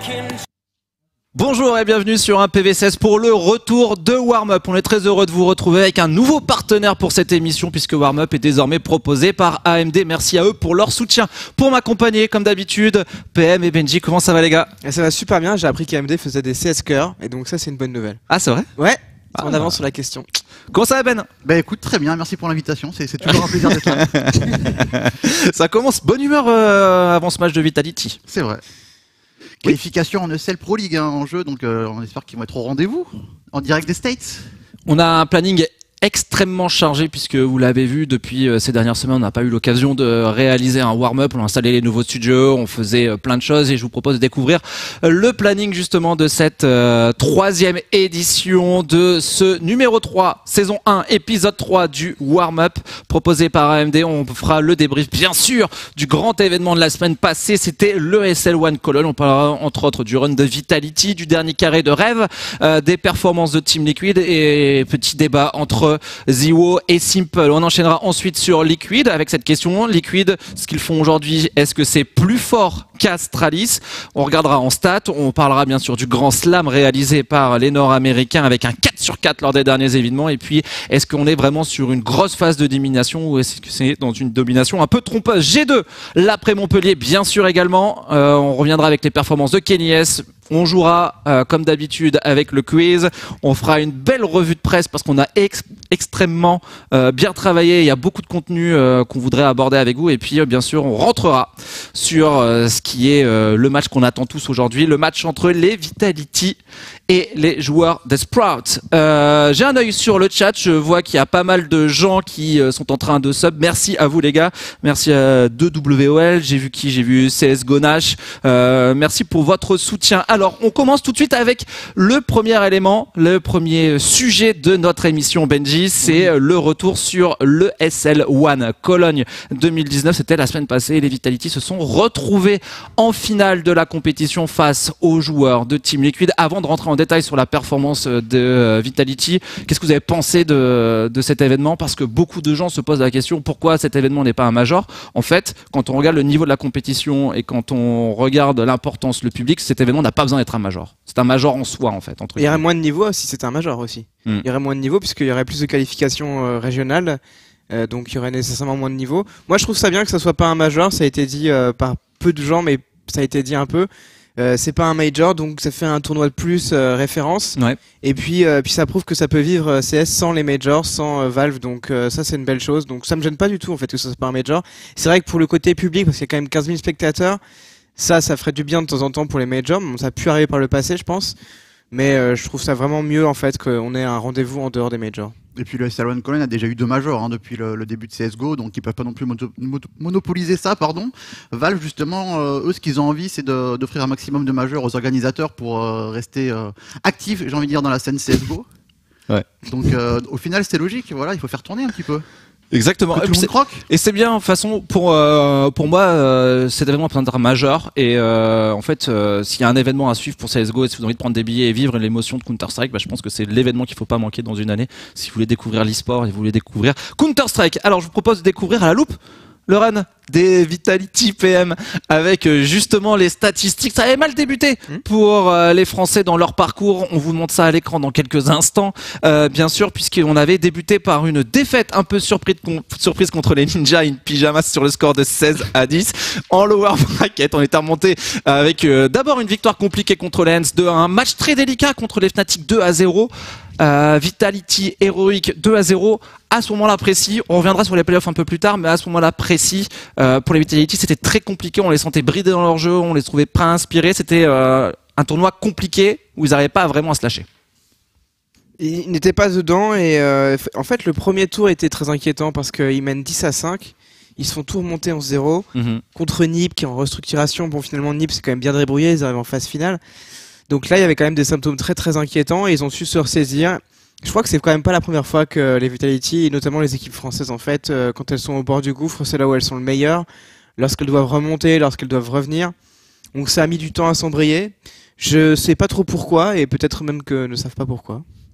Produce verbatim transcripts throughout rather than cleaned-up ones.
Bonjour et bienvenue sur un P V seize pour le retour de Warm Up. On est très heureux de vous retrouver avec un nouveau partenaire pour cette émission puisque Warm Up est désormais proposé par A M D. Merci à eux pour leur soutien. Pour m'accompagner, comme d'habitude, P M et Benji, comment ça va les gars? Ça va super bien, j'ai appris qu'A M D faisait des C S cœur et donc ça c'est une bonne nouvelle. Ah c'est vrai? Ouais, ah, on bah. avance sur la question. Comment ça va Ben? Bah écoute, très bien, merci pour l'invitation, c'est toujours un plaisir d'être là. Ça commence, bonne humeur euh, avant ce match de Vitality. C'est vrai. Qualification en E S L Pro League hein, en jeu, donc euh, on espère qu'ils vont être au rendez-vous, en direct des States. On a un planning extrêmement chargé puisque vous l'avez vu depuis euh, ces dernières semaines, on n'a pas eu l'occasion de réaliser un warm-up, on a installé les nouveaux studios, on faisait euh, plein de choses et je vous propose de découvrir euh, le planning justement de cette euh, troisième édition de ce numéro trois, saison un, épisode trois du warm-up proposé par A M D. On fera le débrief bien sûr du grand événement de la semaine passée, c'était l'E S L One Cologne. On parlera entre autres du run de Vitality, du dernier carré de rêve, euh, des performances de Team Liquid et petit débat entre Ziwo et Simple. On enchaînera ensuite sur Liquid avec cette question. Liquid, ce qu'ils font aujourd'hui, est-ce que c'est plus fort qu'Astralis? On regardera en stats. On parlera bien sûr du grand slam réalisé par les Nord-Américains avec un quatre sur quatre lors des derniers événements. Et puis, est-ce qu'on est vraiment sur une grosse phase de domination ou est-ce que c'est dans une domination un peu trompeuse? G deux, l'après Montpellier, bien sûr également. Euh, on reviendra avec les performances de Kenny S. On jouera euh, comme d'habitude avec le quiz. On fera une belle revue de presse parce qu'on a ex extrêmement euh, bien travaillé. Il y a beaucoup de contenu euh, qu'on voudrait aborder avec vous. Et puis euh, bien sûr, on rentrera sur euh, ce qui est euh, le match qu'on attend tous aujourd'hui, le match entre les Vitality et les joueurs des Sprouts. Euh, J'ai un œil sur le chat. Je vois qu'il y a pas mal de gens qui euh, sont en train de sub. Merci à vous les gars. Merci à deux W O L. J'ai vu qui? J'ai vu C S Gonache. Euh, merci pour votre soutien. Alors, on commence tout de suite avec le premier élément, le premier sujet de notre émission, Benji, c'est oui. le retour sur l'E S L One Cologne deux mille dix-neuf. C'était la semaine passée. Les Vitality se sont retrouvés en finale de la compétition face aux joueurs de Team Liquid. Avant de rentrer en détail sur la performance de Vitality, qu'est-ce que vous avez pensé de, de cet événement? Parce que beaucoup de gens se posent la question pourquoi cet événement n'est pas un major. En fait, quand on regarde le niveau de la compétition et quand on regarde l'importance, le public, cet événement n'a pas besoin d'être un major. C'est un major en soi en fait. Entre il y aurait moins de niveaux si c'était un major aussi. Mm. Il y aurait moins de niveaux puisqu'il y aurait plus de qualifications euh, régionales, euh, donc il y aurait nécessairement moins de niveaux. Moi je trouve ça bien que ça soit pas un major, ça a été dit euh, par peu de gens mais ça a été dit un peu. Euh, c'est pas un major donc ça fait un tournoi de plus euh, référence. Ouais. Et puis, euh, puis ça prouve que ça peut vivre euh, C S sans les majors, sans euh, Valve, donc euh, ça c'est une belle chose. Donc ça me gêne pas du tout en fait que ça soit pas un major. C'est vrai que pour le côté public, parce qu'il y a quand même quinze mille spectateurs, ça, ça ferait du bien de temps en temps pour les majors. Bon, ça a pu arriver par le passé, je pense. Mais euh, je trouve ça vraiment mieux, en fait, qu'on ait un rendez-vous en dehors des majors. Et puis le S L One Cologne a déjà eu deux majors hein, depuis le, le début de C S G O, donc ils peuvent pas non plus moto, moto, monopoliser ça, pardon. Valve, justement, euh, eux, ce qu'ils ont envie, c'est d'offrir un maximum de majors aux organisateurs pour euh, rester euh, actifs, j'ai envie de dire, dans la scène C S G O. Ouais. Donc euh, au final, c'est logique, voilà, il faut faire tourner un petit peu. Exactement. Que tout le monde croque. Et c'est bien, de toute façon, pour, euh, pour moi, euh, cet événement est un majeur. Et euh, en fait, euh, s'il y a un événement à suivre pour C S G O et si vous avez envie de prendre des billets et vivre l'émotion de Counter-Strike, bah, je pense que c'est l'événement qu'il ne faut pas manquer dans une année. Si vous voulez découvrir l'e-sport et vous voulez découvrir Counter-Strike. Alors, je vous propose de découvrir à la loupe le run des Vitality P M avec justement les statistiques. Ça avait mal débuté pour euh, les Français dans leur parcours. On vous montre ça à l'écran dans quelques instants, euh, bien sûr, puisqu'on avait débuté par une défaite un peu surprise, con surprise contre les Ninja in Pyjamas sur le score de seize à dix. En lower bracket, on était remonté avec euh, d'abord une victoire compliquée contre les Lens deux à un, match très délicat contre les Fnatic deux à zéro. Euh, Vitality Heroic deux à zéro. À ce moment-là précis, on reviendra sur les playoffs un peu plus tard, mais à ce moment-là précis, euh, pour les Vitality, c'était très compliqué. On les sentait bridés dans leur jeu, on les trouvait pas inspirés. C'était euh, un tournoi compliqué où ils n'arrivaient pas vraiment à se lâcher. Ils n'étaient pas dedans et euh, en fait, le premier tour était très inquiétant parce qu'ils mènent dix à cinq. Ils se font tout remonter en zéro mm-hmm. contre Nip qui est en restructuration. Bon, finalement, Nip c'est quand même bien débrouillé. Ils arrivent en phase finale. Donc là, il y avait quand même des symptômes très très inquiétants et ils ont su se ressaisir. Je crois que c'est quand même pas la première fois que les Vitality, et notamment les équipes françaises en fait, euh, quand elles sont au bord du gouffre, c'est là où elles sont le meilleur, lorsqu'elles doivent remonter, lorsqu'elles doivent revenir. Donc ça a mis du temps à s'embrayer. Je sais pas trop pourquoi et peut-être même que ne savent pas pourquoi.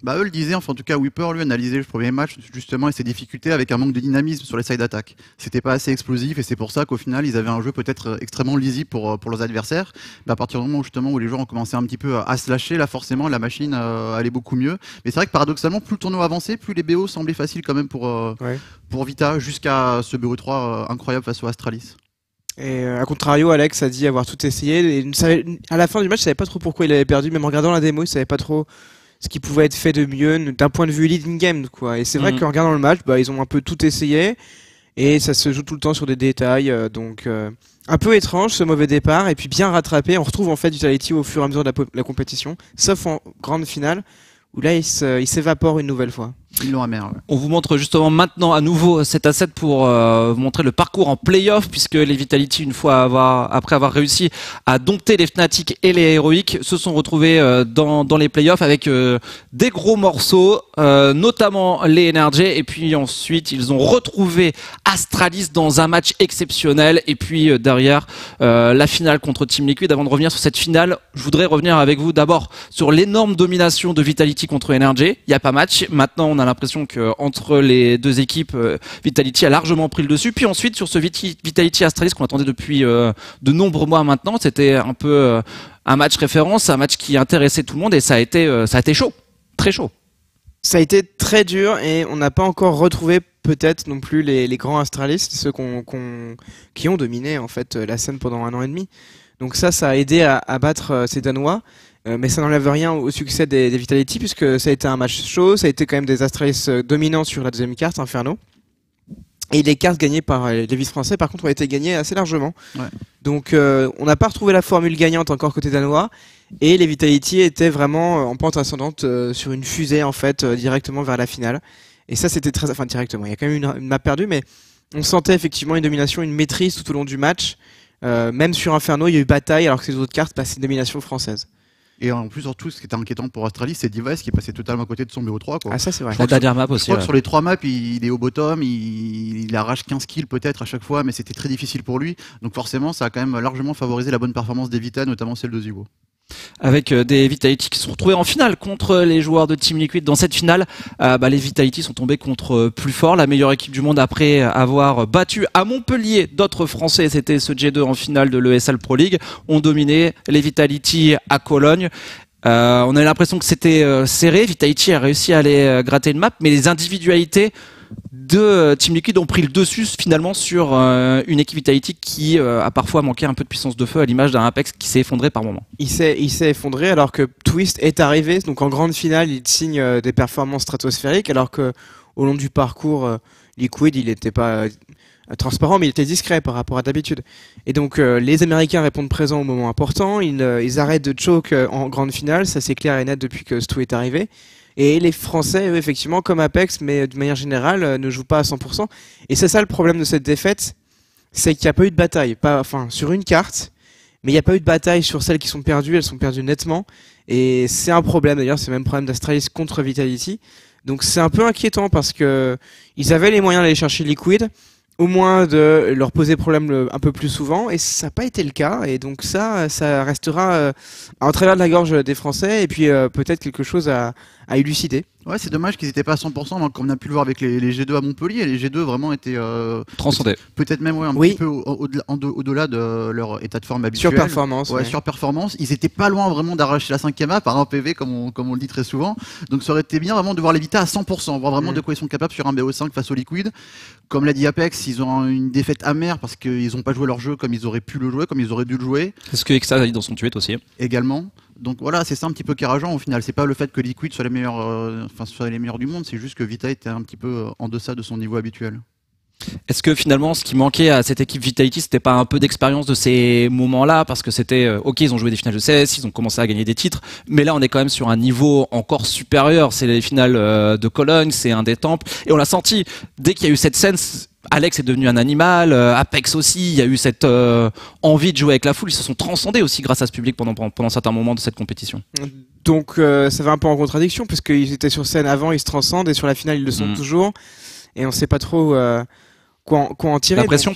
Bah eux le disaient, enfin en tout cas Whipper lui analysait le premier match justement et ses difficultés avec un manque de dynamisme sur les side attack. C'était pas assez explosif et c'est pour ça qu'au final ils avaient un jeu peut-être extrêmement lisible pour, pour leurs adversaires. Mais à partir du moment justement où les joueurs ont commencé un petit peu à se lâcher, là forcément la machine euh, allait beaucoup mieux. Mais c'est vrai que paradoxalement plus le tournoi avançait, plus les B O semblaient faciles quand même pour, euh, ouais. pour Vita jusqu'à ce B O trois euh, incroyable face au Astralis. Et euh, à contrario, Alex a dit avoir tout essayé. Et savait, à la fin du match, il savait pas trop pourquoi il avait perdu. Même en regardant la démo, il savait pas trop ce qui pouvait être fait de mieux d'un point de vue leading game, quoi. Et c'est vrai mmh. qu'en regardant le match, bah, ils ont un peu tout essayé. Et ça se joue tout le temps sur des détails. Euh, donc, euh, un peu étrange ce mauvais départ. Et puis bien rattrapé. On retrouve en fait Vitality au fur et à mesure de la, la compétition. Sauf en grande finale, où là, il s'évapore une nouvelle fois. Ils l'ont amer, ouais. On vous montre justement maintenant à nouveau cet asset pour euh, vous montrer le parcours en play-off, puisque les Vitality, une fois avoir, après avoir réussi à dompter les Fnatic et les Heroic, se sont retrouvés euh, dans, dans les play-offs avec euh, des gros morceaux, euh, notamment les N R G, et puis ensuite ils ont retrouvé Astralis dans un match exceptionnel, et puis euh, derrière euh, la finale contre Team Liquid. Avant de revenir sur cette finale, je voudrais revenir avec vous d'abord sur l'énorme domination de Vitality contre N R G. Il n'y a pas match, maintenant on a l'impression que entre les deux équipes, euh, Vitality a largement pris le dessus. Puis ensuite sur ce Vit Vitality Astralis qu'on attendait depuis euh, de nombreux mois maintenant, c'était un peu euh, un match référence, un match qui intéressait tout le monde et ça a été euh, ça a été chaud, très chaud. Ça a été très dur et on n'a pas encore retrouvé peut-être non plus les, les grands Astralis, ceux qu'on, qu'on, qui ont dominé en fait la scène pendant un an et demi. Donc ça, ça a aidé à, à battre euh, ces Danois. Euh, mais ça n'enlève rien au succès des, des Vitality puisque ça a été un match chaud, ça a été quand même des Astralis euh, dominants sur la deuxième carte, Inferno. Et les cartes gagnées par euh, les vice-français par contre ont été gagnées assez largement. Ouais. Donc euh, on n'a pas retrouvé la formule gagnante encore côté danois et les Vitality étaient vraiment euh, en pente ascendante euh, sur une fusée en fait euh, directement vers la finale. Et ça c'était très... Enfin directement, il y a quand même une, une map perdue mais on sentait effectivement une domination, une maîtrise tout au long du match. Euh, même sur Inferno il y a eu bataille alors que ces autres cartes passaient une domination française. Et en plus, surtout, ce qui était inquiétant pour Astralis, c'est Device qui passait totalement à côté de son B O trois. Quoi. Ah, ça, c'est vrai. La dernière map aussi. Je crois ouais. que sur les trois maps, il, il est au bottom, il, il arrache quinze kills peut-être à chaque fois, mais c'était très difficile pour lui. Donc forcément, ça a quand même largement favorisé la bonne performance des Vita, notamment celle de Zibo. Avec euh, des Vitality qui se sont retrouvés en finale contre les joueurs de Team Liquid. Dans cette finale, euh, bah, les Vitality sont tombés contre euh, plus fort, la meilleure équipe du monde après avoir battu à Montpellier d'autres Français. C'était ce G deux en finale de l'E S L Pro League. On dominait les Vitality à Cologne. Euh, on a l'impression que c'était euh, serré. Vitality a réussi à aller euh, gratter une map, mais les individualités de euh, Team Liquid ont pris le dessus finalement sur euh, une équipe Vitality qui euh, a parfois manqué un peu de puissance de feu à l'image d'un Apex qui s'est effondré par moment. Il s'est, il s'est effondré alors que Twist est arrivé, donc en grande finale il signe euh, des performances stratosphériques alors que au long du parcours euh, Liquid il n'était pas... Euh, transparent mais il était discret par rapport à d'habitude et donc euh, les Américains répondent présents au moment important, ils, euh, ils arrêtent de choke euh, en grande finale, ça c'est clair et net depuis que Stu est arrivé et les Français eux, effectivement comme Apex mais de manière générale euh, ne jouent pas à cent pour cent et c'est ça le problème de cette défaite, c'est qu'il n'y a pas eu de bataille, pas, enfin sur une carte mais il n'y a pas eu de bataille sur celles qui sont perdues, elles sont perdues nettement et c'est un problème d'ailleurs, c'est le même problème d'Astralis contre Vitality donc c'est un peu inquiétant parce que ils avaient les moyens d'aller chercher Liquid au moins de leur poser problème un peu plus souvent et ça n'a pas été le cas et donc ça ça restera euh, en travers de la gorge des Français et puis euh, peut-être quelque chose à, à élucider. Ouais, c'est dommage qu'ils n'étaient pas à cent pour cent, donc, comme on a pu le voir avec les, les G deux à Montpellier. Les G deux vraiment étaient euh, transcendés. Peut-être même ouais, un oui. petit peu au-delà au, au, au de leur état de forme habituel. Surperformance. Ouais, ouais. surperformance. Ils étaient pas loin vraiment d'arracher la cinquième map par un P V, comme on, comme on le dit très souvent. Donc ça aurait été bien vraiment de voir les Vita à cent pour cent, voir vraiment mmh. de quoi ils sont capables sur un B O cinq face au Liquid. Comme l'a dit Apex, ils ont une défaite amère parce qu'ils n'ont pas joué leur jeu comme ils auraient pu le jouer, comme ils auraient dû le jouer. C'est ce que Exa a dit dans son tweet aussi. Également. Donc voilà, c'est ça un petit peu qui est rageant au final. C'est pas le fait que Liquid soit les meilleurs, euh, enfin soit les meilleurs du monde, c'est juste que Vita était un petit peu en deçà de son niveau habituel. Est-ce que finalement, ce qui manquait à cette équipe Vitality, c'était pas un peu d'expérience de ces moments-là, parce que c'était euh, ok, ils ont joué des finales de C S, ils ont commencé à gagner des titres, mais là on est quand même sur un niveau encore supérieur. C'est les finales euh, de Cologne, c'est un des temples, et on l'a senti dès qu'il y a eu cette scène. Alex est devenu un animal, euh, Apex aussi, il y a eu cette euh, envie de jouer avec la foule, ils se sont transcendés aussi grâce à ce public pendant, pendant certains moments de cette compétition. Donc euh, ça va un peu en contradiction, puisqu'ils étaient sur scène avant, ils se transcendent, et sur la finale ils le sont mmh. toujours, et on sait pas trop euh, quoi, en, quoi en tirer. La pression peut-être ?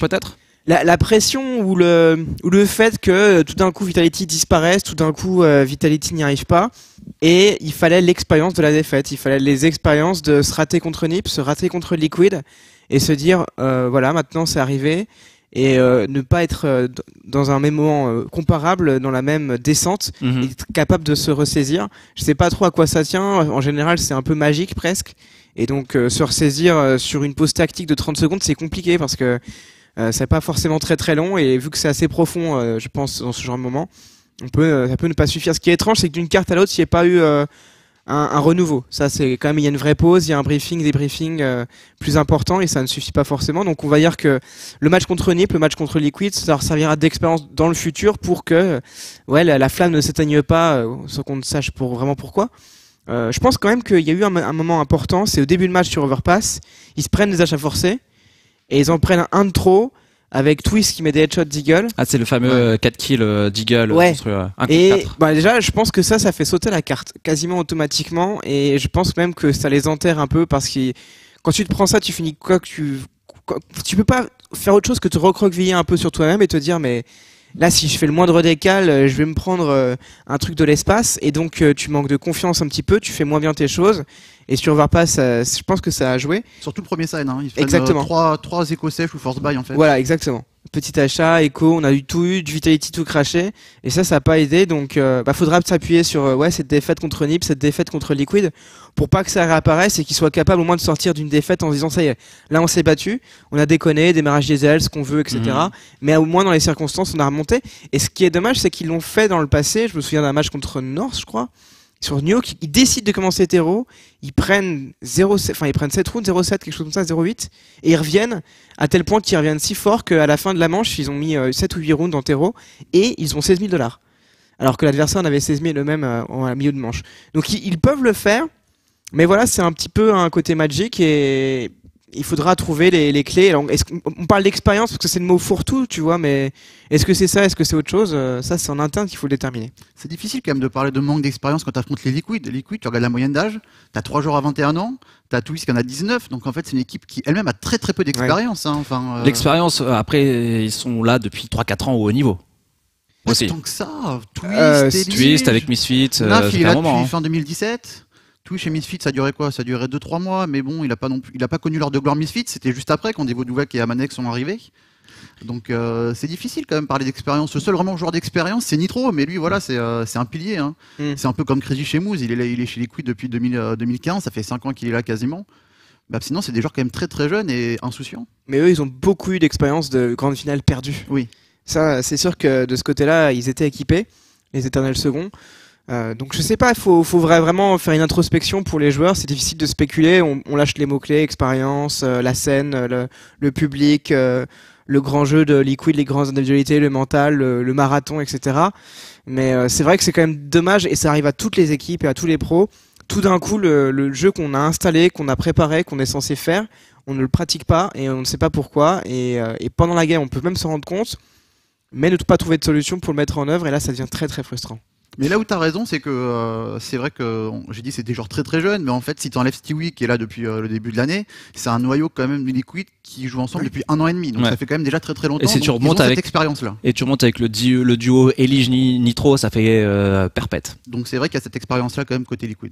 La, la pression ou le, ou le fait que tout d'un coup Vitality disparaisse, tout d'un coup euh, Vitality n'y arrive pas, et il fallait l'expérience de la défaite, il fallait les expériences de se rater contre N I P, se rater contre Liquid, et se dire euh, voilà, maintenant c'est arrivé, et euh, ne pas être euh, dans un même moment euh, comparable, dans la même descente, Mm-hmm. et être capable de se ressaisir. Je sais pas trop à quoi ça tient, en général c'est un peu magique presque, et donc euh, se ressaisir euh, sur une pause tactique de trente secondes c'est compliqué parce que Euh, c'est pas forcément très très long et vu que c'est assez profond, euh, je pense, dans ce genre de moment, on peut, euh, ça peut ne pas suffire. Ce qui est étrange, c'est que d'une carte à l'autre, il n'y a pas eu euh, un, un renouveau. Ça, c'est quand même, il y a une vraie pause, il y a un briefing, des briefings euh, plus importants et ça ne suffit pas forcément. Donc on va dire que le match contre N I P, le match contre Liquid, ça leur servira d'expérience dans le futur pour que euh, ouais, la, la flamme ne s'éteigne pas, euh, sans qu'on ne sache pour, vraiment pourquoi. Euh, je pense quand même qu'il y a eu un, un moment important, c'est au début de match sur Overpass, ils se prennent des achats forcés. Et ils en prennent un de trop avec Twist qui met des headshots d'Eagle. Ah, c'est le fameux ouais. quatre kills euh, d'Eagle. Ouais. Euh, un et bah, déjà, je pense que ça, ça fait sauter la carte quasiment automatiquement. Et je pense même que ça les enterre un peu parce que quand tu te prends ça, tu finis quoi que tu. Quoi, tu peux pas faire autre chose que te recroqueviller un peu sur toi-même et te dire, mais là, si je fais le moindre décal, je vais me prendre euh, un truc de l'espace. Et donc, euh, tu manques de confiance un petit peu, tu fais moins bien tes choses. Et sur Overpass, euh, je pense que ça a joué. Surtout le premier sign, hein. Il fait exactement. Euh, trois, trois éco safe ou force buy en fait. Voilà, exactement. Petit achat, écho, on a eu tout eu, du Vitality tout craché. Et ça, ça n'a pas aidé. Donc, euh, bah, faudra s'appuyer sur euh, ouais, cette défaite contre N I P, cette défaite contre Liquid, pour pas que ça réapparaisse et qu'ils soient capables au moins de sortir d'une défaite en se disant ça y est, là on s'est battu, on a déconné, démarrage diesel, ce qu'on veut, et cetera. Mmh. Mais au moins dans les circonstances, on a remonté. Et ce qui est dommage, c'est qu'ils l'ont fait dans le passé. Je me souviens d'un match contre North, je crois. Sur Nuke, ils décident de commencer hétéro, ils prennent zéro sept, enfin ils prennent sept rounds, zéro sept, quelque chose comme ça, zéro huit, et ils reviennent à tel point qu'ils reviennent si fort qu'à la fin de la manche, ils ont mis euh, sept ou huit rounds en terreau, et ils ont seize mille dollars. Alors que l'adversaire en avait seize mille eux-mêmes euh, en milieu de manche. Donc ils, ils peuvent le faire, mais voilà, c'est un petit peu un côté magique, et il faudra trouver les, les clés. Alors, est-ce qu'on parle d'expérience parce que c'est le mot fourre-tout, tu vois, mais est-ce que c'est ça, est-ce que c'est autre chose? Ça, c'est en interne qu'il faut le déterminer. C'est difficile quand même de parler de manque d'expérience quand tu affrontes les Liquid. Les Liquid, tu regardes la moyenne d'âge, tu as trois joueurs à vingt et un ans, tu as Twist qui en a dix-neuf, donc en fait, c'est une équipe qui elle-même a très très peu d'expérience. Ouais. Hein, enfin, euh... L'expérience, après, ils sont là depuis trois quatre ans au haut niveau. Ouais, aussi. Tant que ça, Twist, euh, Twist avec Misfits, Naf, euh, il est là moment, depuis hein. fin deux mille dix-sept. Twitch et Misfits, ça durait quoi? Ça durait deux trois mois, mais bon, il a pas non plus, il a pas connu l'heure de gloire Misfits. C'était juste après quand Devo Duvac et Amanex sont arrivés. Donc euh, c'est difficile quand même de parler d'expérience. Le seul vraiment joueur d'expérience, c'est Nitro, mais lui voilà, c'est euh, c'est un pilier. Hein. Mm. C'est un peu comme Crazy chez Moose. Il est là, il est chez Liquid depuis deux mille, euh, deux mille quinze. Ça fait cinq ans qu'il est là quasiment. Bah, sinon, c'est des joueurs quand même très très jeunes et insouciants. Mais eux, ils ont beaucoup eu d'expérience de grande finale perdue. Oui. Ça, c'est sûr que de ce côté-là, ils étaient équipés, les éternels seconds. Euh, donc je sais pas, il faut, faut vraiment faire une introspection pour les joueurs, c'est difficile de spéculer, on, on lâche les mots-clés, expérience, euh, la scène, le, le public, euh, le grand jeu de Liquid, les grandes individualités, le mental, le, le marathon, et cetera. Mais euh, c'est vrai que c'est quand même dommage, et ça arrive à toutes les équipes et à tous les pros, tout d'un coup le, le jeu qu'on a installé, qu'on a préparé, qu'on est censé faire, on ne le pratique pas et on ne sait pas pourquoi, et, euh, et pendant la game on peut même s'en rendre compte, mais ne pas trouver de solution pour le mettre en œuvre, et là ça devient très très frustrant. Mais là où tu as raison, c'est que euh, c'est vrai que j'ai dit c'est des joueurs très très jeunes, mais en fait, si tu enlèves Stewie qui est là depuis euh, le début de l'année, c'est un noyau quand même de Liquid qui joue ensemble depuis un an et demi. Donc ouais. Ça fait quand même déjà très très longtemps. Et si tu remontes avec cette expérience-là. Et tu remontes avec le duo, le duo Elige Nitro, ça fait euh, perpète. Donc c'est vrai qu'il y a cette expérience-là quand même côté Liquid.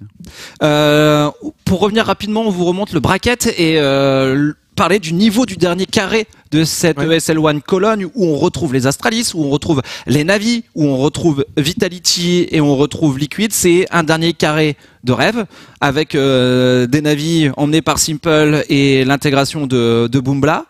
Euh, pour revenir rapidement, on vous remonte le bracket et euh, parler du niveau du dernier carré de cette ouais. E S L un Cologne où on retrouve les Astralis, où on retrouve les Navi, où on retrouve Vitality et on retrouve Liquid. C'est un dernier carré de rêve avec euh, des Navi emmenés par Simple et l'intégration de, de Boombla.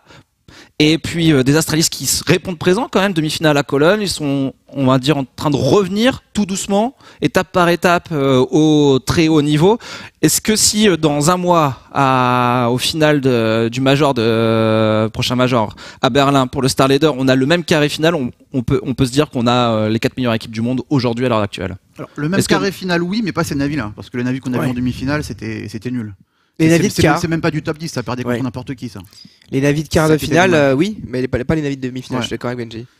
Et puis euh, des Astralis qui répondent présents quand même, demi-finale à Cologne, ils sont, on va dire, en train de revenir tout doucement, étape par étape, euh, au très haut niveau. Est-ce que si euh, dans un mois, à, au final de, du major, de euh, prochain major à Berlin pour le Star Leader, on a le même carré final, on, on peut, on peut se dire qu'on a euh, les quatre meilleures équipes du monde aujourd'hui à l'heure actuelle. Alors, le même carré que... final, oui, mais pas ces Navi là, parce que les Navi qu'on avait ouais. en demi-finale, c'était, c'était nul. Les Navi de quart. C'est même pas du top dix, ça perdait contre ouais. n'importe qui, ça. Les Navi de quart de finale, euh, oui, mais pas, pas les Navi de demi-finale, ouais. Je suis d'accord avec Benji.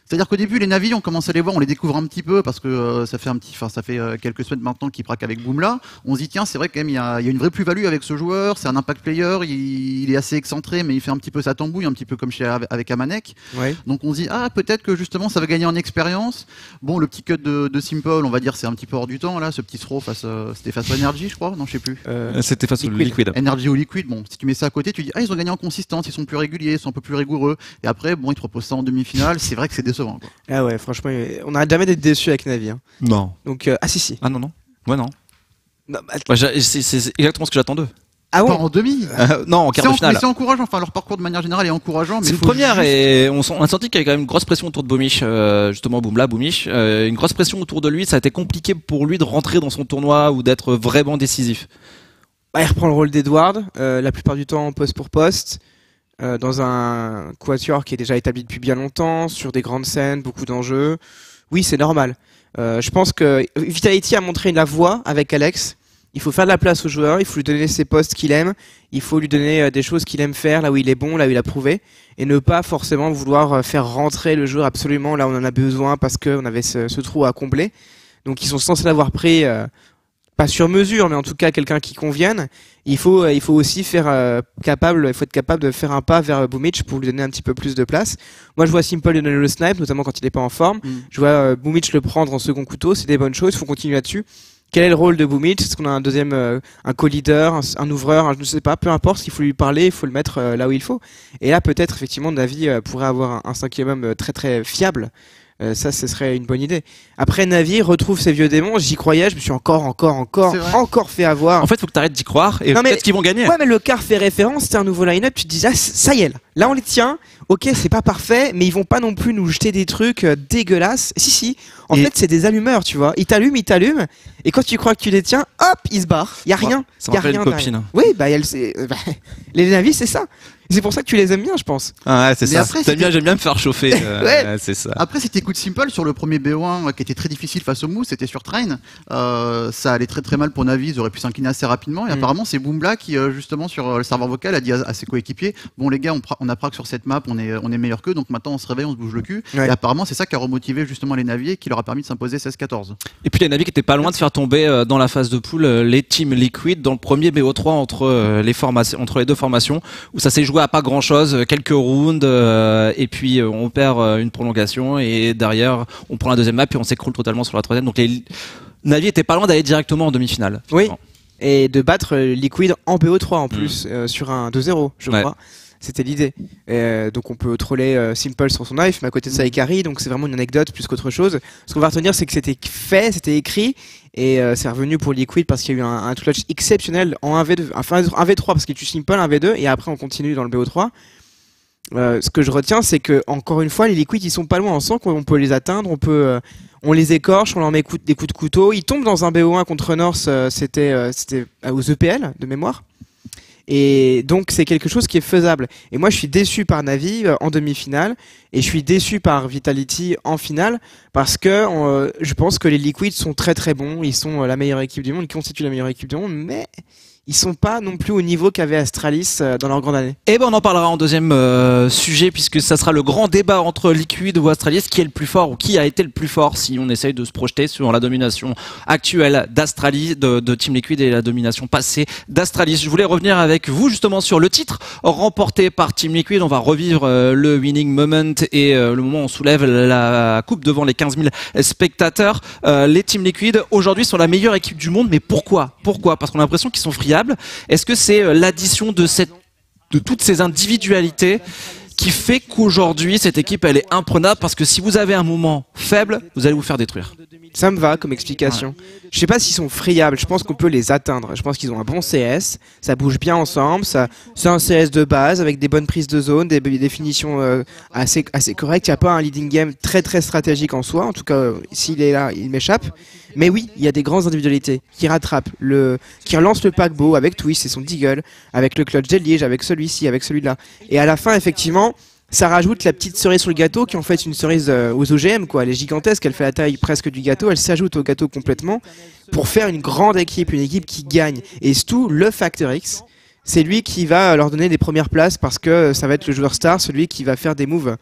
C'est-à-dire qu'au début, les Navi, on commence à les voir, on les découvre un petit peu parce que euh, ça fait un petit, enfin ça fait euh, quelques semaines maintenant qu'ils braquent avec Boomla. On se dit tiens, c'est vrai quand même il y a, il y a une vraie plus-value avec ce joueur. C'est un impact player, il, il est assez excentré, mais il fait un petit peu sa tambouille, un petit peu comme chez avec Amanek. Ouais. Donc on se dit ah peut-être que justement ça va gagner en expérience. Bon, le petit cut de, de Simple, on va dire c'est un petit peu hors du temps là, ce petit throw face, euh, c'était face à Energy, je crois, non je sais plus. Euh, c'était face au Liquid. Energy ou Liquid. Bon, si tu mets ça à côté, tu dis ah ils ont gagné en consistance, ils sont plus réguliers, ils sont un peu plus rigoureux. Et après bon ils te proposent ça en demi-finale. C'est vrai que c'est décevant, quoi. Ah ouais. Franchement, on n'arrête jamais d'être déçu avec Navi. Hein. Non. Donc, euh, ah si, si. Ah non, non. Ouais, non. non bah, ouais, c'est, c'est exactement ce que j'attends d'eux. Ah ouais. Pas en demi. Euh, non, en quart de finale. C'est encourageant. Enfin, leur parcours de manière générale est encourageant. C'est une première juste... et on, on a senti qu'il y avait quand même une grosse pression autour de Boomich, euh, justement Boomla, Boomich, euh, une grosse pression autour de lui. Ça a été compliqué pour lui de rentrer dans son tournoi ou d'être vraiment décisif. Bah, il reprend le rôle d'Edward, euh, la plupart du temps poste pour poste. Euh, dans un quatuor qui est déjà établi depuis bien longtemps, sur des grandes scènes, beaucoup d'enjeux. Oui, c'est normal. Euh, je pense que Vitality a montré la voie avec Alex. Il faut faire de la place au joueur, il faut lui donner ses postes qu'il aime, il faut lui donner euh, des choses qu'il aime faire, là où il est bon, là où il a prouvé, et ne pas forcément vouloir faire rentrer le joueur absolument là où on en a besoin parce qu'on avait ce, ce trou à combler. Donc ils sont censés l'avoir pris... Euh, pas sur mesure, mais en tout cas quelqu'un qui convienne. Il faut, il faut aussi faire euh, capable, il faut être capable de faire un pas vers Boomich pour lui donner un petit peu plus de place. Moi, je vois Simple lui donner le snipe, notamment quand il est pas en forme. Mm. Je vois euh, Boomich le prendre en second couteau, c'est des bonnes choses. Il faut continuer là-dessus. Quel est le rôle de Boomich? Est-ce qu'on a un deuxième, euh, un co-leader, un, un ouvreur, un, je ne sais pas, peu importe. Il faut lui parler, il faut le mettre euh, là où il faut. Et là, peut-être effectivement, Navi euh, pourrait avoir un, un cinquième homme très très fiable. Euh, ça, ce serait une bonne idée. Après, Navi retrouve ses vieux démons. J'y croyais, je me suis encore, encore, encore, encore fait avoir. En fait, faut que t'arrêtes d'y croire et non, peut-être qu'ils vont gagner. Ouais, mais le quart fait référence. C'était un nouveau line-up. Tu te dis, ah, ça y est, là, là on les tient. Ok, c'est pas parfait, mais ils vont pas non plus nous jeter des trucs euh, dégueulasses. Si, si. En et fait, c'est des allumeurs, tu vois. Ils t'allument, ils t'allument. Et quand tu crois que tu les tiens, hop, ils se barrent. Y a rien. Ça y a rien. Une copine. Oui, bah, elle, c'est, bah, les Navi, c'est ça. C'est pour ça que tu les aimes bien, je pense. Ah ouais, c'est ça. Après, bien, j'aime bien me faire chauffer. Euh, ouais. C'est ça. Après, si t'écoutes Simple sur le premier B O un qui était très difficile face au Mousse, c'était sur Train. Euh, ça allait très très mal pour Navi, ils auraient pu s'incliner assez rapidement. Et mm. apparemment, c'est Boombla qui, euh, justement, sur le serveur vocal, a dit à, à ses coéquipiers bon, les gars, on, on a prac sur cette map, on est, on est meilleur qu'eux, donc maintenant on se réveille, on se bouge le cul. Ouais. Et apparemment, c'est ça qui a remotivé justement les Navi et qui leur a permis de s'imposer seize quatorze. Et puis les Navi qui étaient pas loin de faire tomber euh, dans la phase de poule euh, les Team Liquid dans le premier B O trois entre, euh, les, formations, entre les deux formations, où ça s'est joué à pas grand chose. Quelques rounds euh, et puis euh, on perd euh, une prolongation et derrière on prend la deuxième map et on s'écroule totalement sur la troisième. Donc les Navi étaient pas loin d'aller directement en demi-finale. Oui. Et de battre euh, Liquid en B O trois en plus mmh. euh, sur un deux zéro je ouais. crois. C'était l'idée. Euh, donc on peut troller euh, Simple sur son knife, mais à côté de ça, Ikari, donc c'est vraiment une anecdote plus qu'autre chose. Ce qu'on va retenir, c'est que c'était fait, c'était écrit, et euh, c'est revenu pour Liquid parce qu'il y a eu un, un clutch exceptionnel en un V deux, enfin un V trois parce qu'il tue Simple, un V deux, et après on continue dans le B O trois. Euh, ce que je retiens, c'est que encore une fois, les Liquids ils sont pas loin. On sent qu'on peut les atteindre, on peut, euh, on les écorche, on leur met coup, des coups de couteau. Ils tombent dans un B O un contre North, euh, c'était, euh, c'était aux E P L de mémoire. Et donc c'est quelque chose qui est faisable. Et moi je suis déçu par Navi euh, en demi-finale et je suis déçu par Vitality en finale parce que euh, je pense que les Liquids sont très très bons. Ils sont euh, la meilleure équipe du monde, ils constituent la meilleure équipe du monde, mais ils sont pas non plus au niveau qu'avait Astralis euh, dans leur grande année. Et ben on en parlera en deuxième euh, sujet puisque ça sera le grand débat entre Liquid ou Astralis, qui est le plus fort ou qui a été le plus fort si on essaye de se projeter sur la domination actuelle d'Astralis, de, de Team Liquid et la domination passée d'Astralis. Je voulais revenir avec vous justement sur le titre remporté par Team Liquid. On va revivre euh, le winning moment et euh, le moment où on soulève la coupe devant les quinze mille spectateurs. Euh, les Team Liquid aujourd'hui sont la meilleure équipe du monde, mais pourquoi Pourquoi Parce qu'on a l'impression qu'ils sont friables. Est-ce que c'est l'addition de, cette, de toutes ces individualités qui fait qu'aujourd'hui cette équipe elle est imprenable? Parce que si vous avez un moment faible, vous allez vous faire détruire. Ça me va comme explication. Ouais. Je sais pas s'ils sont friables, je pense qu'on peut les atteindre. Je pense qu'ils ont un bon C S, ça bouge bien ensemble, ça, c'est un C S de base avec des bonnes prises de zone, des, des définitions euh, assez, assez correctes. Il n'y a pas un leading game très très stratégique en soi, en tout cas euh, s'il est là, il m'échappe. Mais oui, il y a des grandes individualités qui rattrapent, le, qui relancent le paquebot avec Twist et son Deagle, avec le clutch d'Elige, avec celui-ci, avec celui-là. Et à la fin, effectivement, ça rajoute la petite cerise sur le gâteau qui est en fait une cerise euh, aux O G M, quoi. Elle est gigantesque, elle fait la taille presque du gâteau, elle s'ajoute au gâteau complètement pour faire une grande équipe, une équipe qui gagne. Et Stu, le Factor X, c'est lui qui va leur donner les premières places parce que ça va être le joueur star, celui qui va faire des moves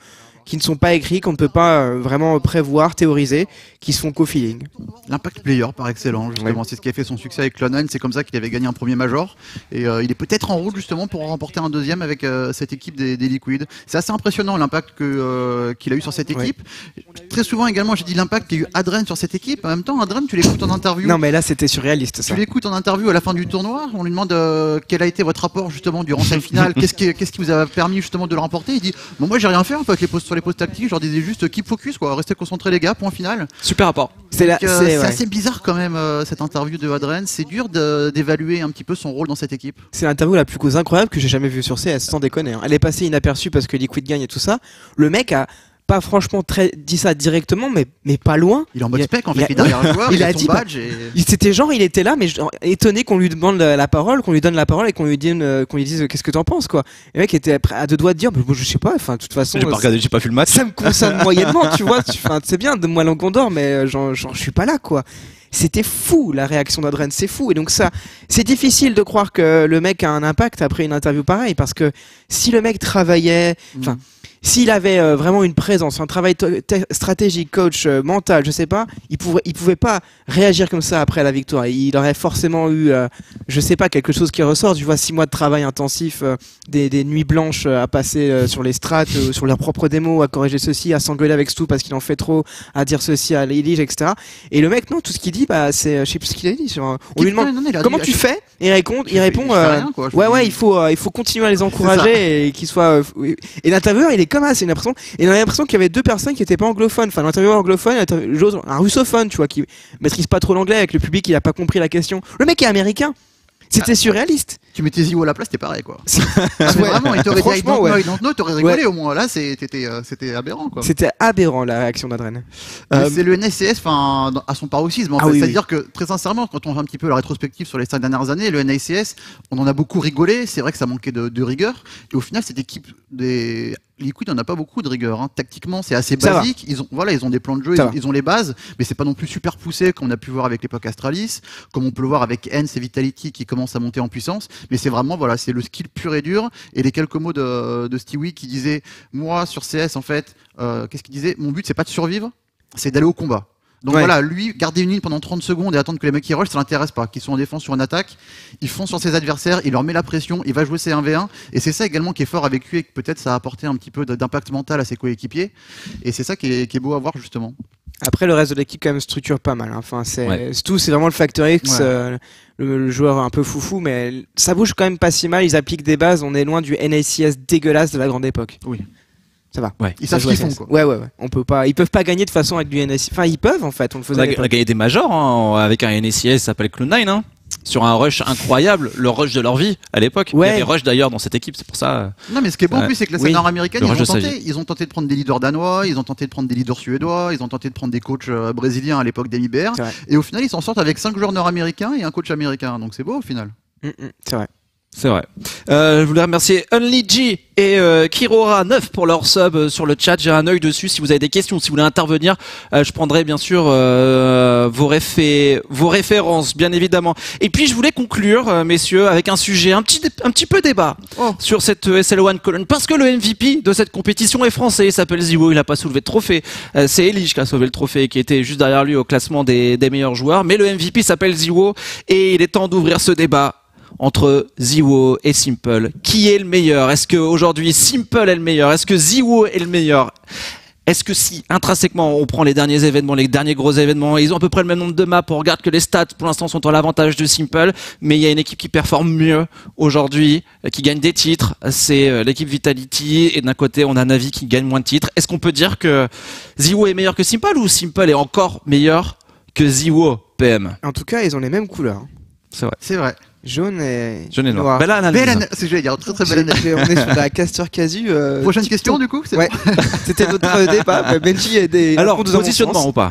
qui ne sont pas écrits, qu'on ne peut pas euh, vraiment prévoir, théoriser, qui se font qu'au feeling. L'impact player par excellence, justement, ouais. C'est ce qui a fait son succès avec Cloud nine, c'est comme ça qu'il avait gagné un premier major, et euh, il est peut-être en route justement pour remporter un deuxième avec euh, cette équipe des, des Liquid. C'est assez impressionnant l'impact que, euh, qu'il a eu sur cette équipe. Ouais. Très souvent également, j'ai dit l'impact qu'a eu Adren sur cette équipe. En même temps, Adren, tu l'écoutes en interview. Non mais là c'était surréaliste ça. Tu l'écoutes en interview à la fin du tournoi, on lui demande euh, quel a été votre rapport justement durant cette finale, qu'est-ce qui, qu'est-ce qui vous a permis justement de le remporter. Il dit bon moi j'ai rien fait en fait avec les postes, sur les postes tactiques, je leur disais juste keep focus quoi, restez concentrés les gars, point final. Super rapport. C'est, la, euh, c'est, c'est ouais. assez bizarre quand même euh, cette interview de Adren, c'est dur de, d'évaluer un petit peu son rôle dans cette équipe. C'est l'interview la plus cause incroyable que j'ai jamais vue sur C S, sans déconner. Hein. Elle est passée inaperçue parce que Liquid gagne et tout ça. Le mec a pas franchement très dit ça directement, mais mais pas loin. Il est en mode spec en fait, il est derrière le joueur, il, il a dit badge et... il c'était genre il était là, mais genre, étonné qu'on lui demande la, la parole, qu'on lui donne la parole et qu'on lui dise euh, qu'on lui dise qu'est-ce que t'en penses quoi. Et le mec était à deux doigts de dire, bah, je sais pas, enfin de toute façon. J'ai pas regardé, j'ai pas vu le match. Ça me concerne moyennement, tu vois. Enfin c'est bien, donne-moi l'Angondor, mais genre, genre je suis pas là quoi. C'était fou la réaction d'Adren, c'est fou. Et donc ça, c'est difficile de croire que le mec a un impact après une interview pareille, parce que si le mec travaillait, enfin. Mmh. S'il avait euh, vraiment une présence, un travail t- t- stratégique, coach, euh, mental, je sais pas, il pouvait, il pouvait pas réagir comme ça après la victoire. Il aurait forcément eu, euh, je sais pas, quelque chose qui ressort. Tu vois, six mois de travail intensif, euh, des, des nuits blanches euh, à passer euh, sur les strats, euh, sur leurs propres démos, à corriger ceci, à s'engueuler avec Stu parce qu'il en fait trop, à dire ceci à Lilige, et cetera. Et le mec, non, tout ce qu'il dit, bah, c'est, je sais plus ce qu'il a dit. Genre, on lui demande, non, non, comment dit, tu fais? Et il répond, il répond, euh, rien, quoi, ouais, ouais, il faut, euh, il faut continuer à les encourager et qu'ils soient. Euh, et l'intervieweur, il est comme ça, c'est une impression. Et on a l'impression qu'il y avait deux personnes qui n'étaient pas anglophones. Enfin, l'intervieweur anglophone, un russophone, tu vois, qui maîtrise pas trop l'anglais avec le public, il a pas compris la question. Le mec est américain. C'était ah, surréaliste. Tu mettais Ziwo à la place, c'était pareil quoi. Ah, ouais. Vraiment, il t'aurait dit I don't know, I don't know, t'aurais rigolé ouais. au moins. Là, c'était, euh, c'était aberrant quoi. C'était aberrant la réaction d'Adren. Euh, c'est le N S C S, enfin, à son paroxysme. En ah, fait. Oui, C'est-à-dire oui. que très sincèrement, quand on fait un petit peu la rétrospective sur les cinq dernières années, le N S C S, on en a beaucoup rigolé. C'est vrai que ça manquait de, de rigueur. Et au final, cette équipe des Liquid, on n'a pas beaucoup de rigueur. Hein. Tactiquement, c'est assez ça basique. Va. Ils ont, voilà, ils ont des plans de jeu, ils, ils ont les bases, mais c'est pas non plus super poussé comme on a pu voir avec l'époque Astralis, comme on peut le voir avec Hens et Vitality qui commencent à monter en puissance. Mais c'est vraiment, voilà, c'est le skill pur et dur. Et les quelques mots de, de Stewie qui disait, moi sur C S en fait, euh, qu'est-ce qu'il disait ? Mon but c'est pas de survivre, c'est d'aller au combat. Donc ouais. voilà, lui, garder une ligne pendant trente secondes et attendre que les mecs qui rushent, ça l'intéresse pas. Qu'ils soient en défense ou en attaque, ils font sur ses adversaires, il leur met la pression, il va jouer ses un v un. Et c'est ça également qui est fort avec lui et que peut-être ça a apporté un petit peu d'impact mental à ses coéquipiers. Et c'est ça qui est, qui est beau à voir justement. Après, le reste de l'équipe quand même structure pas mal. Hein. Enfin, c'est ouais. tout, c'est vraiment le facteur X, ouais. euh, le, le joueur un peu foufou, mais ça bouge quand même pas si mal. Ils appliquent des bases. On est loin du N A C S dégueulasse de la grande époque. Oui. Ça va. Ouais. Ils savent ce qu'ils font, quoi. Ouais, ouais, ouais. On peut pas, ils peuvent pas gagner de façon avec du N S. Enfin, ils peuvent, en fait. On le faisait. On a, on a gagné des majors, hein, avec un N S I S qui s'appelle Cloud nine, hein. Sur un rush incroyable, le rush de leur vie à l'époque. Ouais. Il y avait rush d'ailleurs dans cette équipe, c'est pour ça. Non, mais ce qui est bon en plus, c'est que la scène oui. nord-américaine, ils ont tenté. Ils ont tenté de prendre des leaders danois, ils ont tenté de prendre des leaders suédois, ils ont tenté de prendre des coachs euh, brésiliens à l'époque d'Emi B R. Et au final, ils s'en sortent avec cinq joueurs nord-américains et un coach américain. Donc c'est beau au final. Mm-mm, c'est vrai. C'est vrai. Euh, je voulais remercier UnlyG et euh, Kirora neuf pour leur sub sur le chat. J'ai un œil dessus. Si vous avez des questions, si vous voulez intervenir, euh, je prendrai bien sûr euh, vos, réfé- vos références, bien évidemment. Et puis je voulais conclure, euh, messieurs, avec un sujet un petit, un petit peu débat oh. sur cette S L one Cologne, parce que le M V P de cette compétition est français. Il s'appelle Ziwo. Il n'a pas soulevé de trophée. Euh, c'est Elige qui a sauvé le trophée, qui était juste derrière lui au classement des, des meilleurs joueurs. Mais le M V P s'appelle Ziwo et il est temps d'ouvrir ce débat entre Ziwo et Simple. Qui est le meilleur ? Est-ce qu'aujourd'hui Simple est le meilleur ? Est-ce que Ziwo est le meilleur ? Est-ce que si intrinsèquement on prend les derniers événements, les derniers gros événements, ils ont à peu près le même nombre de maps, on regarde que les stats pour l'instant sont à l'avantage de Simple, mais il y a une équipe qui performe mieux aujourd'hui, qui gagne des titres, c'est l'équipe Vitality, et d'un côté on a Navi qui gagne moins de titres. Est-ce qu'on peut dire que Ziwo est meilleur que Simple ou Simple est encore meilleur que Ziwo, P M ? En tout cas, ils ont les mêmes couleurs. C'est vrai. C'est vrai. Jaune et, Jaune et noir. noir. Belle analyse. Belle analyse. C'est, je vais dire, très très belle analyse. On est sur la Caster Casu. Euh, Prochaine TikTok. Question du coup c'est ouais. Bon. C'était notre débat. Benji et des. Alors, positionnement ou pas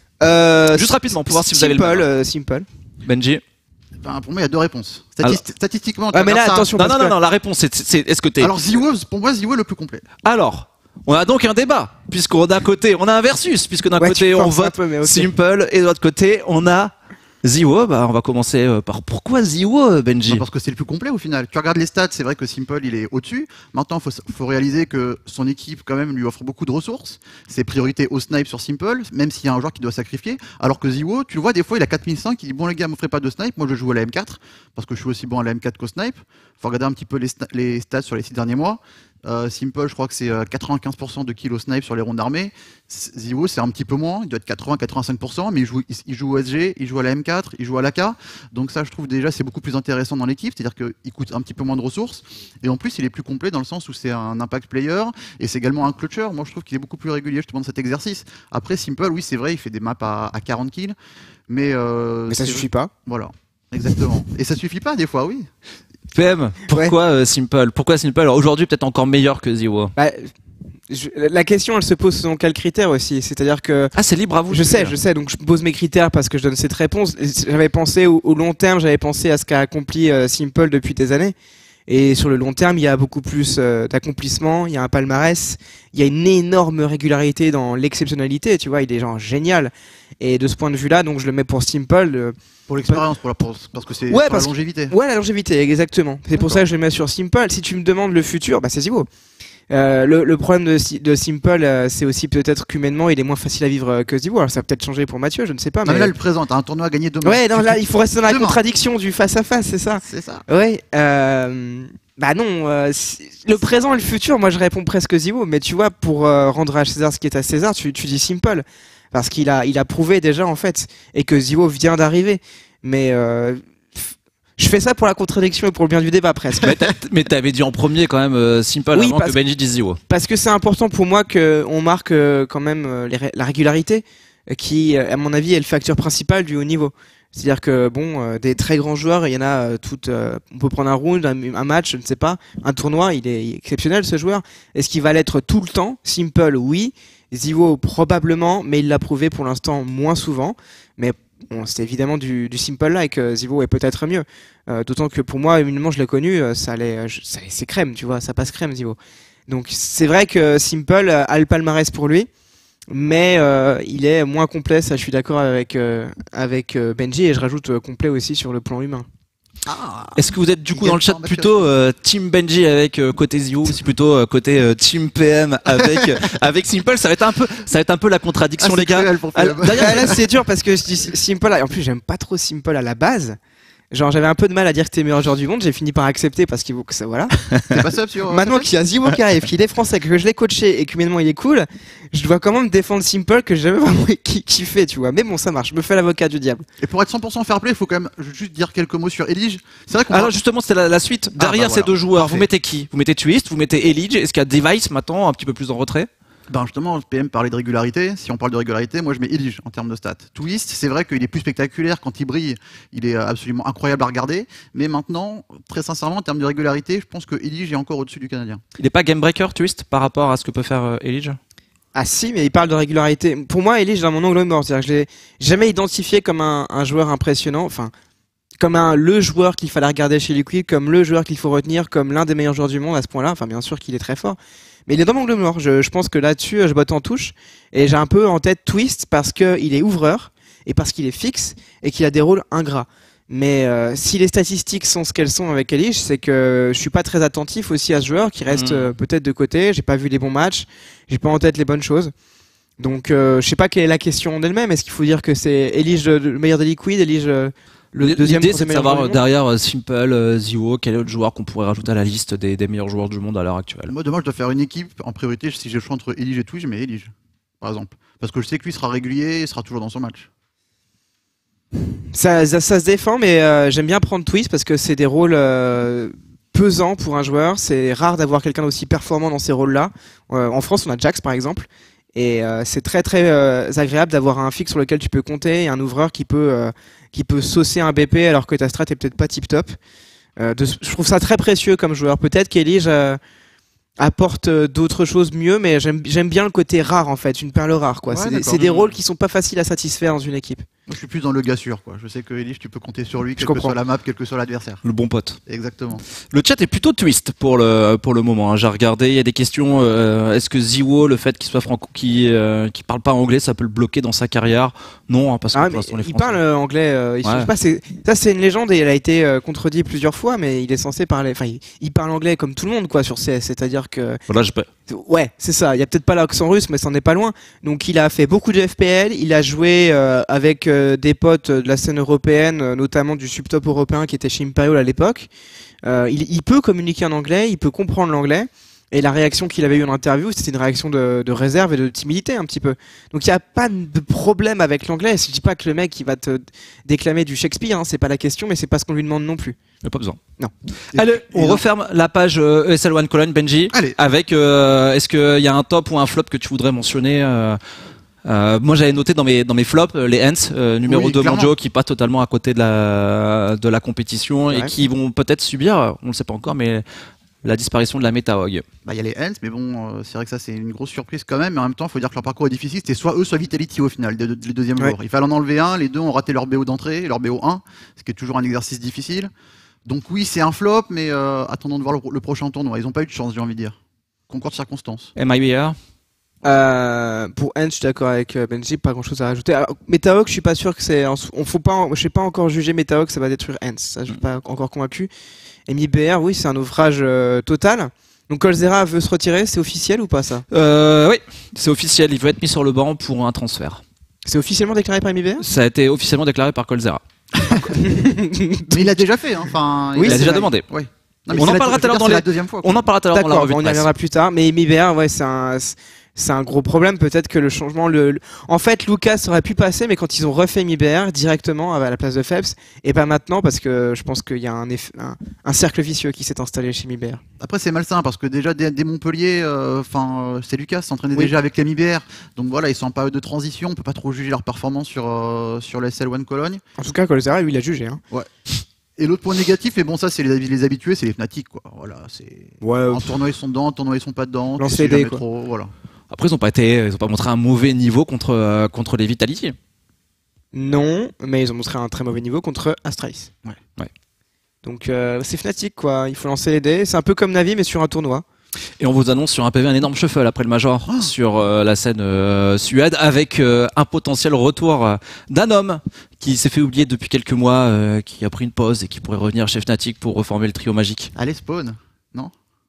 euh, Juste rapidement pour voir si vous simple, avez le euh, Simple. Benji. Ben, pour moi, il y a deux réponses. Statist- Alors... Statistiquement. Ah, mais là, ça... attention. Non, non, non, non, la réponse, c'est, c'est est-ce que t'es. Alors, Ziwo, pour moi, Ziwo est le plus complet. Alors. On a donc un débat, puisqu'on d'un côté, on a un versus, puisque d'un ouais, côté on vote peu, okay. Simple et de l'autre côté on a Ziwo, bah on va commencer euh, par pourquoi Ziwo, Benji? Non, parce que c'est le plus complet au final. Tu regardes les stats, c'est vrai que Simple il est au-dessus. Maintenant, il faut, faut réaliser que son équipe quand même lui offre beaucoup de ressources. C'est priorité au snipe sur Simple, même s'il y a un joueur qui doit sacrifier. Alors que Ziwo, tu le vois, des fois il a quatre mille cinq, il dit bon les gars, m'offrez pas de snipe, moi je joue à la M quatre, parce que je suis aussi bon à la M quatre qu'au snipe. Faut regarder un petit peu les, les stats sur les six derniers mois. Euh, Simple, je crois que c'est euh, quatre-vingt-quinze pour cent de kills au snipe sur les rondes armées. Ziwo, c'est un petit peu moins, il doit être quatre-vingts à quatre-vingt-cinq pour cent, mais il joue, il, il joue au S G, il joue à la M quatre, il joue à l'A K. Donc ça, je trouve déjà, c'est beaucoup plus intéressant dans l'équipe, c'est-à-dire qu'il coûte un petit peu moins de ressources. Et en plus, il est plus complet dans le sens où c'est un impact player et c'est également un clutcher. Moi, je trouve qu'il est beaucoup plus régulier justement dans cet exercice. Après, Simple, oui, c'est vrai, il fait des maps à, à quarante kills, mais, euh, mais ça suffit pas. Voilà, exactement. Et ça suffit pas des fois, oui. P M, pourquoi ouais. euh, Simple Pourquoi Simple Alors aujourd'hui peut-être encore meilleur que Ziwo. Bah, je, la question elle se pose selon quel critère aussi, c'est-à-dire que... Ah c'est libre à vous. Je sais, je sais, donc je pose mes critères parce que je donne cette réponse. J'avais pensé au, au long terme, j'avais pensé à ce qu'a accompli euh, Simple depuis des années. Et sur le long terme, il y a beaucoup plus euh, d'accomplissement, il y a un palmarès, il y a une énorme régularité dans l'exceptionnalité, tu vois, il est genre génial. Et de ce point de vue-là, donc je le mets pour Simple. Euh, pour l'expérience, pour la, pour, parce que c'est ouais, pour la longévité. Ouais, la longévité, exactement. C'est pour ça que je le mets sur Simple. Si tu me demandes le futur, bah c'est Ziwo. Euh, le, le problème de, de Simple, euh, c'est aussi peut-être qu'humainement, il est moins facile à vivre que Ziwo. Alors ça va peut-être changer pour Mathieu, je ne sais pas. Non, mais là, le présent, t'as un tournoi à gagner demain. Ouais, non, là, il faut rester dans la demain. contradiction du face-à-face, c'est ça. C'est ça. Ouais, euh... Bah non, euh, le présent et le futur, moi je réponds presque Ziwo, mais tu vois, pour euh, rendre à César ce qui est à César, tu, tu dis Simple, parce qu'il a, il a prouvé déjà en fait, et que Ziwo vient d'arriver. Mais euh, je fais ça pour la contradiction et pour le bien du débat presque. Mais t'avais dit en premier quand même euh, Simple oui, avant que Benji dise Ziwo. Parce que c'est important pour moi qu'on marque euh, quand même euh, les, la régularité, qui à mon avis est le facteur principal du haut niveau. C'est-à-dire que bon, euh, des très grands joueurs, il y en a euh, toutes. Euh, on peut prendre un round, un, un match, je ne sais pas, un tournoi. Il est exceptionnel ce joueur. Est-ce qu'il va l'être tout le temps? Simple, oui. Ziwo probablement, mais il l'a prouvé pour l'instant moins souvent. Mais bon, c'est évidemment du, du Simple-like. Euh, Ziwo est peut-être mieux. Euh, D'autant que pour moi, évidemment, je l'ai connu. Euh, ça allait, ça, c'est crème, tu vois. Ça passe crème, Ziwo. Donc c'est vrai que Simple a le palmarès pour lui. Mais euh, il est moins complet, ça je suis d'accord avec, euh, avec euh, Benji, et je rajoute euh, complet aussi sur le plan humain. Ah. Est-ce que vous êtes du coup dans le chat plutôt euh, Team Benji avec euh, côté Ziwo, ou c'est plutôt euh, côté euh, Team P M avec euh, avec Simple? Ça va être un peu, ça va être un peu la contradiction, ah, les gars. D'ailleurs là c'est dur parce que je dis Simple, en plus j'aime pas trop Simple à la base. Genre j'avais un peu de mal à dire que t'es le meilleur joueur du monde, j'ai fini par accepter parce qu'il faut que ça, voilà. Pas ça, sur, maintenant qu'il y a Ziwo qui arrive, qu'il est français, que je l'ai coaché et qu'humainement il est cool, je dois quand même défendre Simple que j'ai jamais vraiment kiffé, tu vois. Mais bon, ça marche, je me fais l'avocat du diable. Et pour être cent pour cent fair play, il faut quand même juste dire quelques mots sur Elige. C'est vrai qu'on Alors justement, c'est la, la suite. Derrière ah bah voilà. ces deux joueurs, Parfait. Vous mettez qui? Vous mettez Twist, vous mettez Elige. Est-ce qu'il y a Device maintenant, un petit peu plus en retrait? Ben justement, P M parlait de régularité. Si on parle de régularité, moi je mets Elige en termes de stats. Twist, c'est vrai qu'il est plus spectaculaire quand il brille. Il est absolument incroyable à regarder. Mais maintenant, très sincèrement, en termes de régularité, je pense que Elige est encore au-dessus du Canadien. Il n'est pas game breaker, Twist, par rapport à ce que peut faire Elige? Ah si, mais il parle de régularité. Pour moi, Elige dans mon angle mort. C'est-à-dire que je l'ai jamais identifié comme un, un joueur impressionnant. Enfin, comme un le joueur qu'il fallait regarder chez Liquid, comme le joueur qu'il faut retenir, comme l'un des meilleurs joueurs du monde à ce point-là. Enfin, bien sûr qu'il est très fort. Mais il est dans mon angle mort. Je, je pense que là-dessus, je botte en touche. Et j'ai un peu en tête Twist parce qu'il est ouvreur et parce qu'il est fixe et qu'il a des rôles ingrats. Mais euh, si les statistiques sont ce qu'elles sont avec Elige, c'est que je suis pas très attentif aussi à ce joueur qui reste mmh. euh, peut-être de côté. J'ai pas vu les bons matchs, j'ai pas en tête les bonnes choses. Donc euh, je sais pas quelle est la question d'elle-même. Est-ce qu'il faut dire que c'est Elige le meilleur des Liquid, Elige le deuxième? L'idée c'est de savoir derrière Simple, euh, Ziwo, quel est l'autre joueur qu'on pourrait rajouter à la liste des, des meilleurs joueurs du monde à l'heure actuelle. Moi demain je dois faire une équipe en priorité. Si j'ai le choix entre Elige et Twitch, je mets Elige par exemple, parce que je sais que lui sera régulier, il sera toujours dans son match. Ça, ça, ça se défend, mais euh, j'aime bien prendre Twist parce que c'est des rôles euh, pesants pour un joueur. C'est rare d'avoir quelqu'un aussi performant dans ces rôles-là. Euh, en France, on a Jax par exemple, et euh, c'est très très euh, agréable d'avoir un fixe sur lequel tu peux compter et un ouvreur qui peut euh, qui peut saucer un B P alors que ta strat est peut-être pas tip top. Euh, de, je trouve ça très précieux comme joueur. Peut-être qu'Elige euh, apporte d'autres choses mieux, mais j'aime j'aime bien le côté rare en fait, une perle rare quoi. Ouais, c'est des, des rôles qui sont pas faciles à satisfaire dans une équipe. Moi, je suis plus dans le gars sûr, quoi. Je sais que Elich, tu peux compter sur lui, Je quelle que comprends. soit la map, quel que soit l'adversaire. Le bon pote. Exactement. Le chat est plutôt twist pour le pour le moment. Hein. J'ai regardé, il y a des questions. Euh, Est-ce que Ziwo, le fait qu'il soit franco, qui euh, qui parle pas anglais, ça peut le bloquer dans sa carrière? Non, hein, parce que Ah, pour mais l'instant, les il Français. parle euh, anglais. Euh, il- Ouais. je sais pas, c'est- ça, c'est une légende et elle a été euh, contredit plusieurs fois, mais il est censé parler. Enfin, il, il parle anglais comme tout le monde, quoi, sur C S. C'est-à-dire que. Voilà, je peux. Ouais, c'est ça. Il y a peut-être pas l'accent russe, mais c'en est pas loin. Donc, il a fait beaucoup de F P L. Il a joué euh, avec euh, des potes de la scène européenne, euh, notamment du subtop européen qui était chez Imperial à l'époque. Euh, il, il peut communiquer en anglais, il peut comprendre l'anglais. Et la réaction qu'il avait eue en interview, c'était une réaction de, de réserve et de timidité un petit peu. Donc il n'y a pas de problème avec l'anglais. Je dis pas que le mec il va te déclamer du Shakespeare, hein, c'est pas la question, mais c'est pas ce qu'on lui demande non plus. Il n'y a pas besoin. Non. Allez, Et on non. referme la page euh, E S L One Cologne, Benji. Allez. Avec, euh, est-ce qu'il y a un top ou un flop que tu voudrais mentionner euh, euh, moi j'avais noté dans mes dans mes flops euh, les Ents euh, numéro Oui, deux clairement. mondiaux qui passent totalement à côté de la de la compétition Ouais. et qui vont peut-être subir, on ne sait pas encore, mais la disparition de la MetaHog. Bah, il y a les Hens, mais bon, euh, c'est vrai que ça, c'est une grosse surprise quand même. Mais en même temps, il faut dire que leur parcours est difficile. C'était soit eux, soit Vitality au final, les deux, les deuxièmes Ouais. jours. Il fallait en enlever un. Les deux ont raté leur B O d'entrée, leur B O un, ce qui est toujours un exercice difficile. Donc, oui, c'est un flop, mais euh, attendons de voir le, le prochain tournoi. Ils n'ont pas eu de chance, j'ai envie de dire. Concours de circonstances. M I B R. Euh, pour N, je suis d'accord avec euh, Benji, pas grand chose à rajouter. Alors, MetaHawk, je suis pas sûr que c'est. un- On faut pas. Je sais pas encore juger MetaHawk, ça va détruire N. Ça, je suis pas encore convaincu. M I B R, oui, c'est un naufrage euh, total. Donc Colzera veut se retirer, c'est officiel ou pas ça? Euh, oui, c'est officiel. Il veut être mis sur le banc pour un transfert. C'est officiellement déclaré par M I B R? Ça a été officiellement déclaré par Colzera. Mais il l'a déjà fait. Hein. Enfin, Oui, il a c'est déjà vrai. demandé. Ouais. On Non, mais en c'est la- parlera je tout à veux l'heure dire, dans c'est les- la deuxième fois. quoi. On en parlera tout à l'heure dans la D'accord, revue bon, de on y presse. reviendra plus tard. Mais M I B R, ouais, c'est un, c'est un gros problème. Peut-être que le changement, le, le- en fait, Lucas aurait pu passer, mais quand ils ont refait M I B R directement à la place de Phelps, et pas maintenant, parce que je pense qu'il y a un, eff- un, un cercle vicieux qui s'est installé chez M I B R. Après, c'est malsain parce que déjà, dès, dès Montpellier, enfin, euh, c'est Lucas s'entraînait Oui. déjà avec l'M I B R. Donc voilà, ils sont en période de transition. On peut pas trop juger leur performance sur, euh, sur le S L One Cologne. En tout cas, Colzera, lui, il a jugé. Hein. Et l'autre point négatif, et bon, ça, c'est les, les habitués, c'est les Fnatic, quoi. Voilà, c'est. Ouais, En tournoi, ils sont dedans, en tournoi, ils sont pas dedans. Lance tu sais les dés, jamais quoi. trop, voilà. Après, ils ont pas été, ils ont pas montré un mauvais niveau contre euh, contre les Vitality. non, mais ils ont montré un très mauvais niveau contre Astralis. Ouais. Ouais. Donc euh, c'est Fnatic, quoi. Il faut lancer les dés. C'est un peu comme Navi, mais sur un tournoi. Et on vous annonce sur un P V un énorme shuffle après le Major sur euh, la scène euh, Suède avec euh, un potentiel retour euh, d'un homme qui s'est fait oublier depuis quelques mois, euh, qui a pris une pause et qui pourrait revenir chez Fnatic pour reformer le trio magique. Allez, spawn. Non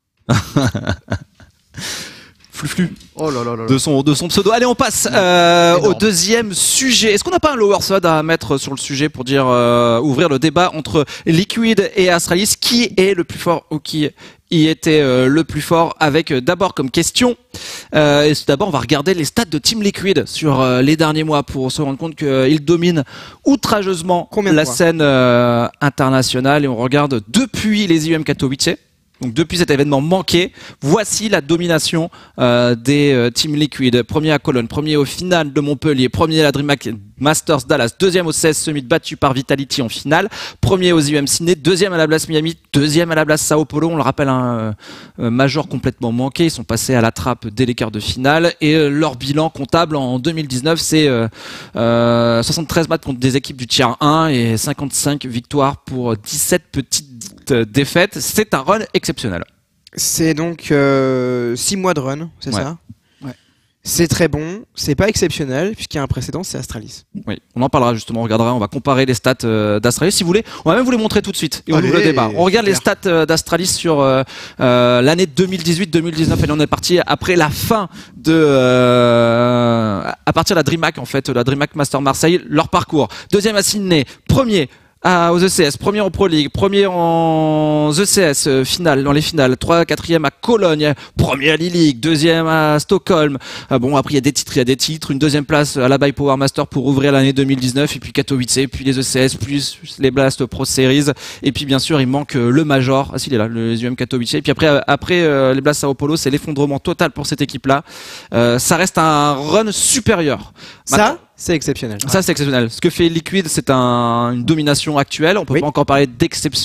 Fluflu Oh là là là là. de son de son pseudo. Allez, on passe euh, Énorme. au deuxième sujet. Est-ce qu'on n'a pas un lower third à mettre sur le sujet pour dire euh, ouvrir le débat entre Liquid et Astralis, qui est le plus fort ou qui y était euh, le plus fort, avec euh, d'abord comme question, euh, et d'abord on va regarder les stats de Team Liquid sur euh, les derniers mois pour se rendre compte qu'ils dominent outrageusement Combien de la fois scène euh, internationale, et on regarde depuis les I E M Katowice. Donc depuis cet événement manqué, voici la domination euh, des euh, Team Liquid. Premier à Cologne, premier au final de Montpellier, premier à la DreamHack Masters Dallas, deuxième au C S Summit battu par Vitality en finale, premier aux I E M Sydney, deuxième à la Blast Miami, deuxième à la Blast Sao Paulo. On le rappelle, un euh, major complètement manqué. Ils sont passés à la trappe dès les quarts de finale, et euh, leur bilan comptable en deux mille dix-neuf, c'est euh, euh, soixante-treize matchs contre des équipes du tier un et cinquante-cinq victoires pour dix-sept petites euh, défaites. C'est un run exceptionnel. C'est donc six mois de run, c'est Ouais. ça? Ouais. C'est très bon, c'est pas exceptionnel, puisqu'il y a un précédent, c'est Astralis. Oui, on en parlera justement, on regardera, on va comparer les stats euh, d'Astralis si vous voulez. On va même vous les montrer tout de suite et on Allez, ouvre le débat. On regarde les super. stats euh, d'Astralis sur euh, euh, l'année deux mille dix-huit deux mille dix-neuf, et on est parti après la fin de euh, à partir de la DreamHack en fait, la DreamHack Master Marseille, leur parcours. Deuxième à Sydney, premier à, aux E C S, premier en Pro League, premier en E C S, euh, finale, dans les finales, trois, quatrième à Cologne, premier à l'E-League, deuxième à Stockholm. Ah bon, après il y a des titres, il y a des titres, une deuxième place à la By Power Master pour ouvrir l'année deux mille dix-neuf, et puis Katowice, puis les E C S, plus les Blast Pro Series, et puis bien sûr il manque euh, le Major, ah si il est là, le U M Katowice, et puis après, euh, après euh, les Blast Sao Paulo, c'est l'effondrement total pour cette équipe-là. Euh, ça reste un run supérieur. Ça, c'est exceptionnel. Ça, c'est exceptionnel. Ce que fait Liquid, c'est un, une domination actuelle. On peut Oui. pas encore parler d'exception.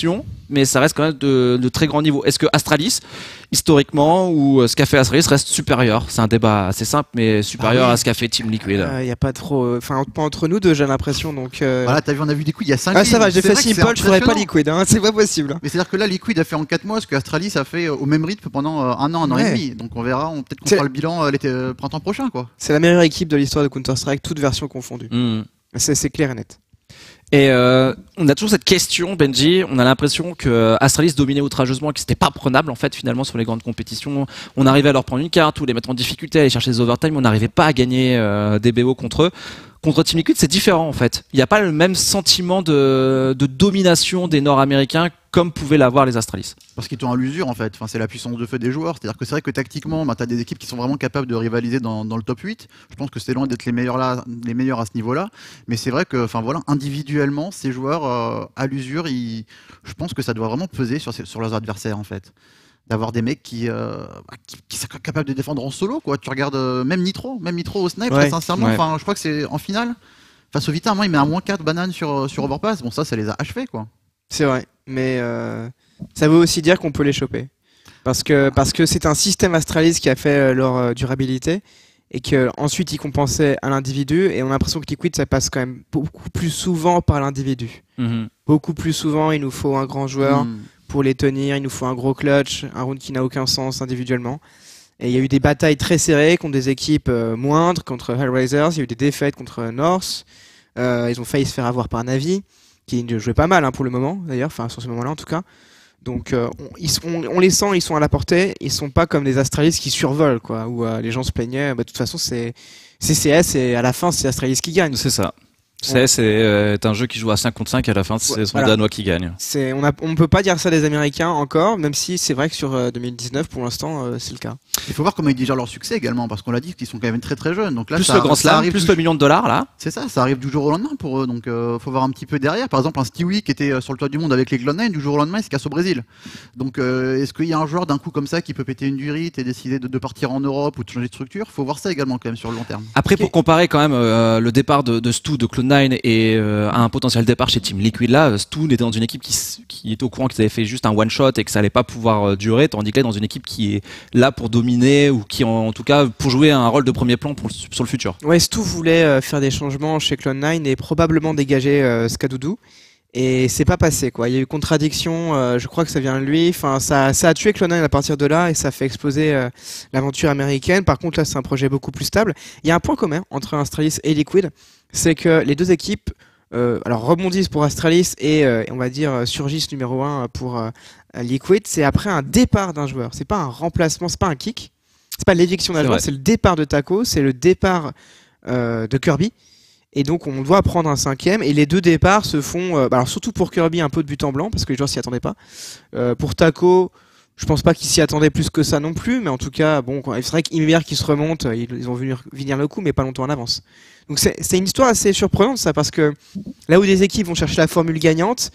mais ça reste quand même de, de très grand niveau. Est-ce que Astralis, historiquement, ou ce qu'a fait Astralis reste supérieur? C'est un débat assez simple, mais supérieur ah oui. à ce qu'a fait Team Liquid. Il euh, n'y a pas trop, enfin pas entre nous deux, j'ai l'impression. Donc euh... voilà, t'as vu, on a vu Liquid il y a cinq ah ça va, j'ai fait Simple, je ferais pas Liquid, hein, c'est pas possible. Mais c'est-à-dire que là, Liquid a fait en quatre mois ce que Astralis a fait au même rythme pendant euh, un an, un an ouais. et demi. Donc on verra, on peut-être qu'on fera le bilan euh, l'été euh, printemps prochain, quoi. C'est la meilleure équipe de l'histoire de Counter-Strike, toutes versions confondues. Mmh. C'est clair et net. Et euh, on a toujours cette question, Benji, on a l'impression que Astralis dominait outrageusement et que c'était pas prenable en fait finalement sur les grandes compétitions. On arrivait à leur prendre une carte ou les mettre en difficulté, à aller chercher des overtime, mais on n'arrivait pas à gagner euh, des B O contre eux. Contre Team Liquid, c'est différent en fait. Il n'y a pas le même sentiment de, de domination des Nord-Américains comme pouvaient l'avoir les Astralis. Parce qu'ils ont à l'usure en fait, enfin, c'est la puissance de feu des joueurs. C'est-à-dire que c'est vrai que tactiquement, bah, tu as des équipes qui sont vraiment capables de rivaliser dans, dans le top huit. Je pense que c'est loin d'être les meilleurs, là, les meilleurs à ce niveau-là. Mais c'est vrai que voilà, individuellement, ces joueurs euh, à l'usure, ils... je pense que ça doit vraiment peser sur, sur leurs adversaires en fait. D'avoir des mecs qui, euh, qui, qui sont capables de défendre en solo, quoi. Tu regardes euh, même Nitro, même Nitro au snipe, ouais, très sincèrement, ouais. Je crois que c'est en finale. Face au Vita, moi, il met un moins quatre bananes sur, sur Overpass. Bon, ça, ça les a achevés, quoi. C'est vrai, mais euh, ça veut aussi dire qu'on peut les choper. Parce que parce que c'est un système Astralis qui a fait leur euh, durabilité et qu'ensuite ils compensaient à l'individu. Et on a l'impression que Liquid, ça passe quand même beaucoup plus souvent par l'individu. Mm-hmm. Beaucoup plus souvent, il nous faut un grand joueur. Mm. Pour les tenir, il nous faut un gros clutch, un round qui n'a aucun sens individuellement. Et il y a eu des batailles très serrées contre des équipes euh, moindres, contre Hellraisers, il y a eu des défaites contre North. Euh, ils ont failli se faire avoir par Navi, qui jouait pas mal hein, pour le moment d'ailleurs, enfin sur ce moment-là en tout cas. Donc euh, on, ils sont, on, on les sent, ils sont à la portée, ils sont pas comme des Astralis qui survolent, quoi, où euh, les gens se plaignaient. Bah, de toute façon, c'est C S et à la fin, c'est Astralis qui gagne. C'est ça. C S est euh, un jeu qui joue à cinq contre cinq, à la fin c'est ouais, son voilà. Danois qui gagne. C'est, on ne peut pas dire ça des Américains encore, même si c'est vrai que sur euh, deux mille dix-neuf pour l'instant euh, c'est le cas. Il faut voir comment ils digèrent leur succès également, parce qu'on l'a dit qu'ils sont quand même très très jeunes. Donc là, plus ça, le grand slam, arrive plus du... le million de dollars là. C'est ça, ça arrive du jour au lendemain pour eux, donc il euh, faut voir un petit peu derrière. Par exemple un Stewie qui était sur le toit du monde avec les Cloud nine, du jour au lendemain il se casse au Brésil. Donc euh, est-ce qu'il y a un joueur d'un coup comme ça qui peut péter une durite et décider de, de partir en Europe ou de changer de structure? Faut voir ça également quand même sur le long terme. Après okay. Pour comparer quand même euh, le départ de, de Stu de Cloud nine et euh, à un potentiel départ chez Team Liquid là, Stu était dans une équipe qui, qui est au courant qu'ils avaient fait juste un one shot et que ça allait pas pouvoir euh, durer, tandis que là dans une équipe qui est là pour dominer ou qui en, en tout cas pour jouer un rôle de premier plan pour le, sur le futur. Ouais, Stu voulait euh, faire des changements chez Cloud nine et probablement dégager euh, Skadoodoo. Et c'est pas passé quoi. Il y a eu contradiction, euh, je crois que ça vient de lui. Enfin, ça, ça a tué Cloud nine à partir de là et ça a fait exploser euh, l'aventure américaine. Par contre là, c'est un projet beaucoup plus stable. Il y a un point commun entre Astralis et Liquid, c'est que les deux équipes Euh, alors rebondissent pour Astralis et euh, on va dire surgissent numéro un pour euh, Liquid, c'est après un départ d'un joueur, c'est pas un remplacement, c'est pas un kick, c'est pas l'éviction d'un joueur, c'est le départ de Taco, c'est le départ euh, de Kirby et donc on doit prendre un cinquième et les deux départs se font, euh, bah alors surtout pour Kirby un peu de but en blanc parce que les joueurs s'y attendaient pas, euh, pour Taco je pense pas qu'ils s'y attendaient plus que ça non plus, mais en tout cas, bon, c'est vrai qu'Imer qui se remonte, ils, ils ont vu venir le coup, mais pas longtemps en avance. Donc c'est une histoire assez surprenante, ça, parce que là où des équipes vont chercher la formule gagnante,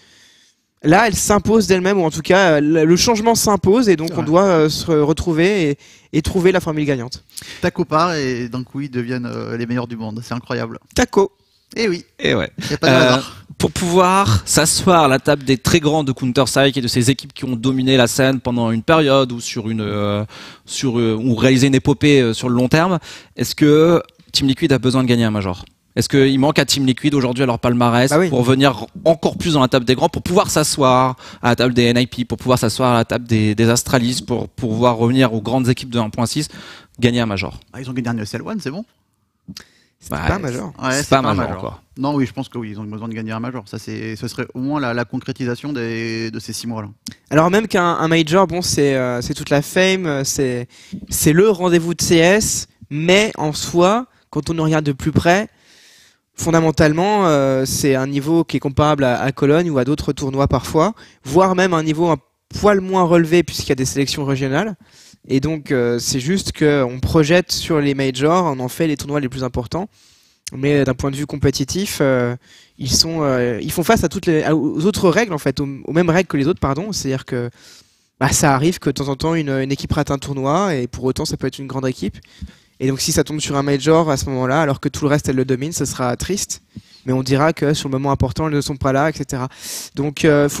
là, elles s'imposent d'elles-mêmes, ou en tout cas, le changement s'impose, et donc on doit euh, se retrouver et, et trouver la formule gagnante. Taco part, et d'un coup, ils deviennent euh, les meilleurs du monde. C'est incroyable. Taco. Eh oui. Et ouais. Y a pas de hasard. Euh, pour pouvoir s'asseoir à la table des très grands de Counter-Strike et de ces équipes qui ont dominé la scène pendant une période ou sur une euh, sur euh, ou réaliser une épopée euh, sur le long terme, est-ce que Team Liquid a besoin de gagner un major? Est-ce qu'il manque à Team Liquid aujourd'hui à leur palmarès bah oui. pour venir encore plus dans la table des grands, pour pouvoir s'asseoir à la table des N I P, pour pouvoir s'asseoir à la table des, des Astralis, pour, pour pouvoir revenir aux grandes équipes de un point six, gagner un major? Ah, ils ont gagné un E S L un, c'est bon? C'est bah, pas un major. Ouais, c'est pas, pas un major, major encore. Non, oui, je pense que oui, ils ont besoin de gagner un major. Ça, c'est, ce serait au moins la, la concrétisation des, de ces six mois-là. Alors même qu'un un major, bon, c'est euh, c'est toute la fame, c'est c'est le rendez-vous de C S, mais en soi, quand on nous regarde de plus près, fondamentalement, euh, c'est un niveau qui est comparable à, à Cologne ou à d'autres tournois parfois, voire même un niveau un poil moins relevé puisqu'il y a des sélections régionales. Et donc euh, c'est juste qu'on projette sur les majors, on en fait les tournois les plus importants. Mais d'un point de vue compétitif, euh, ils sont, euh, ils font face à toutes les, aux autres règles en fait, aux, aux mêmes règles que les autres, pardon. C'est-à-dire que bah, ça arrive que de temps en temps une, une équipe rate un tournoi et pour autant ça peut être une grande équipe. Et donc si ça tombe sur un major à ce moment-là, alors que tout le reste elle le domine, ce sera triste. Mais on dira que sur le moment important, elles ne sont pas là, et cetera. Donc euh, faut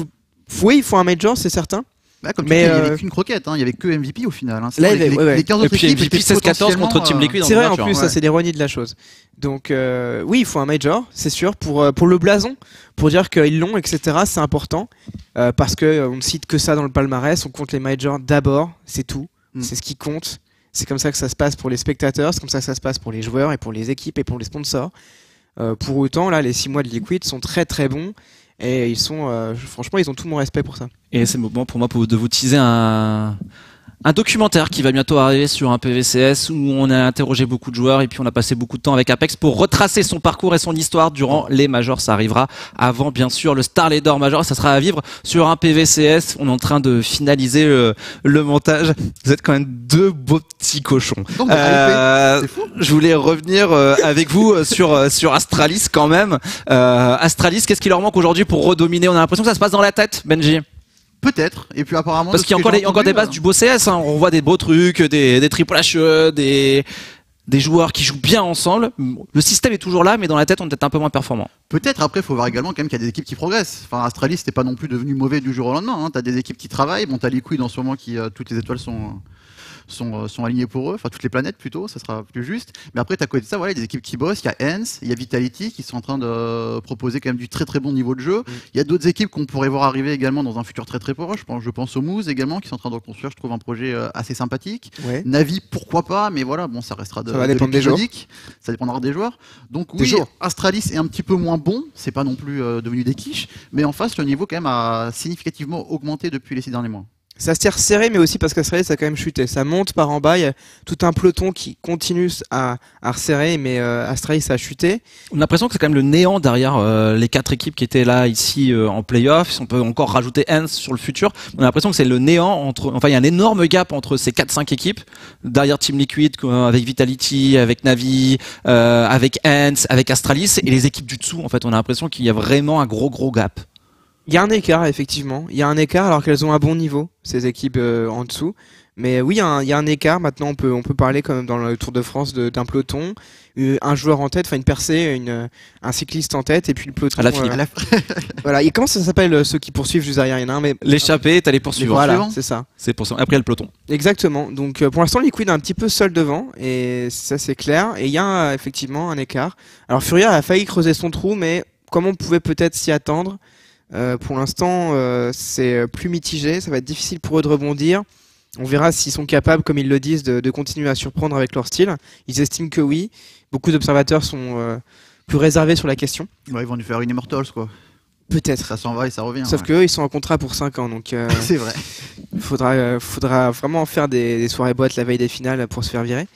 Oui, il faut un major, c'est certain. Bah, comme mais tu dis, euh... il n'y avait qu'une croquette, hein. Il n'y avait que M V P au final. Hein. Là, les, ouais, ouais. les quinze autres et puis, équipes, M V P seize quatorze contre Team Liquid. C'est vrai, en plus, ouais. ça c'est l'ironie de la chose. Donc euh, oui, il faut un major, c'est sûr, pour, pour le blason, pour dire qu'ils l'ont, et cetera. C'est important, euh, parce qu'on ne cite que ça dans le palmarès, on compte les majors d'abord, c'est tout, mm. c'est ce qui compte. C'est comme ça que ça se passe pour les spectateurs, c'est comme ça que ça se passe pour les joueurs, et pour les équipes, et pour les sponsors. Euh, pour autant, là, les six mois de Liquid sont très très bons. Et ils sont, euh, franchement, ils ont tout mon respect pour ça. Et c'est le moment pour moi pour, de vous teaser un, un documentaire qui va bientôt arriver sur un P V C S où on a interrogé beaucoup de joueurs et puis on a passé beaucoup de temps avec Apex pour retracer son parcours et son histoire durant les majors. Ça arrivera avant, bien sûr, le Star Leader Major. Ça sera à vivre sur un P V C S. On est en train de finaliser le, le montage. Vous êtes quand même deux beaux petits cochons. Donc, euh, c'est fou. Je voulais revenir euh, avec vous sur sur Astralis quand même. Euh, Astralis, qu'est-ce qui leur manque aujourd'hui pour redominer? On a l'impression que ça se passe dans la tête, Benji. Peut-être, et puis apparemment... Parce qu'il y a encore des, encore des bases euh... du beau C S, hein. On voit des beaux trucs, des, des triple H E, des, des joueurs qui jouent bien ensemble. Le système est toujours là, mais dans la tête, on est peut-être un peu moins performant. Peut-être, après, il faut voir également quand même qu'il y a des équipes qui progressent. Enfin, Astralis, c'était pas non plus devenu mauvais du jour au lendemain. Hein. T'as des équipes qui travaillent, bon, t'as Liquid en ce moment qui, euh, toutes les étoiles sont... Sont, sont alignés pour eux, enfin toutes les planètes plutôt, ça sera plus juste. Mais après, t'as à côté de ça, voilà, il y a des équipes qui bossent, il y a E N S, il y a Vitality qui sont en train de proposer quand même du très très bon niveau de jeu. Mm. Il y a d'autres équipes qu'on pourrait voir arriver également dans un futur très très proche. Je pense, je pense aux Moose également qui sont en train de reconstruire, je trouve, un projet assez sympathique. Ouais. Navi, pourquoi pas, mais voilà, bon, ça restera de, ça va dépendre des joueurs. Ça dépendra des joueurs. Donc oui, joueurs. Astralis est un petit peu moins bon, c'est pas non plus euh, devenu des quiches, mais en face, le niveau quand même a significativement augmenté depuis les six derniers mois. Ça se tire serré, mais aussi parce qu'Astralis a quand même chuté. Ça monte par en bas, il y a tout un peloton qui continue à, à resserrer, mais euh, Astralis a chuté. On a l'impression que c'est quand même le néant derrière euh, les quatre équipes qui étaient là ici euh, en playoff. On peut encore rajouter Hens sur le futur. On a l'impression que c'est le néant entre. Enfin, il y a un énorme gap entre ces quatre cinq équipes. Derrière Team Liquid, avec Vitality, avec Navi, euh, avec Hens, avec Astralis, et les équipes du dessous. En fait, on a l'impression qu'il y a vraiment un gros gros gap. Il y a un écart, effectivement. Il y a un écart alors qu'elles ont un bon niveau, ces équipes euh, en dessous. Mais oui, il y, a un, il y a un écart. Maintenant, on peut, on peut parler quand même dans le Tour de France de, d'un peloton. Euh, un joueur en tête, enfin une percée, une, un cycliste en tête, et puis le peloton. À la fin. Euh, voilà. Et comment ça s'appelle ceux qui poursuivent juste derrière? Il y en a un, mais. L'échappée, t'as les poursuivants. Voilà, c'est ça. C'est pour ça. Après, il y a le peloton. Exactement. Donc, euh, pour l'instant, Liquid est un petit peu seul devant, et ça, c'est clair. Et il y a euh, effectivement un écart. Alors, Furia a failli creuser son trou, mais comme on pouvait peut-être s'y attendre, Euh, pour l'instant, euh, c'est plus mitigé. Ça va être difficile pour eux de rebondir. On verra s'ils sont capables, comme ils le disent, de, de continuer à surprendre avec leur style. Ils estiment que oui. Beaucoup d'observateurs sont euh, plus réservés sur la question. Ouais, ils vont nous faire une Immortals, quoi. Peut-être. Ça s'en va et ça revient. Sauf ouais. qu'eux, ils sont en contrat pour cinq ans. Donc, euh, c'est vrai. Faudra, euh, faudra vraiment faire des, des soirées boîtes la veille des finales pour se faire virer.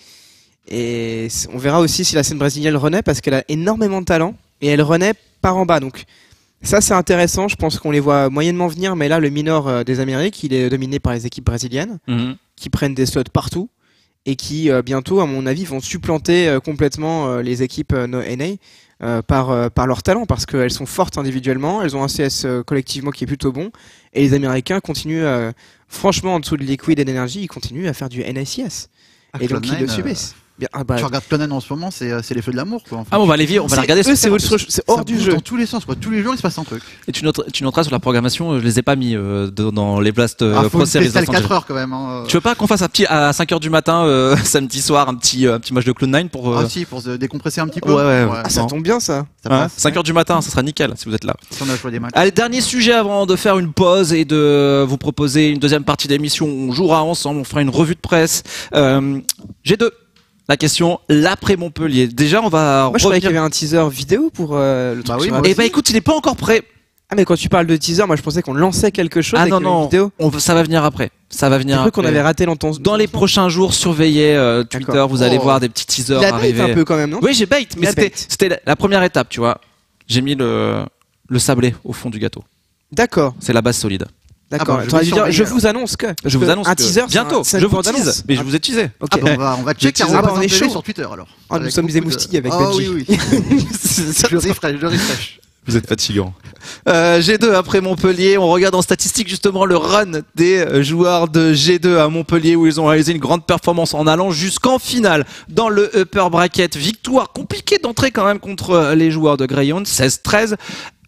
Et on verra aussi si la scène brésilienne renaît, parce qu'elle a énormément de talent. Et elle renaît par en bas. Donc, ça, c'est intéressant. Je pense qu'on les voit moyennement venir, mais là, le minor euh, des Amériques, il est dominé par les équipes brésiliennes, mmh. qui prennent des slots partout et qui, euh, bientôt, à mon avis, vont supplanter euh, complètement euh, les équipes euh, N A euh, par, euh, par leur talent, parce qu'elles sont fortes individuellement, elles ont un C S euh, collectivement qui est plutôt bon, et les Américains continuent, euh, franchement, en dessous de Liquid et d'Energy, ils continuent à faire du N A C S. Ah, et donc, ils le subissent. Euh... Bien, ah bah, tu regardes Clonen en ce moment, c'est, c'est les feux de l'amour, quoi. En fait. Ah bon, on va les vivre, on va la regarder. Eux, c'est, autre, c'est hors du jeu. Dans tous les sens, quoi. Tous les jours, il se passe un truc. Et tu noteras, tu noteras sur la programmation, je les ai pas mis euh, de, dans les Blast euh, ah, Pro Series. quatre heures quand même. Hein. Tu veux pas qu'on fasse un petit à cinq heures du matin euh, samedi soir un petit euh, un petit match de Cloud nine pour euh... Ah si, pour se décompresser un petit peu. Ouais ouais. ouais. Ah, ça tombe bien ça. Ça passe. cinq heures du matin, ça sera nickel si vous êtes là. Si on a joué des matchs. Allez, dernier sujet avant de faire une pause et de vous proposer une deuxième partie d'émission. On jouera ensemble, on fera une revue de presse. Euh, G deux. La question, l'après Montpellier. Déjà, on va. Moi, je croyais qu'il y avait un teaser vidéo pour euh, le truc. Bah oui, et bah écoute, il n'est pas encore prêt. Ah, mais quand tu parles de teaser, moi je pensais qu'on lançait quelque chose. Ah avec non, non, une vidéo. On, ça va venir après. Ça va venir après. Qu'on avait raté longtemps. Dans les prochains jours, surveillez euh, Twitter, D'accord. vous allez oh. voir des petits teasers la arriver. un peu quand même, non? Oui, j'ai bait, mais c'était, c'était la première étape, tu vois. J'ai mis le, le sablé au fond du gâteau. D'accord. C'est la base solide. D'accord. Ah bah, je, dire, je vous annonce que je vous annonce un que teaser bientôt. C'est un, je vous tease, mais je vous ai teasé. Okay. Ah bah on va on va checker ah bah on est chaud sur Twitter alors. Oh, nous sommes des moustilles avec Benji. Ah oui oui. Je refresh, je refresh. Vous êtes fatigant. Euh, G deux après Montpellier, on regarde en statistique justement le run des joueurs de G deux à Montpellier où ils ont réalisé une grande performance en allant jusqu'en finale dans le upper bracket. Victoire compliquée d'entrée quand même contre les joueurs de Greyhound, seize treize.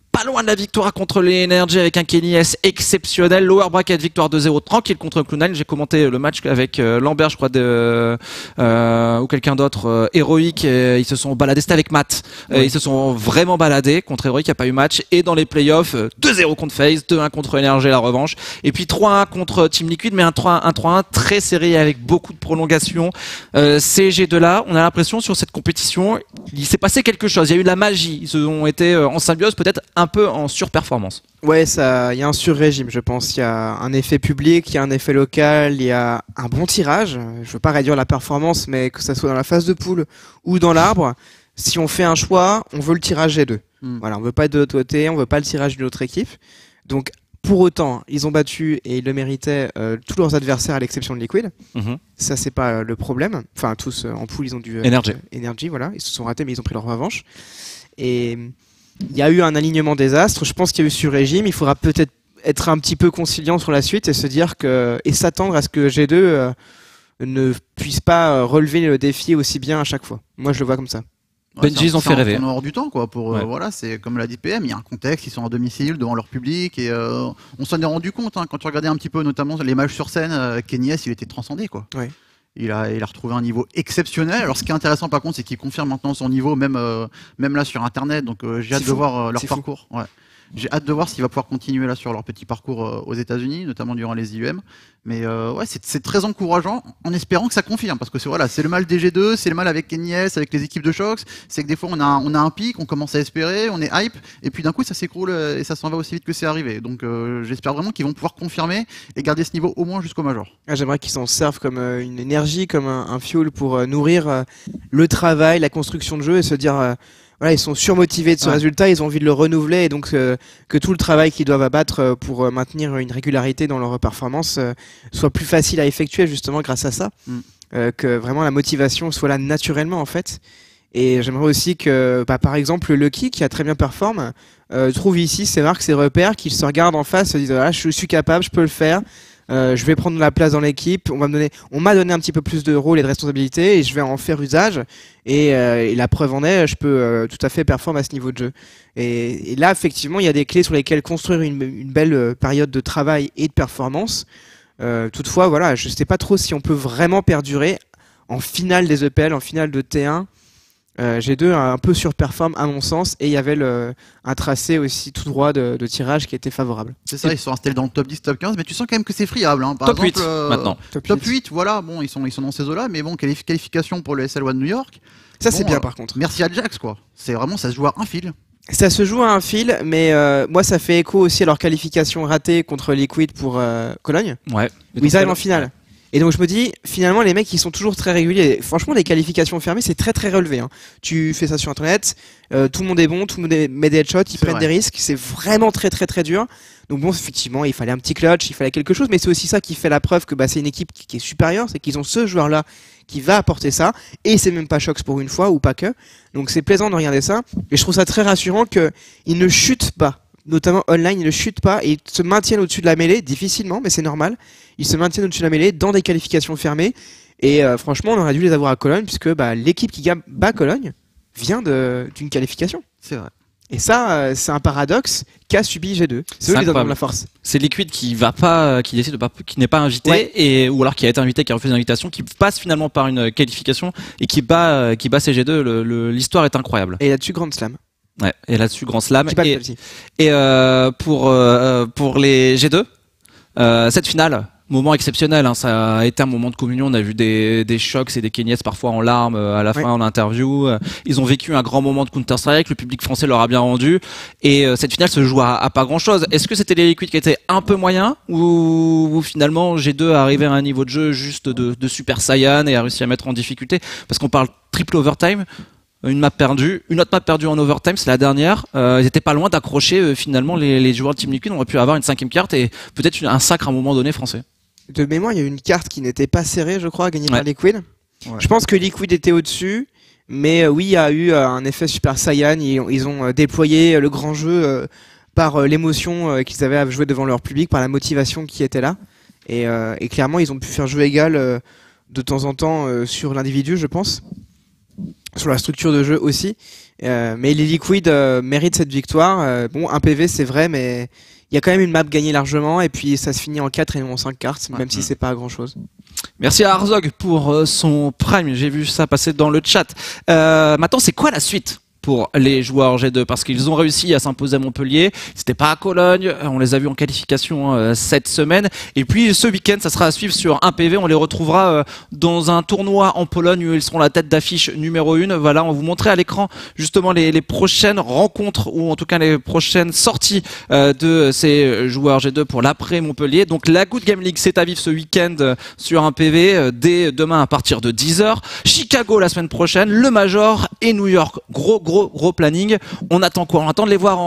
pas loin de la victoire contre les Energy avec un Kenny S exceptionnel. Lower bracket victoire deux zéro tranquille contre Cloud nine. J'ai commenté le match avec euh, Lambert, je crois, de, euh, ou quelqu'un d'autre, euh, Heroic. Euh, ils se sont baladés, c'était avec Matt. Euh, oui. Ils se sont vraiment baladés contre Heroic, il n'y a pas eu match. Et dans les playoffs, euh, deux zéro contre FaZe, deux un contre Energy, la revanche. Et puis trois un contre Team Liquid, mais un trois un très serré avec beaucoup de prolongations. Euh, ces G deux là, on a l'impression sur cette compétition, il s'est passé quelque chose. Il y a eu de la magie. Ils ont été euh, en symbiose, peut-être un peu en surperformance. Ouais, ça, il y a un sur-régime, je pense. Il y a un effet public, il y a un effet local, il y a un bon tirage. Je veux pas réduire la performance, mais que ça soit dans la phase de poule ou dans l'arbre, si on fait un choix, on veut le tirage G deux. Mm. Voilà, on veut pas être de l'autre côté, on veut pas le tirage d'une autre équipe. Donc, pour autant, ils ont battu et ils le méritaient euh, tous leurs adversaires à l'exception de Liquid. Mm-hmm. Ça, c'est pas euh, le problème. Enfin, tous euh, en poule, ils ont dû. Euh, Energy. Energy, voilà. Ils se sont ratés, mais ils ont pris leur revanche. Et il y a eu un alignement des astres. Je pense qu'il y a eu sur-régime. Il faudra peut-être être un petit peu conciliant sur la suite et se dire que et s'attendre à ce que G deux euh, ne puisse pas relever le défi aussi bien à chaque fois. Moi, je le vois comme ça. Ouais, Benji, ils ont fait rêver. On hors du temps, quoi. Pour ouais. euh, voilà, c'est comme l'a dit P M. Il y a un contexte. Ils sont à domicile devant leur public et euh, on s'en est rendu compte hein, quand tu regardais un petit peu, notamment les matchs sur scène. Euh, Kenny S, il était transcendé, quoi. Ouais. Il a, il a retrouvé un niveau exceptionnel. Alors, ce qui est intéressant, par contre, c'est qu'il confirme maintenant son niveau, même, euh, même là sur Internet. Donc, euh, j'ai hâte de voir euh, leur parcours. Ouais. J'ai hâte de voir s'il va pouvoir continuer là sur leur petit parcours euh, aux États-Unis, notamment durant les I U M. Mais euh, ouais, c'est très encourageant, en espérant que ça confirme, parce que c'est voilà, c'est le mal des G deux, c'est le mal avec Kenny S, avec les équipes de Shox. C'est que des fois on a, on a un pic, on commence à espérer, on est hype, et puis d'un coup ça s'écroule et ça s'en va aussi vite que c'est arrivé. Donc euh, j'espère vraiment qu'ils vont pouvoir confirmer et garder ce niveau au moins jusqu'au Major. Ah, j'aimerais qu'ils s'en servent comme euh, une énergie, comme un, un fuel pour euh, nourrir euh, le travail, la construction de jeu et se dire. Euh, Voilà, ils sont surmotivés de ce ouais. résultat, ils ont envie de le renouveler et donc euh, que tout le travail qu'ils doivent abattre euh, pour euh, maintenir une régularité dans leur performance euh, soit plus facile à effectuer justement grâce à ça, mm. euh, que vraiment la motivation soit là naturellement en fait. Et j'aimerais aussi que, bah, par exemple, Lucky qui a très bien performé, euh, trouve ici ses marques, ses repères, qu'il se regarde en face, se dise ah, je suis capable, je peux le faire. Euh, je vais prendre la place dans l'équipe. On va me donner, on m'a donné un petit peu plus de rôle et de responsabilité et je vais en faire usage. Et, euh, et la preuve en est, je peux euh, tout à fait performer à ce niveau de jeu. Et, et là, effectivement, il y a des clés sur lesquelles construire une, une belle période de travail et de performance. Euh, toutefois, voilà, je ne sais pas trop si on peut vraiment perdurer en finale des E P L, en finale de T un. Euh, G deux a un peu surperforme à mon sens et il y avait le, un tracé aussi tout droit de, de tirage qui était favorable. C'est ça, ils sont installés dans le top dix, top quinze, mais tu sens quand même que c'est friable. Hein. Par top exemple, huit euh, maintenant. Top, top huit, voilà, bon, ils sont, ils sont dans ces eaux-là, mais bon, qualification pour le S L un New York. Ça bon, c'est bien euh, par contre. Merci à Jax, quoi. C'est vraiment, ça se joue à un fil. Ça se joue à un fil, mais euh, moi ça fait écho aussi à leur qualification ratée contre Liquid pour euh, Cologne. Ouais. Où ils arrivent en finale. Et donc je me dis, finalement les mecs ils sont toujours très réguliers. Franchement les qualifications fermées c'est très très relevé. Hein. Tu fais ça sur internet, euh, tout le monde est bon, tout le monde est, met des headshots, ils prennent vrai. des risques, c'est vraiment très très très dur. Donc bon effectivement il fallait un petit clutch, il fallait quelque chose, mais c'est aussi ça qui fait la preuve que bah, c'est une équipe qui, qui est supérieure, c'est qu'ils ont ce joueur là qui va apporter ça, et c'est même pas Shox pour une fois ou pas que. Donc c'est plaisant de regarder ça, et je trouve ça très rassurant qu'ils ne chutent pas. Notamment online, ils ne chutent pas et ils se maintiennent au-dessus de la mêlée, difficilement, mais c'est normal. Ils se maintiennent au-dessus de la mêlée dans des qualifications fermées. Et euh, franchement, on aurait dû les avoir à Cologne, puisque bah, l'équipe qui bat Cologne vient d'une qualification. C'est vrai. Et ça, euh, c'est un paradoxe qu'a subi G deux. C'est eux les hommes de la force. C'est Liquid qui va pas, qui décide de pas, qui n'est pas invité, ouais. et ou alors qui a été invité, qui a refusé l'invitation, qui passe finalement par une qualification et qui bat, qui bat ces G deux. L'histoire est incroyable. Et là-dessus, Grand Slam. Ouais, et là-dessus, Grand Slam. Et, et euh, pour, euh, pour les G deux, euh, cette finale, moment exceptionnel, hein, ça a été un moment de communion. On a vu des, des Shox et des Kenny S parfois en larmes à la fin, ouais. en interview. Ils ont vécu un grand moment de Counter-Strike, le public français leur a bien rendu. Et euh, cette finale se joue à, à pas grand-chose. Est-ce que c'était les Liquid qui étaient un peu moyens, ou, ou finalement G deux a arrivé à un niveau de jeu juste de, de Super Saiyan et a réussi à mettre en difficulté? Parce qu'on parle triple overtime. Une map perdue, une autre map perdue en overtime, c'est la dernière. Euh, ils étaient pas loin d'accrocher euh, finalement les, les joueurs de Team Liquid. On aurait pu avoir une cinquième carte et peut-être un sacre à un moment donné français. De mémoire, il y a eu une carte qui n'était pas serrée, je crois, gagnée ouais. par Liquid. Ouais. Je pense que Liquid était au-dessus, mais euh, oui, il y a eu euh, un effet Super Saiyan. Ils, ils ont euh, déployé euh, le grand jeu euh, par euh, l'émotion euh, qu'ils avaient à jouer devant leur public, par la motivation qui était là. Et, euh, et clairement, ils ont pu faire jeu égal euh, de temps en temps euh, sur l'individu, je pense. Sur la structure de jeu aussi, Euh, mais les Liquid euh, méritent cette victoire. Euh, bon, un P V c'est vrai, mais il y a quand même une map gagnée largement, et puis ça se finit en quatre et non en cinq cartes, ouais. Même si c'est pas grand chose. Merci à Arzog pour euh, son prime, j'ai vu ça passer dans le chat. Euh, maintenant, c'est quoi la suite pour les joueurs G deux, parce qu'ils ont réussi à s'imposer à Montpellier, c'était pas à Cologne, on les a vus en qualification euh, cette semaine, et puis ce week-end ça sera à suivre sur un P V, on les retrouvera euh, dans un tournoi en Pologne où ils seront la tête d'affiche numéro une. Voilà, on va vous montrer à l'écran justement les, les prochaines rencontres, ou en tout cas les prochaines sorties euh, de ces joueurs G deux pour l'après Montpellier. Donc la Good Game League c'est à vivre ce week-end euh, sur un P V euh, dès demain à partir de dix heures, Chicago la semaine prochaine, le Major et New York, gros gros Gros, gros planning. On attend quoi? On attend de les voir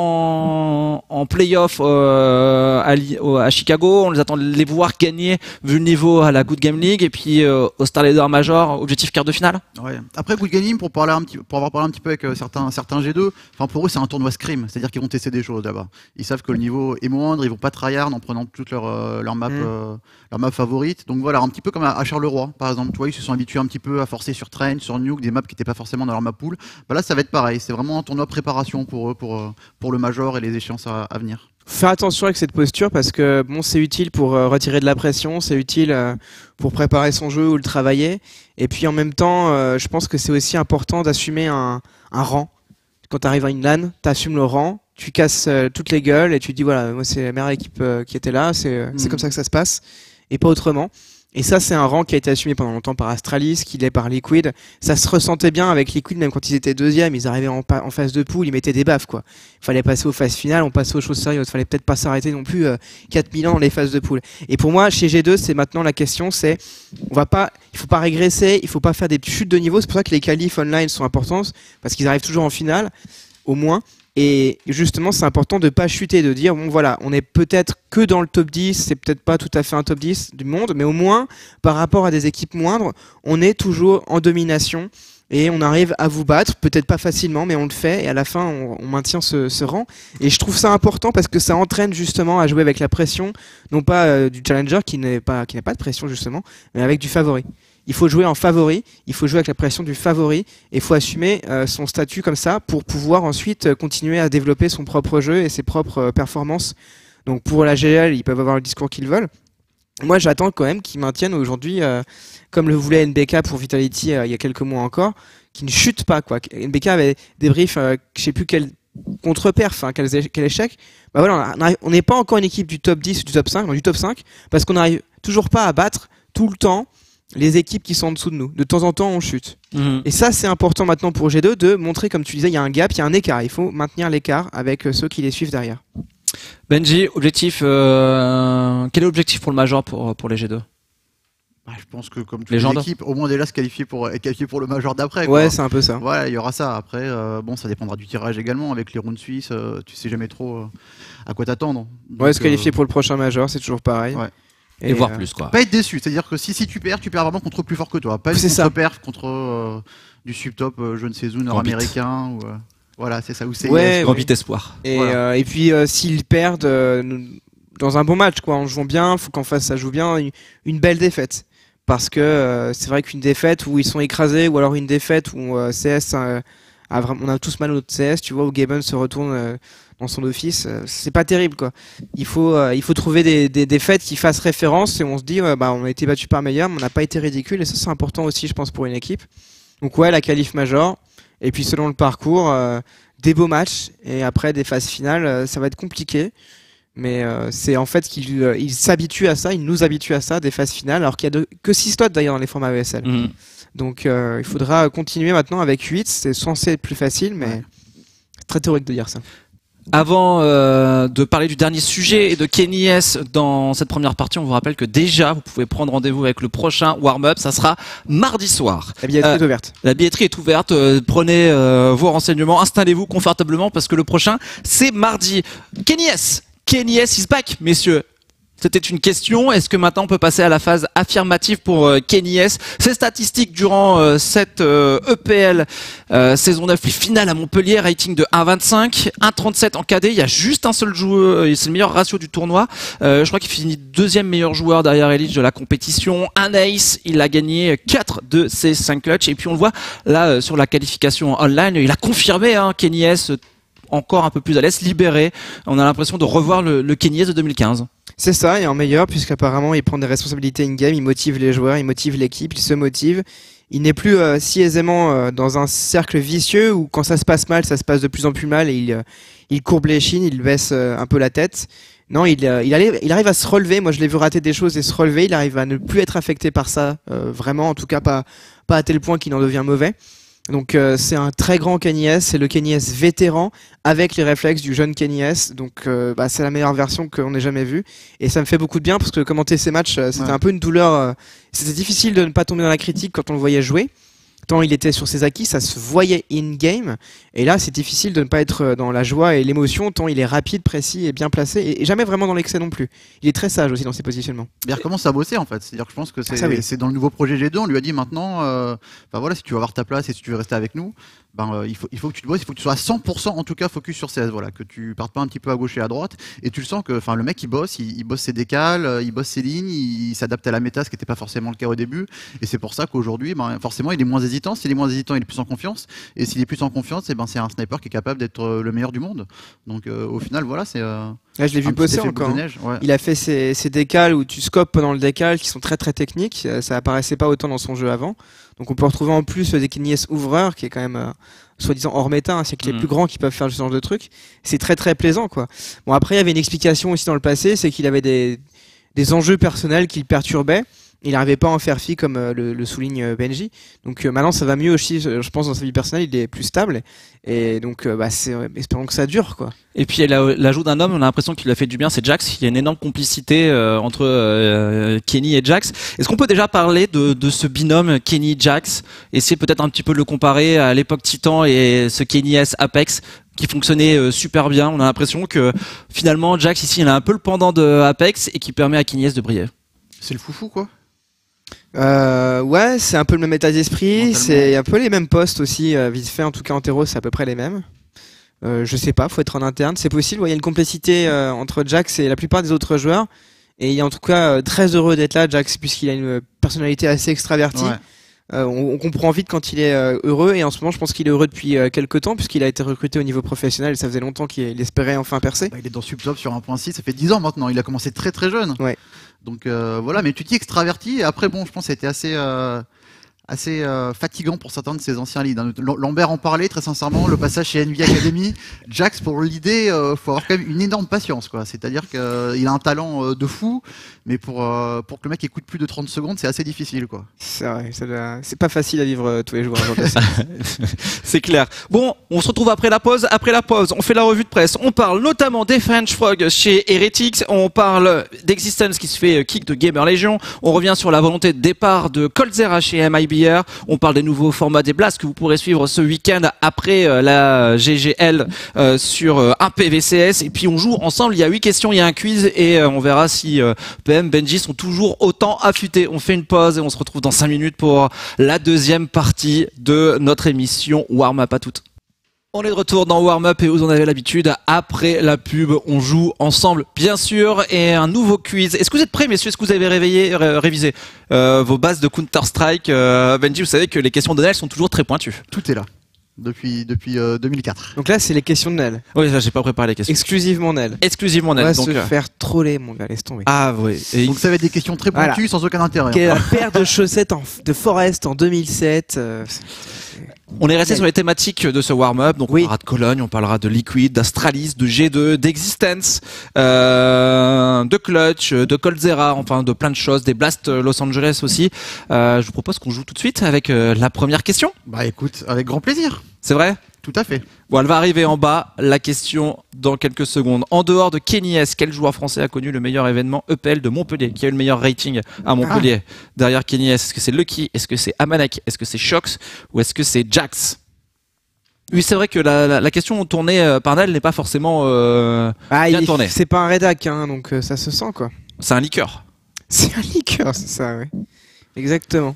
en, en playoff euh, à, à Chicago. On les attend de les voir gagner vu le niveau à la Good Game League, et puis euh, au Star Leader Major, objectif quart de finale. Ouais. Après Good Game, pour parler un petit, pour avoir parlé un petit peu avec euh, certains, certains G deux, enfin pour eux c'est un tournoi scrim, c'est-à-dire qu'ils vont tester des choses là-bas. Ils savent que le niveau est moindre, ils vont pas tryhard en prenant toute leur euh, leur map, mm. euh, leur map favorite. Donc voilà, un petit peu comme à, à Charleroi par exemple. Tu vois, ils se sont habitués un petit peu à forcer sur Train, sur Nuke, des maps qui n'étaient pas forcément dans leur map pool. Bah là ça va être pareil. C'est vraiment un tournoi préparation pour eux, pour, pour le Major et les échéances à, à venir. Faire attention avec cette posture, parce que bon, c'est utile pour euh, retirer de la pression, c'est utile euh, pour préparer son jeu ou le travailler. Et puis en même temps, euh, je pense que c'est aussi important d'assumer un, un rang. Quand tu arrives à une LAN, tu assumes le rang, tu casses euh, toutes les gueules et tu te dis voilà, moi c'est la meilleure équipe euh, qui était là, c'est mmh. c'est comme ça que ça se passe et pas autrement. Et ça, c'est un rang qui a été assumé pendant longtemps par Astralis, qui l'est par Liquid. Ça se ressentait bien avec Liquid, même quand ils étaient deuxième, ils arrivaient en, en phase de poule, ils mettaient des baffes, quoi. Il fallait passer aux phases finales, on passait aux choses sérieuses. Il fallait peut-être pas s'arrêter non plus euh, quatre mille ans dans les phases de poule. Et pour moi, chez G deux, c'est maintenant la question, c'est, on va pas, il faut pas régresser, il faut pas faire des chutes de niveau. C'est pour ça que les qualifs online sont importantes, parce qu'ils arrivent toujours en finale, au moins. Et justement, c'est important de pas chuter, de dire bon voilà, on est peut-être que dans le top dix, c'est peut-être pas tout à fait un top dix du monde, mais au moins par rapport à des équipes moindres, on est toujours en domination et on arrive à vous battre, peut-être pas facilement, mais on le fait et à la fin on, on maintient ce, ce rang. Et je trouve ça important parce que ça entraîne justement à jouer avec la pression, non pas euh, du challenger qui n'est pas qui n'a pas de pression justement, mais avec du favori. Il faut jouer en favori, il faut jouer avec la pression du favori, et il faut assumer euh, son statut comme ça pour pouvoir ensuite euh, continuer à développer son propre jeu et ses propres euh, performances. Donc pour la G L, ils peuvent avoir le discours qu'ils veulent. Moi, j'attends quand même qu'ils maintiennent aujourd'hui, euh, comme le voulait N B K pour Vitality euh, il y a quelques mois encore, qu'ils ne chutent pas, quoi. N B K avait des briefs, euh, je sais plus quel contre-perf, hein, quel, quel échec. Bah voilà, on n'est pas encore une équipe du top dix ou du top cinq, non, du top cinq, parce qu'on n'arrive toujours pas à battre tout le temps les équipes qui sont en dessous de nous. De temps en temps, on chute. Mmh. Et ça, c'est important maintenant pour G deux de montrer, comme tu disais, il y a un gap, il y a un écart. Il faut maintenir l'écart avec ceux qui les suivent derrière. Benji, objectif, euh, quel est l'objectif pour le Major pour, pour les G deux? Bah, je pense que comme toutes les équipes, au moins déjà se qualifier pour être qualifié pour le Major d'après. Ouais, c'est un peu ça. Voilà, il y aura ça. Après, euh, bon, ça dépendra du tirage également. Avec les rounds suisses, euh, tu sais jamais trop euh, à quoi t'attendre. Ouais, se qualifier euh... pour le prochain Major, c'est toujours pareil. Ouais. Et, et voir euh, plus quoi. Pas être déçu, c'est-à-dire que si, si tu perds, tu perds vraiment contre plus fort que toi. Pas une contre-perf contre euh, du subtop, euh, je ne sais où, nord-américain. Ou, euh, voilà, c'est ça. Ou c'est ouais, grand vite espoir. Et, voilà. euh, et puis euh, s'ils perdent euh, dans un bon match, quoi, en jouant bien, faut qu'en face ça joue bien, une, une belle défaite. Parce que euh, c'est vrai qu'une défaite où ils sont écrasés, ou alors une défaite où euh, C S euh, a vraiment, on a tous mal au C S, tu vois, où Gaben se retourne. Euh, dans son office, euh, c'est pas terrible quoi. Il faut, euh, il faut trouver des, des, des fêtes qui fassent référence et on se dit ouais, bah on a été battu par meilleur, mais on n'a pas été ridicule et ça c'est important aussi je pense pour une équipe. Donc ouais la qualif Major et puis selon le parcours euh, des beaux matchs et après des phases finales euh, ça va être compliqué. Mais euh, c'est en fait qu'ils euh, ils s'habituent à ça, ils nous habituent à ça des phases finales alors qu'il y a de, que six slots d'ailleurs dans les formats E S L. Mmh. Donc euh, il faudra continuer maintenant avec huit, c'est censé être plus facile mais ouais. C'est très théorique de dire ça. Avant euh, de parler du dernier sujet et de Kenny S dans cette première partie, on vous rappelle que déjà vous pouvez prendre rendez-vous avec le prochain warm-up, ça sera mardi soir. La billetterie euh, est ouverte. La billetterie est ouverte, euh, prenez euh, vos renseignements, installez-vous confortablement parce que le prochain c'est mardi. Kenny S, Kenny S is back, messieurs. C'était une question. Est-ce que maintenant on peut passer à la phase affirmative pour euh, Kenny S? Ses statistiques durant euh, cette euh, E P L euh, saison neuf, les finales à Montpellier, rating de un virgule vingt-cinq, un virgule trente-sept en K D. Il y a juste un seul joueur, c'est le meilleur ratio du tournoi. Euh, je crois qu'il finit deuxième meilleur joueur derrière Elite de la compétition. Un ace, il a gagné quatre de ses cinq clutches. Et puis on le voit là euh, sur la qualification online, il a confirmé hein, Kenny S encore un peu plus à l'aise, libéré. On a l'impression de revoir le, le Kenny S de deux mille quinze. C'est ça, et en meilleur, puisqu'apparemment il prend des responsabilités in-game, il motive les joueurs, il motive l'équipe, il se motive. Il n'est plus euh, si aisément euh, dans un cercle vicieux où quand ça se passe mal, ça se passe de plus en plus mal et il, euh, il courbe les chines, il baisse euh, un peu la tête. Non, il, euh, il, allait, il arrive à se relever. Moi, je l'ai vu rater des choses et se relever. Il arrive à ne plus être affecté par ça, euh, vraiment, en tout cas pas, pas à tel point qu'il en devient mauvais. Donc euh, c'est un très grand Kenny S, c'est le Kenny S vétéran avec les réflexes du jeune Kenny S, donc euh, bah, c'est la meilleure version qu'on ait jamais vue et ça me fait beaucoup de bien parce que commenter ces matchs euh, c'était ouais. un peu une douleur, euh, c'était difficile de ne pas tomber dans la critique quand on le voyait jouer. Tant il était sur ses acquis, ça se voyait in-game. Et là, c'est difficile de ne pas être dans la joie et l'émotion, tant il est rapide, précis et bien placé, et jamais vraiment dans l'excès non plus. Il est très sage aussi dans ses positionnements. Il recommence à bosser en fait. C'est-à-dire que je pense que c'est oui. dans le nouveau projet G deux, on lui a dit maintenant, euh, bah voilà, si tu veux avoir ta place et si tu veux rester avec nous, ben, euh, il, faut, il faut que tu te bosses, il faut que tu sois à cent pour cent en tout cas focus sur C S, voilà, que tu partes pas un petit peu à gauche et à droite. Et tu le sens que le mec il bosse, il, il bosse ses décales, euh, il bosse ses lignes, il, il s'adapte à la méta, ce qui n'était pas forcément le cas au début. Et c'est pour ça qu'aujourd'hui, ben, forcément, il est moins hésitant. S'il est moins hésitant, il est plus en confiance. Et s'il est plus en confiance, et ben, c'est un sniper qui est capable d'être le meilleur du monde. Donc euh, au final, voilà, c'est. Euh, Là, je l'ai vu bosser encore. Neige, ouais. Il a fait ses, ses décales où tu scopes pendant le décal qui sont très très techniques. Ça apparaissait pas autant dans son jeu avant. Donc on peut retrouver en plus des Kenny S ouvreurs qui est quand même euh, soi-disant hors méta, hein, c'est que les mmh. plus grands qui peuvent faire ce genre de trucs. C'est très très plaisant quoi. Bon après il y avait une explication aussi dans le passé, c'est qu'il avait des, des enjeux personnels qui le perturbaient. Il n'arrivait pas à en faire fi comme euh, le, le souligne euh, Benji. Donc euh, maintenant ça va mieux aussi, je pense dans sa vie personnelle, il est plus stable. Et donc euh, bah, c'est, euh, espérons que ça dure quoi. Et puis l'ajout d'un homme, on a l'impression qu'il lui a fait du bien, c'est Jax. Il y a une énorme complicité euh, entre euh, Kenny et Jax. Est-ce qu'on peut déjà parler de, de ce binôme Kenny-Jax, essayer peut-être un petit peu de le comparer à l'époque Titan et ce Kenny S Apex qui fonctionnait euh, super bien. On a l'impression que finalement Jax ici il a un peu le pendant de Apex et qui permet à Kenny S de briller. C'est le foufou quoi. Euh, ouais, c'est un peu le même état d'esprit, c'est un peu les mêmes postes aussi, euh, vite fait, en tout cas en terreau c'est à peu près les mêmes. Euh, je sais pas, faut être en interne, c'est possible, ouais, il y a une complicité euh, entre Jax et la plupart des autres joueurs, et il est en tout cas euh, très heureux d'être là, Jax, puisqu'il a une personnalité assez extravertie. Ouais. Euh, on, on comprend vite quand il est euh, heureux, et en ce moment je pense qu'il est heureux depuis euh, quelques temps, puisqu'il a été recruté au niveau professionnel, et ça faisait longtemps qu'il espérait enfin percer. Bah, il est dans Subtop sur un point six, ça fait dix ans maintenant, il a commencé très très jeune. Ouais. Donc euh, voilà, mais tu dis extraverti, et après bon, je pense que ça a été assez, euh, assez euh, fatigant pour certains de ses anciens leads. Hein. Lambert en parlait très sincèrement, le passage chez Envy Academy, Jax pour l'idée, euh, faut avoir quand même une énorme patience, quoi. C'est-à-dire qu'il euh, a un talent euh, de fou, mais pour, euh, pour que le mec écoute plus de trente secondes, c'est assez difficile, quoi. C'est vrai, c'est pas facile à vivre euh, tous les jours. C'est clair. Bon, on se retrouve après la pause. Après la pause, on fait la revue de presse. On parle notamment des French Frog chez Heretics. On parle d'Existence qui se fait kick de Gamer Legion. On revient sur la volonté de départ de Coldzera chez M I B R. On parle des nouveaux formats des Blasts que vous pourrez suivre ce week-end après euh, la G G L euh, sur euh, un P V C S. Et puis on joue ensemble. Il y a huit questions, il y a un quiz et euh, on verra si euh, P M, Benji sont toujours autant affûtés. On fait une pause et on se retrouve dans cinq minutes pour la deuxième partie de notre émission Warm Up à toutes. On est de retour dans Warm Up et vous en avez l'habitude, après la pub, on joue ensemble, bien sûr, et un nouveau quiz. Est-ce que vous êtes prêts, messieurs? Est-ce que vous avez réveillé, ré révisé euh, vos bases de Counter-Strike? euh, Benji, vous savez que les questions de Nel sont toujours très pointues. Tout est là. Depuis, depuis euh, deux mille quatre. Donc là, c'est les questions de Nel. Oui, là, j'ai pas préparé les questions. Exclusivement Nel. Exclusivement Nel. On va donc, se euh... faire troller, mon gars, laisse tomber. Ah oui. Et donc ça va être des questions très pointues, voilà. Sans aucun intérêt. Quelle est la paire de chaussettes en, de Forest en deux mille sept euh, On est resté sur les thématiques de ce warm-up, donc oui. On parlera de Cologne, on parlera de Liquid, d'Astralis, de G deux, d'Existence, euh, de Clutch, de Coldzera, enfin de plein de choses, des Blast Los Angeles aussi. Euh, je vous propose qu'on joue tout de suite avec euh, la première question. Bah écoute, avec grand plaisir. C'est vrai ? Tout à fait. Bon, elle va arriver en bas, la question dans quelques secondes. En dehors de Kenny S, quel joueur français a connu le meilleur événement E P L de Montpellier, qui a eu le meilleur rating à Montpellier? Ah. Derrière Kenny S, est-ce que c'est Lucky? Est-ce que c'est Amanek? Est-ce que c'est Shox? Ou est-ce que c'est Jax? Oui, c'est vrai que la, la, la question tournée euh, par Nel n'est pas forcément euh, ah, bien tournée. C'est pas un rédac, hein, donc euh, ça se sent quoi. C'est un liqueur. C'est un liqueur, c'est ça, ouais. Exactement.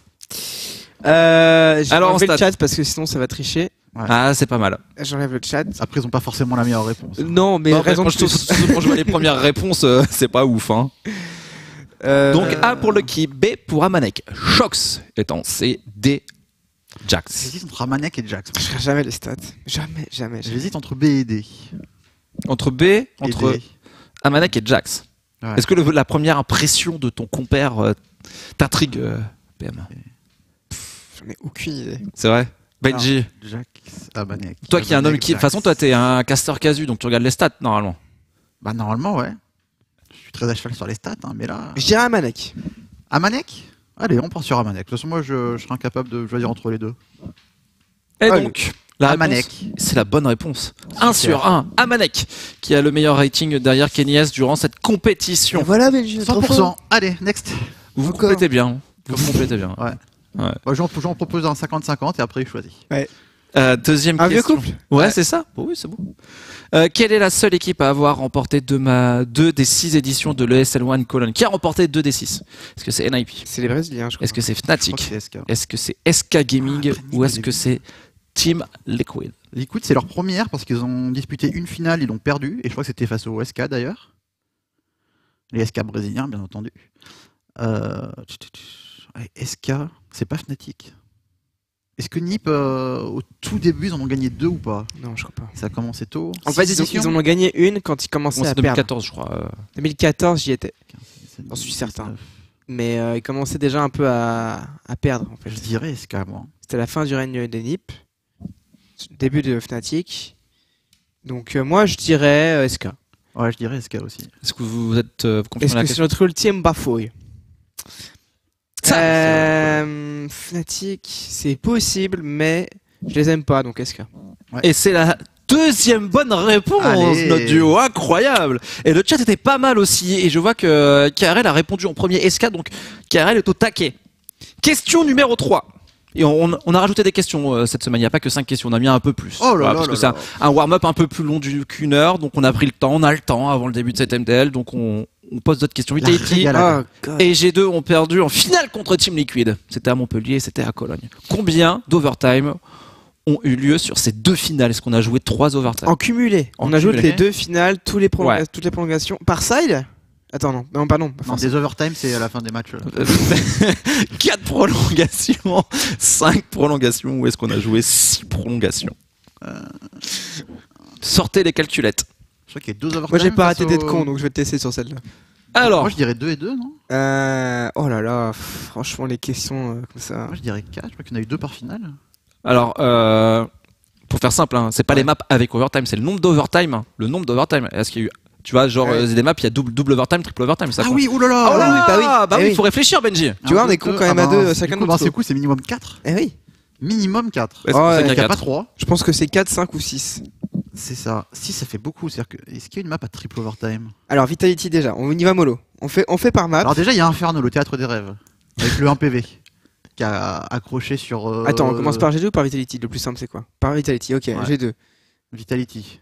Euh, Alors, J'enlève on le stat. chat parce que sinon ça va tricher. Ouais. Ah, c'est pas mal. J'enlève le chat. Après, ils ont pas forcément la meilleure réponse. Non, mais Non, raison mais de quand, plus. je, quand je vois les premières réponses, euh, c'est pas ouf. Hein. Euh, Donc A pour Lucky, B pour Amanek. Shox étant C, D, Jax. J'hésite entre Amanek et Jax. Je ferai jamais les stats. Jamais, jamais. jamais. J'hésite entre B et D. Entre B, Et entre D. Amanek et Jax. Ouais. Est-ce que le- la première impression de ton compère euh, t'intrigue, euh, P M? J'en ai aucune idée. C'est vrai? Benji, Jax, Amanek. toi qui es un homme qui... De toute façon, toi, t'es un caster casu, donc tu regardes les stats, normalement. Bah, normalement, ouais. Je suis très à cheval sur les stats, hein, mais là. Je dirais Amanek. Amanek? Allez, on part sur Amanek. De toute façon, moi, je, je serais incapable de choisir entre les deux. Et Allez. donc, la Amanek. réponse, c'est la bonne réponse. un Super. sur un, Amanek, qui a le meilleur rating derrière Kenny S durant cette compétition. Voilà, Belgique. cent pour cent. Allez, next. Vous Encore. complétez bien. Vous complétez bien. Ouais. Ouais. Bah, J'en j'en propose un cinquante cinquante et après, il choisit. Euh, deuxième Un vieux question. couple. Ouais, Ouais. c'est ça. Oh oui, c'est bon. Euh, quelle est la seule équipe à avoir remporté deux, ma... deux des six éditions de l'E S L un Cologne? Qui a remporté deux des six? Est-ce que c'est N I P? C'est les Brésiliens, je crois. Est-ce que c'est Je crois que Fnatic? c'est S K. Est-ce que c'est S K Gaming? Ah, après, Ou est-ce Nîmes, que au c'est Team Liquid? Liquid, c'est leur première parce qu'ils ont disputé une finale, ils l'ont perdu. Et je crois que c'était face au S K d'ailleurs. Les S K brésiliens, bien entendu. Euh... ouais, S K, c'est pas Fnatic. Est-ce que Nip, euh, au tout début, ils en ont gagné deux ou pas? Non, je crois pas. Ça a commencé tôt. En fait, Six ils, ont- éditions ils en ont gagné une quand ils commençaient Bon, à c'est perdre. deux mille quatorze, je crois. euh. deux mille quatorze, j'y étais. J'en suis certain. Mais euh, ils commençaient déjà un peu à, à perdre, en fait. Je dirais S K, moi. C'était la fin du règne des Nip. Début de Fnatic. Donc, euh, moi, je dirais euh, S K. Ouais, je dirais S K aussi. Est-ce que vous êtes euh, vous confirmez Est-ce la que c'est question? notre ultime bafouille? Ça, Euh, Fnatic, c'est possible, mais je les aime pas, donc S K. Et c'est la deuxième bonne réponse, Allez. notre duo, incroyable. Et le chat était pas mal aussi, et je vois que K R L a répondu en premier S K, donc K R L est au taquet. Question numéro trois. Et on, on a rajouté des questions euh, cette semaine, il n'y a pas que cinq questions, on a mis un peu plus. Oh là Voilà, là parce là que c'est un, là. un warm-up un peu plus long du- qu'une heure, donc on a pris le temps, on a le temps avant le début de cette M T L, donc on, on pose d'autres questions. La Vitality régalade. Oh, God. et G deux ont perdu en finale contre Team Liquid. C'était à Montpellier, c'était à Cologne. Combien d'overtime ont eu lieu sur ces deux finales? Est-ce qu'on a joué trois overtime? En cumulé, En on ajoute cumulé. les deux finales, tous les prolonga- Ouais. toutes les prolongations. Par side? Attends, non, non, pas non. Pas Non, forcément. des overtime, c'est à la fin des matchs. là. quatre prolongations, cinq prolongations, ou est-ce qu'on a joué six prolongations? Sortez les calculettes. Je crois qu'il y a deux overtime. Moi, j'ai pas face arrêté d'être au- con, donc je vais te tester sur celle-là. Alors, Moi, je dirais deux et deux, non? Euh, oh là là, pff, franchement, les questions euh, comme ça. Moi, je dirais quatre. Je crois qu'il y en a eu deux par finale. alors euh, pour faire simple, hein, c'est pas Ouais. les maps avec overtime, c'est le nombre d'overtime. hein. Le nombre d'overtime. Est-ce qu'il y a eu, tu vois, genre Ouais. euh, des maps, il y a double, double overtime, triple overtime, ça Ah compte. oui, oulala! Oh là oui, là, bah oui. bah Eh oui, oui. faut réfléchir, Benji. Tu vois, on est con quand même à deux, chacun du coup, de bah, notre c'est tour. cool, c'est minimum quatre. Eh oui, Minimum quatre. Ouais, c'est pour Ouais, ça qu'il y Il a n'y a pas quatre. trois. je pense que c'est quatre, cinq ou six. C'est ça. Si, ça fait beaucoup. C'est-à-dire que, est-ce qu'il y a une map à triple overtime? Alors, Vitality déjà, on y va mollo. On fait, on fait par map. Alors, déjà, il y a Inferno, le théâtre des rêves. Avec le un P V. Qui a accroché sur. euh, Attends, on commence par G deux ou par Vitality? Le plus simple, c'est quoi? Par Vitality, ok, Ouais. G deux. Vitality.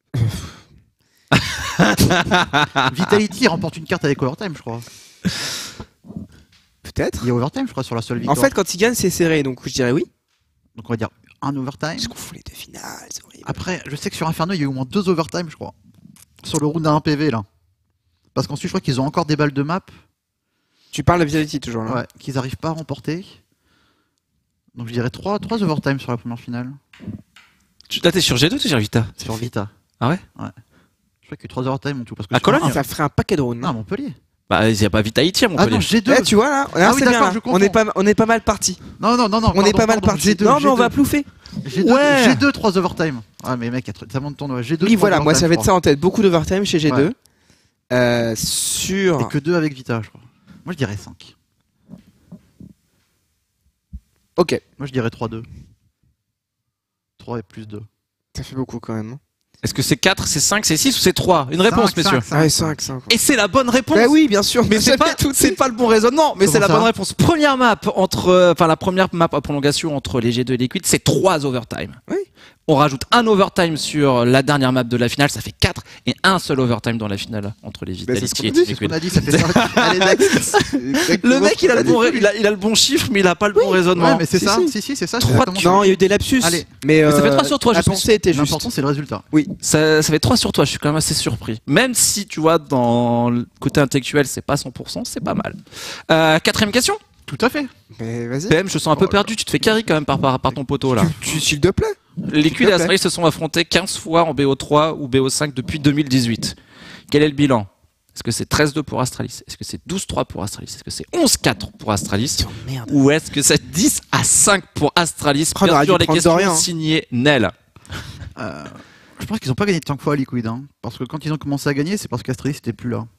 Vitality remporte une carte avec overtime, je crois. Peut-être. Il y a overtime, je crois, sur la seule En victoire. fait, quand ils gagnent, c'est serré, donc je dirais oui. Donc, on va dire un overtime. Parce qu'on fout les deux finales, c'est horrible. Après, je sais que sur Inferno, il y a eu au moins deux overtime, je crois. Sur le round à un P V, là. Parce qu'ensuite, je crois qu'ils ont encore des balles de map. Tu parles de Vitality toujours là. Ouais, qu'ils n'arrivent pas à remporter. Donc, je dirais trois overtime sur la première finale. Tu- Là, t'es sur G deux ou t'es sur Vita? Sur Vita. Ah ouais? Ouais. Je crois qu'il y a eu trois overtime en tout. Parce que À sur Cologne un- Ça ferait un paquet de rounds. Non, à Montpellier. Bah, il n'y a pas Vitality à Ah Montpellier. non, G deux. Eh, tu vois là, là, Ah oui, c'est bien, d'accord, là. je On est confonds. pas, on est pas mal parti. Non, non, non, non. On est pardon, pas mal pardon, parti. G deux, Non, mais on G deux. va plouffer. G deux, Ouais. G deux, trois overtime. Ah, mais mec, il y a tellement de tournois. G deux, Oui, trois voilà, moi overtime, j'avais je de ça en tête. Beaucoup d'overtime chez G deux. Ouais. Euh, crois. sur. Et que deux avec Vita, je crois. Moi, je dirais cinq. Ok, Moi, je dirais trois deux. trois et plus deux. ça fait beaucoup quand même. Est-ce que c'est quatre, c'est cinq, c'est six ou c'est trois? Une réponse, Cinq, messieurs. cinq, Ouais, cinq. cinq, cinq. Et c'est la bonne réponse. Bah oui, bien sûr. Mais c'est pas, c'est pas le bon raisonnement, mais Comment c'est la ça bonne réponse. Première map entre, euh, enfin la première map à prolongation entre les G deux et Liquid, c'est trois overtime. Oui. On rajoute un overtime sur la dernière map de la finale, ça fait quatre et un seul overtime dans la finale entre les Bah, c'est Vitality ce qu'on et a dit, Team C'est ce qu'on Liquid. a dit, ça fait ça. Allez, next. Le mec, il a, le bon, ré- il, a, il a le bon chiffre, mais il a pas le bon raisonnement. Ouais, mais c'est Si, ça. si. Si, si, c'est ça. c'est Trois exactement de- ça. Non, il y a eu des lapsus. Allez. Mais, Mais ça fait euh, trois sur trois, La je pense. pensée était juste. L'important, c'est le résultat. Ça, ça fait trois sur toi, je suis quand même assez surpris. Même si, tu vois, dans le côté intellectuel, c'est pas cent pour cent, c'est pas mal. Euh, quatrième question. Tout à fait. Mais vas-y. P M, je te sens un peu Oh là perdu, tu te fais carry quand même par, par, par ton poteau là. Tu, s'il te plaît. Liquid et Astralis se sont affrontés quinze fois en B O trois ou B O cinq depuis deux mille dix-huit. Quel est le bilan? Est-ce que c'est treize deux pour Astralis? Est-ce que c'est douze trois pour Astralis? Est-ce que c'est onze quatre pour Astralis? Oh, merde. Ou est-ce que c'est dix à cinq pour Astralis? Oh, on Bien aurait sûr, dû les prendre questions Dorian, hein. signées Nel. Euh, je pense qu'ils n'ont pas gagné tant que fois à Liquid. Hein, parce que quand ils ont commencé à gagner, c'est parce qu'Astralis n'était plus là.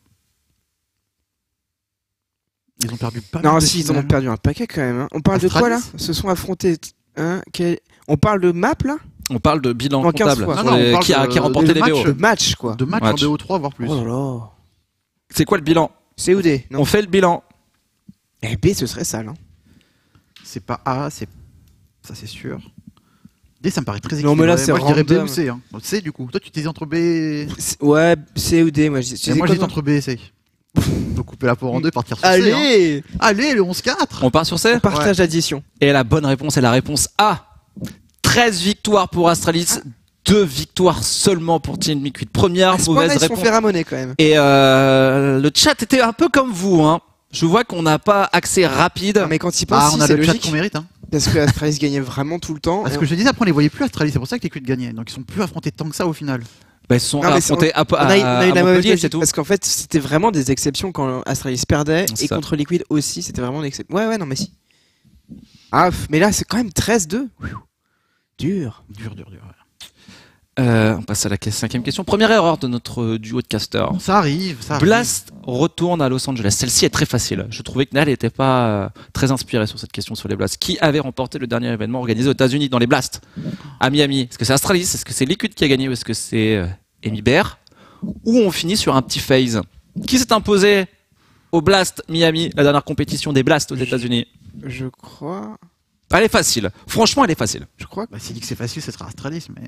Ils ont perdu pas mal Non, de si, ils en ont finales. perdu un paquet quand même. hein. On parle de quoi là? Astralis Se sont affrontés. Hein, quel- On parle de map là? On parle de bilan En quinze comptable fois. sur Non, non, les- on parle qui, a, de- qui a remporté de les matchs. B O. De match quoi. De matchs Match. en B O trois, voire plus. Oh là là. C'est quoi le bilan? C O D. Non. On fait le bilan. Eh B, ce serait sale. Hein. C'est pas A, c'est. Ça, c'est sûr. D, ça me paraît très Non, équilibré. mais là, c'est moi, je dirais B random. ou C. Hein. C, du coup. Toi, tu t'es entre B. Et C'est- Ouais, C ou D. Moi, je dis. moi, j'étais entre B et C. On peut couper la poire en deux, partir sur C. Hein. Allez, Allez, le onze quatre. On part sur C? on partage l'addition. Et la bonne réponse est la réponse A. treize victoires pour Astralis, deux victoires seulement pour Team Liquid. Première À ce point-là, mauvaise ils se sont réponse. fait ramoner quand même. Et euh, le chat était un peu comme vous. Hein. Je vois qu'on n'a pas accès rapide. Non, mais quand ils pensent, Ah, si, on a c'est le chat logique. qu'on mérite. Hein. Parce que Astralis gagnait vraiment tout le temps. Parce et que je te disais, après, on les voyait plus Astralis. C'est pour ça que Liquid gagnait. Donc, ils sont plus affrontés tant que ça au final. Bah, ils se sont Non, mais c'est- affrontés à, on a, eu- on à- a eu à la mauvaise Montpellier, logique, c'est tout. parce qu'en fait c'était vraiment des exceptions quand Astralis perdait C'est et ça. contre Liquid aussi c'était vraiment une exception. Ouais ouais non mais si. Ah pff, mais là c'est quand même treize deux. Dur. Dur, dur, dur. Euh, on passe à la cinquième question. Première erreur de notre duo de casters. Ça arrive, ça arrive. Blast retourne à Los Angeles. Celle-ci est très facile. Je trouvais que Nal n'était pas euh, très inspiré sur cette question sur les Blasts. Qui avait remporté le dernier événement organisé aux États-Unis dans les Blasts à Miami? Est-ce que c'est Astralis? Est-ce que c'est Liquid qui a gagné? Ou est-ce que c'est euh, Amy Bear? Ou on finit sur un petit phase? Qui s'est imposé au Blast Miami, la dernière compétition des Blasts aux États-Unis? Je crois. Elle est facile. Franchement, elle est facile. Je crois. Bah, s'il dit que c'est facile, ce sera Astralis, mais.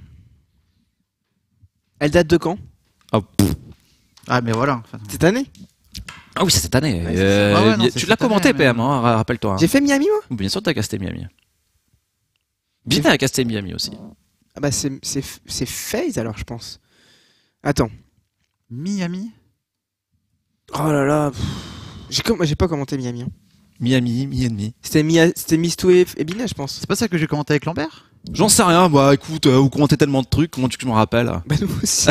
Elle date de quand? Oh, pff. Ah, mais voilà. Enfin, Cette année? Ah oui, c'est cette année. Ouais, c'est Euh, ça. Ah ouais, non, y- c'est tu l'as cette année, commenté, mais- P M, hein, ra- rappelle-toi. hein. J'ai fait Miami moi? Bien sûr, t'as casté Miami. Bien à casté Miami aussi. Ah bah c'est c'est c'est FaZe alors je pense. Attends. Miami. Oh là là. pff. J'ai com- j'ai pas commenté Miami. hein. Miami, Miami. C'était Mia... c'était Misto et, et Binet je pense. C'est pas ça que j'ai commenté avec Lambert? J'en sais rien, bah écoute, euh, vous commentez tellement de trucs, comment tu veux que je m'en rappelle? Bah nous aussi.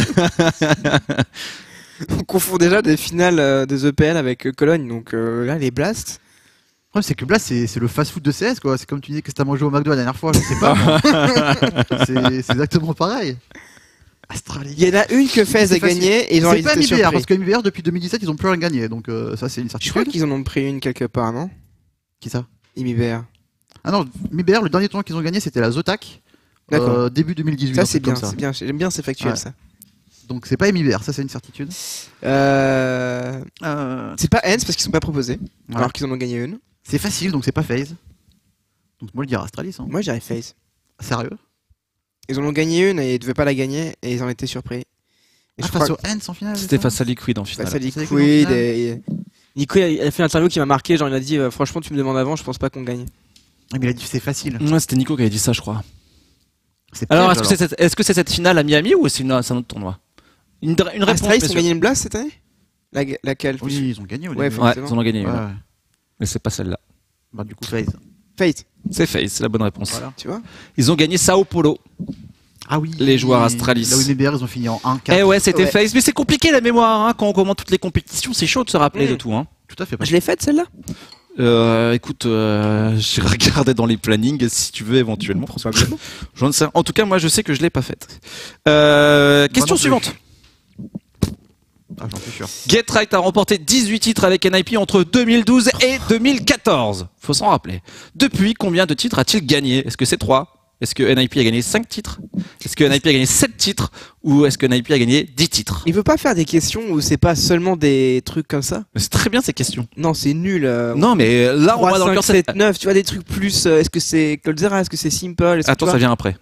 On confond déjà des finales euh, des E P L avec euh, Cologne donc euh, là les Blasts. Le problème, c'est que Blast, c'est c'est le fast-food de C S, quoi. C'est comme tu disais que t'as mangé au McDo la dernière fois, je sais pas. moi. c'est c'est exactement pareil. Astralis. Il y en a une que FaZe C'est a facile. gagné et genre C'est ils pas étaient M I B R, surpris. parce que M I B R, depuis deux mille dix-sept, ils ont plus rien gagné. Donc, euh, ça, c'est une Je crois certitude. qu'ils en ont pris une quelque part non? Qui ça? M I B R. Ah non, M I B R, le dernier tournoi qu'ils ont gagné, c'était la Zotac. D'accord. Euh, début deux mille dix-huit. Ça un c'est truc bien, comme ça. c'est bien, j'aime bien c'est factuel Ouais. ça. Donc, c'est pas M I B R, ça, c'est une certitude. Euh... Euh, C'est pas Hens parce qu'ils sont pas proposés, Ouais. alors qu'ils en ont gagné une. c'est facile, donc c'est pas FaZe. Donc, moi, je dirais Astralis. Hein. Moi je dirais FaZe. Sérieux? Ils en ont gagné une et ils devaient pas la gagner et ils en étaient surpris. Et Ah, je crois face au Hens en finale? C'était c'est ça face à Liquid en finale. face à C'est Liquid Liquid en finale. et... et- Nico il a fait une interview qui m'a marqué, genre il a dit euh, franchement tu me demandes avant, je pense pas qu'on gagne. Ah, mais il a dit c'est facile. Ouais, c'était Nico qui avait dit ça, je crois. C'est Alors, piège, est-ce que c'est cette, est-ce que c'est cette finale à Miami ou c'est une- c'est un autre tournoi? Une, une réponse, Astralis ont messieurs. gagné une blast cette année? La- Laquelle? Oui, ils ont gagné au Ouais, début. Ouais, forcément. ils en ont gagné une. Ouais, ouais. Mais c'est pas celle-là. Bah, du coup, FaZe. Fate, C'est FaZe, c'est la bonne réponse. Voilà. tu vois? Ils ont gagné Sao Paulo. Ah oui. Les joueurs Astralis. Là où M I B R, ils ont fini en un quatre. Eh ouais, c'était Ouais. FaZe. Mais c'est compliqué la mémoire, hein, quand on commente toutes les compétitions. C'est chaud de se rappeler Mm. de tout. Hein. Tout à fait. Je l'ai faite celle-là? Euh, écoute, euh, j'ai regardé dans les plannings si tu veux éventuellement. Probablement. J'en sais. En tout cas, moi, je sais que je l'ai pas faite. Euh, question non plus. suivante. Ah, j'en suis sûr. Get Right a remporté dix-huit titres avec N I P entre deux mille douze et deux mille quatorze. Faut s'en rappeler. Depuis, combien de titres a-t-il gagné? Est-ce que c'est trois? Est-ce que N I P a gagné cinq titres? Est-ce que N I P a gagné sept titres? Ou est-ce que N I P a gagné dix titres? Il veut pas faire des questions où c'est pas seulement des trucs comme ça? Mais c'est très bien ces questions. Non, c'est nul. euh, Non, mais là, on trois, va dans le cinq, cœur. sept, neuf, tu vois des trucs plus. euh, Est-ce que c'est Coldzera? Est-ce que c'est Simple? Est-ce que Attends, tu ça vois vient après.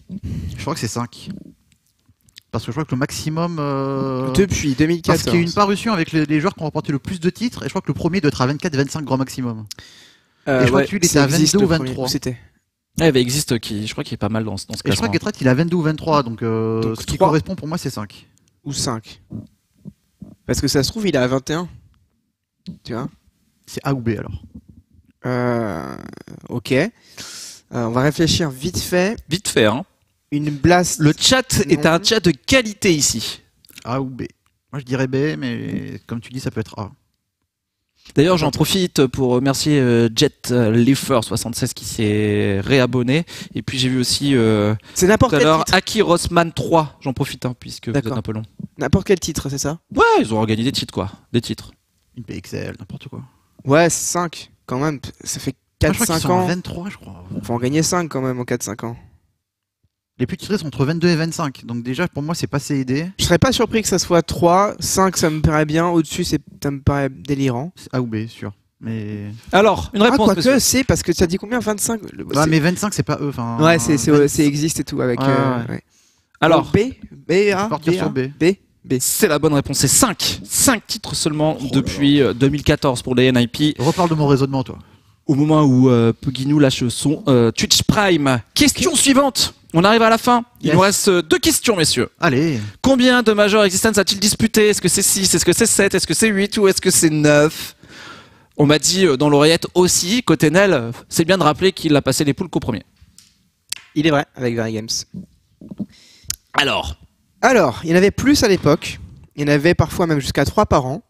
Je crois que c'est cinq. Parce que je crois que le maximum... Euh... Depuis deux mille quatorze. Parce qu'il y a eu une parution avec les, les joueurs qui ont remporté le plus de titres, et je crois que le premier doit être à vingt-quatre vingt-cinq grand maximum. Euh, et je crois ouais, que lui, il était à vingt-deux ou vingt-trois. C'était. Ah, il existe qui, je crois qu'il est pas mal dans, ce- dans ce Et je crois classement. que Getrat, il est à vingt-deux ou vingt-trois, donc, euh, Donc ce qui trois. correspond pour moi, c'est cinq. Ou cinq. Parce que ça se trouve, il est à vingt et un. Tu vois. C'est A ou B alors. Euh, ok. Euh, on va réfléchir vite fait. Vite fait, hein. Une blast. Le chat est Non. un chat de qualité ici. A ou B. Moi je dirais B, mais comme tu dis, ça peut être A. D'ailleurs, j'en profite pour remercier euh, Jet Leafer soixante-seize qui s'est réabonné. Et puis j'ai vu aussi euh, C'est n'importe tout à quel l'heure titre. Aki Rossman trois. J'en profite hein, puisque vous êtes D'accord. un peu long. N'importe quel titre, c'est ça? Ouais, ils ont organisé des titres quoi. Des titres. Une P X L, n'importe quoi. Ouais, cinq quand même. Ça fait Moi, quatre je crois qu'ils cinq sont à ans. vingt-trois, je crois. Faut en gagner cinq quand même en quatre cinq ans. Les plus titrés sont entre vingt-deux et vingt-cinq. Donc déjà, pour moi, c'est pas C et D. Je serais pas surpris que ça soit trois. cinq, ça me paraît bien. Au-dessus, c'est- ça me paraît délirant. C'est A ou B, sûr. Mais... Alors, une Ah, réponse, quoique, monsieur. c'est parce que tu as dit combien? vingt-cinq? Le- Ouais, c'est- mais vingt-cinq, c'est pas eux. Enfin, Ouais, c'est c'est- vingt- c'est existe et tout avec. Ouais, euh, ouais. ouais. Alors, B, B, A, partir B, sur A, B. B, B. c'est la bonne réponse. C'est cinq. cinq titres seulement Oh là depuis euh, deux mille quatorze pour les N I P. Reparle de mon raisonnement, toi. Au moment où euh, Puginou lâche son euh, Twitch Prime. Question suivante. On arrive à la fin. Il Yes. nous reste euh, deux questions, messieurs. Allez. Combien de Major Existence a-t-il disputé? Est-ce que c'est six? Est-ce que c'est sept? Est-ce que c'est huit? Ou est-ce que c'est neuf? On m'a dit euh, dans l'oreillette aussi, côté Nel, euh, c'est bien de rappeler qu'il a passé les poules qu'au premier. Il est vrai, avec Very Games. Alors, Alors, il y en avait plus à l'époque. Il y en avait parfois même jusqu'à trois par an.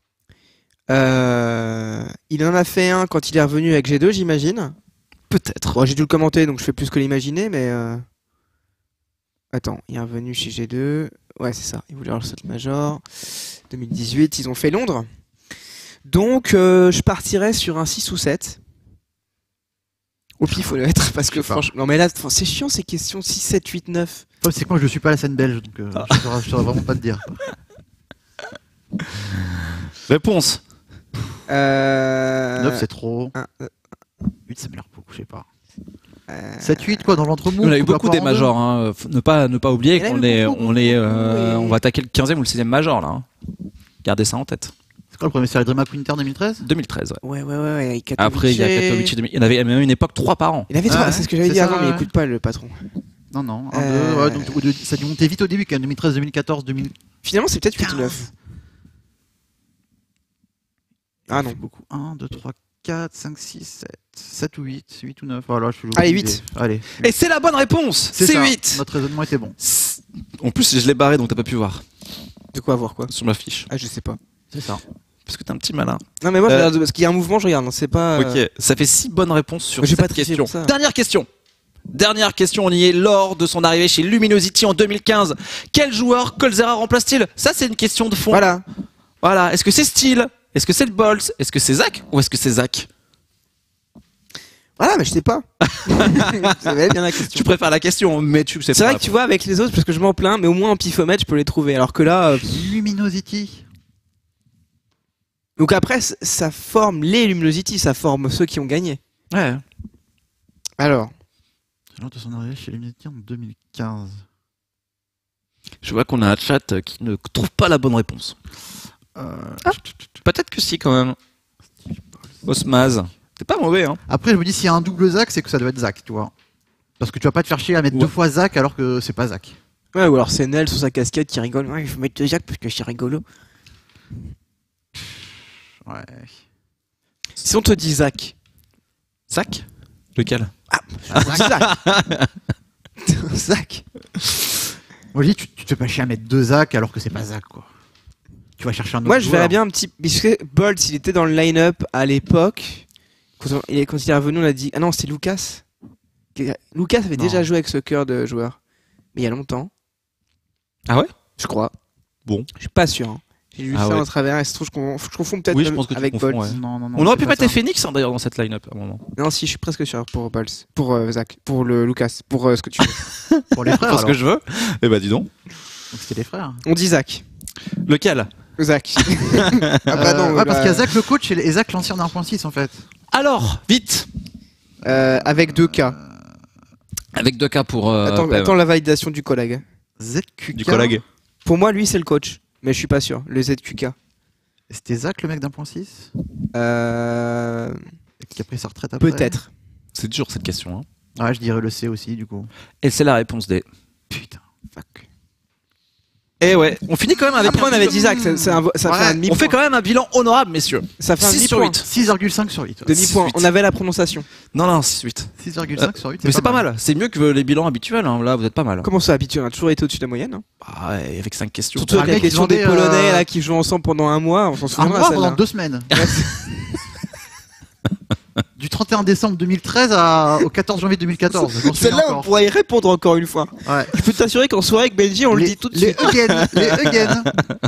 Euh, il en a fait un quand il est revenu avec G deux, j'imagine. peut-être. Bon, j'ai dû le commenter, donc je fais plus que l'imaginer, mais... euh, Attends, il est revenu chez G deux. Ouais, c'est ça. Il voulait avoir le Salt Major. deux mille dix-huit, ils ont fait Londres. Donc, euh, je partirais sur un six ou sept. Au pif, faut le mettre, parce que Je sais pas. franchement... Non, mais là, enfin, c'est chiant ces questions six, sept, huit, neuf. Toi, c'est que moi, je suis pas à la scène belge, donc euh, je, saurais, je saurais vraiment pas te dire. Réponse. Euh... neuf, c'est trop. un, euh, huit, ça me l'air beaucoup, je sais pas. euh, sept, huit, quoi, dans l'entremou. On a eu coupe la beaucoup part des en deux. majors. Hein. Faut Ne pas ne pas oublier Il y en a qu'on eu est beaucoup, on est beaucoup, euh, et- on va attaquer le quinzième ou le seizième major là. hein. Gardez ça en tête. C'est quoi le premier? C'est la Dreamhack Winter deux mille treize? deux mille treize. Ouais. Ouais, ouais, ouais. ouais, Katowice. Après il y a Katowice. Il y en avait même une époque trois par an. Il avait Ah trois, ouais, c'est ce que j'avais c'est dit ça, avant, mais il ouais. écoute pas le patron. Non, non. un, Euh, deux, ouais, donc, au- de- ça a dû monter vite au début, quand même. deux mille treize, deux mille quatorze, deux mille. Finalement, c'est peut-être huit ou neuf. Ah non. Beaucoup. un, deux, trois, quatre, cinq, six, sept. sept ou huit. huit ou neuf. Voilà, je suis Allez, obligé. huit. Allez. Et c'est la bonne réponse. C'est ça. huit. Notre raisonnement était bon. En plus je l'ai barré donc t'as pas pu voir De quoi avoir quoi? sur ma fiche. Ah, je sais pas. C'est ça. Parce que t'es un petit malin. Non, mais moi, je Euh, regarde, parce qu'il y a un mouvement, je regarde. Non, c'est pas. euh, Ok, ça fait six bonnes réponses sur Mais j'ai cette pas triché question. pour ça. Dernière question. Dernière question, on y est lors de son arrivée chez Luminosity en deux mille quinze. Quel joueur Colzera remplace-t-il? Ça, c'est une question de fond. Voilà. Voilà. Est-ce que c'est Steel? Est-ce que c'est le Bolts? Est-ce que c'est Zach? Ou est-ce que c'est Zach? Voilà, mais je sais pas. Ça va être bien la question. Tu préfères la question, mais tu sais C'est pas. vrai que tu vois, avec les autres, parce que je m'en plains, mais au moins en pifomètre, je peux les trouver. Alors que là. euh, Luminosity. Donc après, c- ça forme les Luminosity, ça forme ceux qui ont gagné. Ouais. Alors. C'est lors de son arrivée chez Luminosity en deux mille quinze. Je vois qu'on a un chat qui ne trouve pas la bonne réponse. Euh, Peut-être que si, quand même. Osmaz. T'es pas mauvais, hein. Après, je me dis, s'il y a un double Zach, c'est que ça doit être Zach, tu vois. Parce que tu vas pas te faire chier à mettre Ouais. deux fois Zach alors que c'est pas Zach. Ouais, ou alors c'est Nel sur sa casquette qui rigole. Ouais, je vais mettre Jacques parce que c'est rigolo. Ouais. Si on te dit Zach. Zach? Lequel? Zach. Zach. Moi, je dis, tu, tu te fais pas chier à mettre deux Zach alors que c'est pas Zach, quoi. Tu vas chercher un autre Moi, je joueur. verrais bien un petit. Parce que Bolt, il était dans le line-up à l'époque. Quand, on- il est- quand il est revenu, on a dit. Ah non, c'était Lucas. Lucas avait Non. déjà joué avec ce cœur de joueur. Mais il y a longtemps. Ah ouais? Je crois. Bon. Je suis pas sûr. hein. J'ai lu Ah ça ouais. en travers et se trouve, je confonds, je confonds peut-être Oui, je même pense que tu avec confonds, Bolt. ouais. Non, non, non. On aurait c'est pu pas mettre ça. Phoenix hein, d'ailleurs dans cette line-up à un moment. Non, si, je suis presque sûr pour Bolt. Pour euh, Zach. Pour le Lucas. Pour euh, ce que tu veux. Pour les frères, Parce que alors. je veux. Eh bah dis donc. Donc c'était les frères. On dit Zach. Lequel? Zach. ah bah non. Euh, ouais, parce bah, qu'il y a Zach le coach et Zach l'ancien d'un point six en fait. Alors, vite. euh, avec deux K. Avec deux cas pour. Euh, attends, attends la validation du collègue. Z Q K. Du collègue. Pour moi, lui, c'est le coach. Mais je suis pas sûr. Le Z Q K. C'était Zach, le mec d'un point six euh... Qui a pris sa retraite après. Peut-être. C'est toujours cette question. Hein. Ouais, je dirais le C aussi, du coup. Et c'est la réponse D. Putain, fuck. Et ouais, on finit quand même avec. Après, on avait dit Zach, ça, ça, ça ouais, fait un demi-point. On fait quand même un bilan honorable, messieurs. Ça fait un six demi sur point. huit. six virgule cinq sur huit. Demi-point. On avait la prononciation. Non, non, six huit. six virgule cinq sur huit. Mais c'est pas mal. C'est mieux que les bilans habituels. Hein. Là, vous êtes pas mal. Comment ça, habitué? On a toujours été au-dessus de la moyenne. Hein. Ah ouais, avec cinq questions. Surtout Ah, avec la mec, question ils ont des des, Polonais euh, là, qui jouent ensemble pendant un mois. On s'en Un souviendra. mois celle-là. pendant deux semaines. Du trente et un décembre deux mille treize à... au quatorze janvier deux mille quatorze. je m'en souviens Celle-là, on encore. pourra y répondre encore une fois. Ouais. Je peux t'assurer qu'en soirée avec Benji, on le Les- dit tout de les suite. Eugen, les Eugen.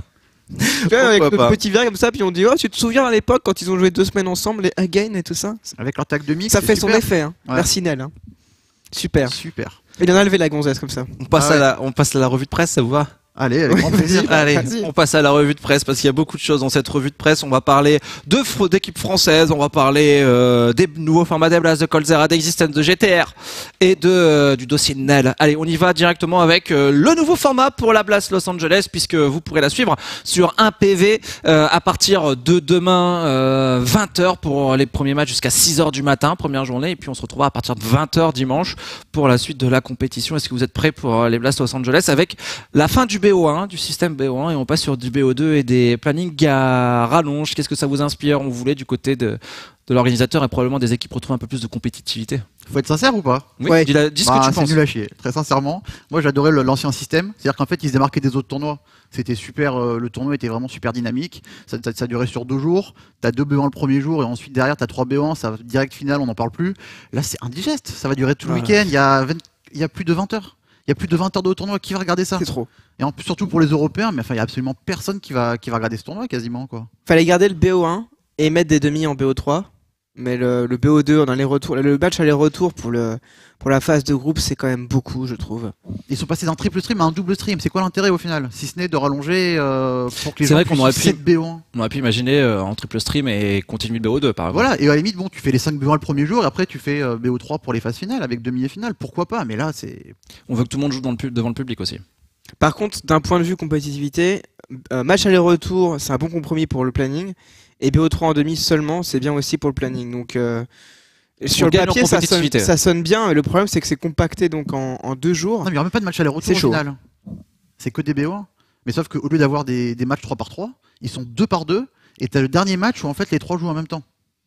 Tu vois, avec Pourquoi notre pas. petit verre comme ça, puis on dit oh, tu te souviens à l'époque quand ils ont joué deux semaines ensemble, les Again et tout ça. Avec leur tag de mix. Ça c'est fait son super. effet. Hein. Ouais. Merci Nel. Hein. Super. Super. Il en a levé la gonzesse comme ça. On passe, Ah ouais. à la, on passe à la revue de presse, ça vous va? Allez, avec grand plaisir. Allez, Vas-y. on passe à la revue de presse parce qu'il y a beaucoup de choses dans cette revue de presse. On va parler de fr- d'équipes françaises, on va parler euh, des nouveaux formats des Blast de Coldzera, d'Existence, de G T R et de, euh, du dossier de Nel. Allez, on y va directement avec euh, le nouveau format pour la Blast Los Angeles puisque vous pourrez la suivre sur un P V euh, à partir de demain euh, vingt heures pour les premiers matchs jusqu'à six heures du matin, première journée, et puis on se retrouvera à partir de vingt heures dimanche pour la suite de la compétition. Est-ce que vous êtes prêts pour euh, les Blast Los Angeles avec la fin du B O un, du système B O un, et on passe sur du B O deux et des plannings à rallonge? Qu'est-ce que ça vous inspire? On voulait du côté de, de l'organisateur et probablement des équipes retrouvent un peu plus de compétitivité. Faut être sincère ou pas? Oui, Ouais. dis, la- dis ce Bah, que tu c'est penses. nul à chier, très sincèrement. Moi j'adorais le- l'ancien système, c'est-à-dire qu'en fait ils se démarquaient des autres tournois. C'était super, euh, le tournoi était vraiment super dynamique, ça, ça, ça durait sur deux jours, t'as deux B O un le premier jour et ensuite derrière t'as trois B O un, ça direct final, on n'en parle plus. Là c'est indigeste, ça va durer tout le Voilà. week-end, il y, a vingt il y a plus de vingt heures. Il y a plus de vingt heures de tournoi, qui va regarder ça? C'est trop. Et en plus surtout pour les Européens, mais enfin il y a absolument personne qui va, qui va regarder ce tournoi quasiment quoi. Fallait garder le B O un et mettre des demi en B O trois. Mais le, le B O deux en aller-retour, le match aller-retour pour, le, pour la phase de groupe, c'est quand même beaucoup, je trouve. Ils sont passés d'un triple stream à un double stream, c'est quoi l'intérêt au final? Si ce n'est de rallonger euh, pour que les C'est gens vrai qu'on puissent aurait suivre pu- sept B O un. On aurait pu imaginer euh, en triple stream et continuer le B O deux par exemple. Voilà, et à la limite, bon, tu fais les cinq B O un le premier jour, et après tu fais euh, B O trois pour les phases finales avec demi et finale, pourquoi pas? Mais là, c'est. On veut que tout le monde joue dans le pub- devant le public aussi. Par contre, d'un point de vue compétitivité, euh, match aller-retour, c'est un bon compromis pour le planning. Et B O trois en demi seulement, c'est bien aussi pour le planning. Donc, euh, sur le gagne en papier, ça sonne, compétitivité. ça sonne bien. Mais le problème, c'est que c'est compacté donc en, en deux jours. Non, mais il n'y aura même pas de match aller-retour C'est au chaud. final. C'est que des B O un. Mais sauf qu'au lieu d'avoir des, des matchs trois par trois, ils sont deux par deux, et t'as le dernier match où en fait les trois jouent en même temps.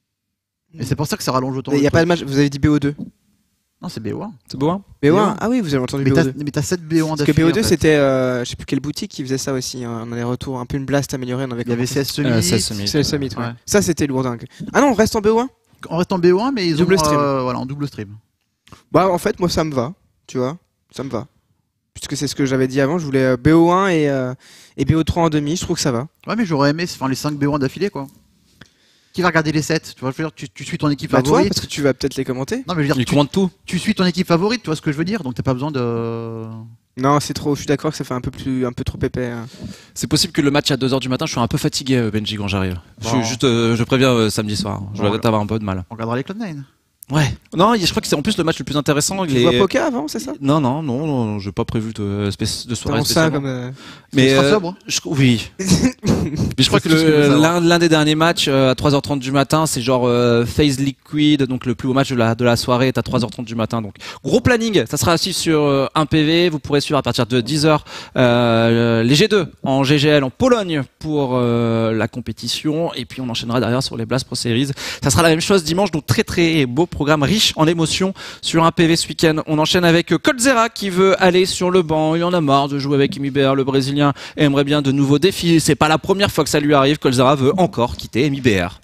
Et c'est pour ça que ça rallonge autant. Il le n'y a pas de truc. match, vous avez dit B O deux. Non, c'est B O un. C'est beau, hein? B O B O un, un. ah oui, vous avez entendu Mais B O t'as deux. mais t'as sept B O un Parce que d'affilée. B O deux, en fait. c'était, euh, je sais plus quelle boutique qui faisait ça aussi, hein, un aller-retour, un peu une blast améliorée. On avait Il y avait C S Summit. Euh, C S Summit. C'est le Summit, ouais. Ouais. Ça, c'était lourdingue. Ah non, on reste en B O un. On reste en B O un, mais ils Double ont stream. euh, voilà, en double stream. Bah, en fait, moi, ça me va. Tu vois, ça me va. Puisque c'est ce que j'avais dit avant, je voulais euh, B O un et, euh, et B O trois en demi, je trouve que ça va. Ouais, mais j'aurais aimé enfin, les cinq B O un d'affilée, quoi. Qui va regarder les sept? Tu vois, je veux dire, tu, tu suis ton équipe Bah, toi, favorite. parce que tu vas peut-être les commenter. Non, mais je veux dire, Il tu, commande tout. tu suis ton équipe favorite, tu vois ce que je veux dire, donc t'as pas besoin de. Non, c'est trop, je suis d'accord que ça fait un peu, plus, un peu trop épais. hein. C'est possible que le match à deux heures du matin, je suis un peu fatigué, euh, Benji, quand j'arrive. Je, Bon. suis juste, euh, je préviens euh, samedi soir. Je vais Bon, peut-être avoir un peu de mal. On regardera les Cloud nine. Ouais. Non, je crois que c'est en plus le match le plus intéressant. Tu les- vois Poca avant, c'est ça? Non, non, non, non, j'ai pas prévu de, espèce de soirée T'annonces ça spécialement. comme. euh, Mais Tu seras euh, sobre je, oui. Mais je crois que C'est tout ce que je veux le- savoir. l'un l'un des derniers matchs euh, à trois heures trente du matin, c'est genre euh, FaZe Liquid, donc le plus haut match de la, de la soirée est à trois heures trente du matin. Donc gros planning, ça sera assis sur euh, un P V. Vous pourrez suivre à partir de dix heures euh, les G deux en G G L en Pologne pour euh, la compétition. Et puis on enchaînera derrière sur les Blast Pro Series. Ça sera la même chose dimanche, donc très très beau programme riche en émotions sur un P V ce week-end. On enchaîne avec Coldzera qui veut aller sur le banc. Il en a marre de jouer avec MIBR, le Brésilien, et aimerait bien de nouveaux défis. C'est pas la première fois que ça lui arrive. Coldzera veut encore quitter MIBR.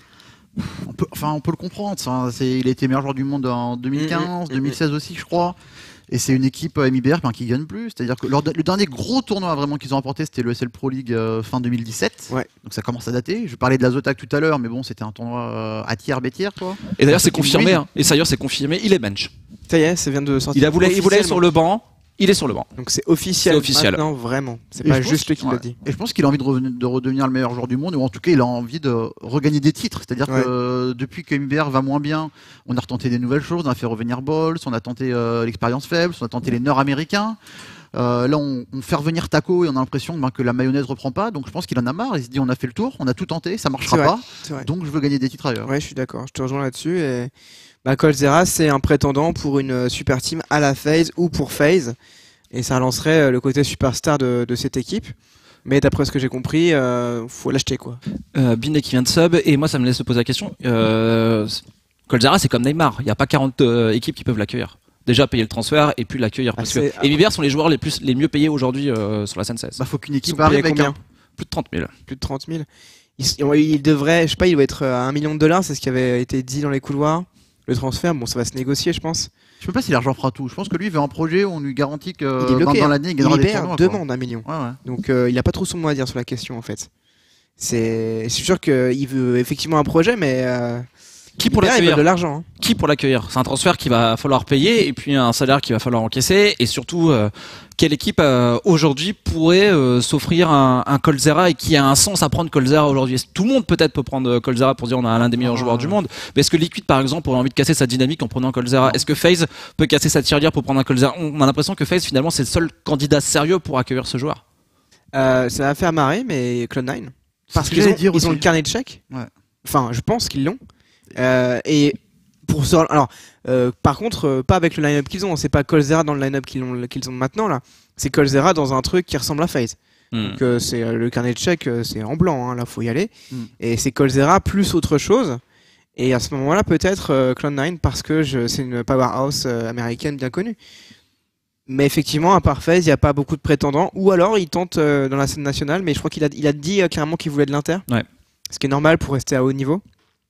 On peut, enfin, on peut le comprendre. ça, c'est- il a été meilleur joueur du monde en deux mille quinze, Mm, mm, deux mille seize aussi, je crois. Et c'est une équipe euh, M I B R ben, qui gagne plus. C'est-à-dire que leur- le dernier gros tournoi vraiment qu'ils ont remporté, c'était le S L Pro League euh, fin deux mille dix-sept. Ouais. Donc ça commence à dater. Je parlais de la Zotac tout à l'heure, mais bon, c'était un tournoi euh, à tiers bétière, quoi. Et d'ailleurs, c'est Qui confirmé. win. hein. Et d'ailleurs, c'est confirmé. Il est bench. Ça y est, ça vient de sortir. Il a voulu, il voulait officiellement. sur le banc. il est sur le banc. Donc c'est officiel, officiel maintenant, vraiment. C'est Et pas je juste pense- lui qui ouais. l'a dit. Et je pense qu'il a envie de, revenir- de redevenir le meilleur joueur du monde, ou en tout cas il a envie de regagner des titres. C'est-à-dire Ouais. que euh, depuis que M B R va moins bien, on a retenté des nouvelles choses, on a fait revenir Balls, on a tenté euh, l'expérience faible, on a tenté les Nord-américains. Euh, là on, on fait revenir Taco et on a l'impression ben, que la mayonnaise reprend pas, donc je pense qu'il en a marre, il se dit on a fait le tour, on a tout tenté, ça marchera C'est vrai. pas, C'est vrai. donc je veux gagner des titres ailleurs. Ouais, je suis d'accord. Je te rejoins là-dessus. Et bah, Coldzera, c'est un prétendant pour une euh, super team à la FaZe ou pour FaZe. Et ça relancerait euh, le côté superstar de, de cette équipe. Mais d'après ce que j'ai compris, euh, faut l'acheter quoi. Euh, Binet qui vient de sub, et moi ça me laisse se poser la question. Euh, Coldzera, c'est comme Neymar, il n'y a pas quarante euh, équipes qui peuvent l'accueillir. Déjà payer le transfert et puis l'accueillir. Parce Ah, que c'est- et M B R sont les joueurs les, plus, les mieux payés aujourd'hui euh, sur la scène C S. Bah faut qu'une Ils équipe sont arrive payés avec combien un... Plus de trente mille. Plus de trente mille. Il, il devrait, je sais pas, il doit être à un million de dollars, c'est ce qui avait été dit dans les couloirs. Le transfert, bon, ça va se négocier, je pense. Je sais pas si l'argent fera tout, je pense que lui il veut un projet où on lui garantit que Il est bloqué, dans, dans hein. l'année il gagnera des Libert tournois. quoi. demande un million. Ouais, ouais. Donc euh, il a pas trop son mot à dire sur la question en fait. C'est c'est sûr qu'il veut effectivement un projet, mais euh, Qui pour Libert, il veut l'accueillir de l'argent. Hein. Qui pour l'accueillir? C'est un transfert qu'il va falloir payer et puis un salaire qu'il va falloir encaisser. Et surtout, euh, quelle équipe euh, aujourd'hui pourrait euh, s'offrir un, un Coldzera et qui a un sens à prendre Coldzera aujourd'hui? Tout le monde peut-être peut prendre Coldzera pour dire on a l'un des meilleurs Ah. joueurs du monde. Mais est-ce que Liquid par exemple aurait envie de casser sa dynamique en prenant Coldzera? Est-ce que FaZe peut casser sa tirelire pour prendre un Coldzera? On a l'impression que FaZe finalement c'est le seul candidat sérieux pour accueillir ce joueur. Euh, ça va faire marrer, mais Cloud nine. Parce ce que qu'ils j'allais ont, dire ils ont aussi. le carnet de chèques. Ouais. Enfin, je pense qu'ils l'ont. Euh, et pour ça, alors, euh, par contre, euh, pas avec le line-up qu'ils ont. C'est pas Coldzera dans le line-up qu'ils ont, qu'ils ont maintenant là. C'est Coldzera dans un truc qui ressemble à FaZe. Hmm. Donc euh, c'est euh, le carnet de chèques, euh, c'est en blanc. Hein, là, faut y aller. Mm. Et c'est Coldzera plus autre chose. Et à ce moment-là, peut-être euh, Cloud nine parce que je, c'est une powerhouse euh, américaine bien connue. Mais effectivement, à part FaZe, il n'y a pas beaucoup de prétendants. Ou alors, il tente euh, dans la scène nationale, mais je crois qu'il a, il a dit euh, clairement qu'il voulait de l'Inter. Ouais. Ce qui est normal pour rester à haut niveau.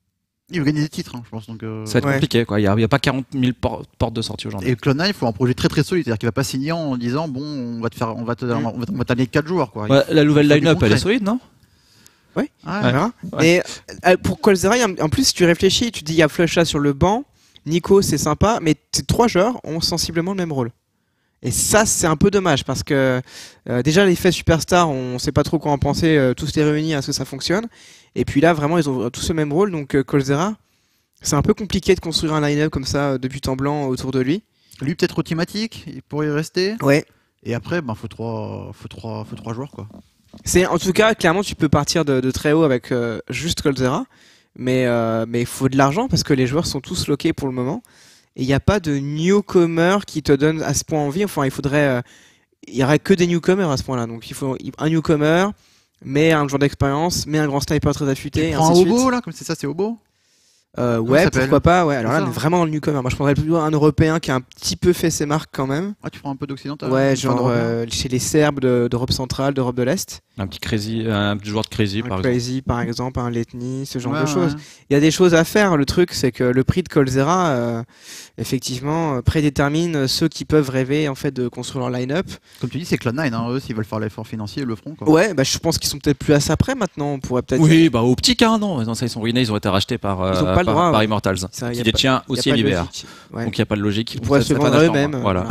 Il veut gagner des titres, hein, je pense. Donc, euh... Ça va être Ouais. compliqué quoi. Il n'y a, il y a pas quarante mille por- portes de sortie aujourd'hui. Et Cloud nine, il faut un projet très très solide, c'est-à-dire qu'il va pas signer en disant bon, on va te faire, on va te, Mm. on va, on va t'amener quatre joueurs quoi. Ouais, la nouvelle Il faut du line-up elle est concret. solide non? Ouais. Ah, On verra. Ouais. Et euh, pour Coldzera, il y a- en plus, si tu réfléchis, tu dis il y a Flusha sur le banc, Nico, c'est sympa, mais ces trois joueurs ont sensiblement le même rôle. Et ça, c'est un peu dommage parce que euh, déjà, l'effet superstar, on sait pas trop quoi en penser, euh, tous les réunis à ce que ça fonctionne. Et puis là, vraiment, ils ont tous le même rôle. Donc, euh, Coldzera, c'est un peu compliqué de construire un line-up comme ça, euh, de but en blanc autour de lui. Lui peut-être automatique, il pourrait y rester. Ouais. Et après, ben faut trois, faut trois, faut trois joueurs quoi. C'est en tout cas, clairement, tu peux partir de, de très haut avec euh, juste Coldzera. Mais euh, mais il faut de l'argent parce que les joueurs sont tous loqués pour le moment. Et il n'y a pas de newcomer qui te donne à ce point envie. Enfin, il faudrait. euh, Il y aurait que des newcomers à ce point-là. Donc il faut un newcomer, mais un joueur d'expérience, mais un grand sniper très affûté. Tu et prends un ainsi de suite. Obo là, comme c'est ça, c'est Obo. Euh, Comment il ouais, s'appelle pourquoi pas. Ouais. Alors C'est là, ça, mais hein. vraiment dans le newcomer. Moi, je prendrais plutôt un Européen qui a un petit peu fait ses marques quand même. Ah, tu prends un peu d'occidental. Ouais, Enfin, genre d'Européen. euh, chez les Serbes de- d'Europe centrale, d'Europe de l'Est. Un petit crazy, un petit joueur de crazy Un par exemple. Crazy, par exemple, un Letny, ce genre Ouais, de choses. ouais. Il y a des choses à faire. Le truc, c'est que le prix de Coldzera, euh, effectivement, euh, prédétermine ceux qui peuvent rêver en fait de construire leur line-up. Comme tu dis, c'est Cloud nine, hein, eux, s'ils veulent faire l'effort financier, ils le feront quoi. Ouais, bah, je pense qu'ils sont peut-être plus à ça près maintenant. On pourrait peut-être. Oui, bah optique, hein, non, non, ça ils sont ruinés, ils ont été rachetés par, euh, Ils ont pas le par, droit, par ouais. Immortals, Ça, y qui a détient pas- y a aussi pas de L I B R. logique. Ouais. Donc il n'y a pas de logique. Ils pourraient se vendre à eux-mêmes. Voilà.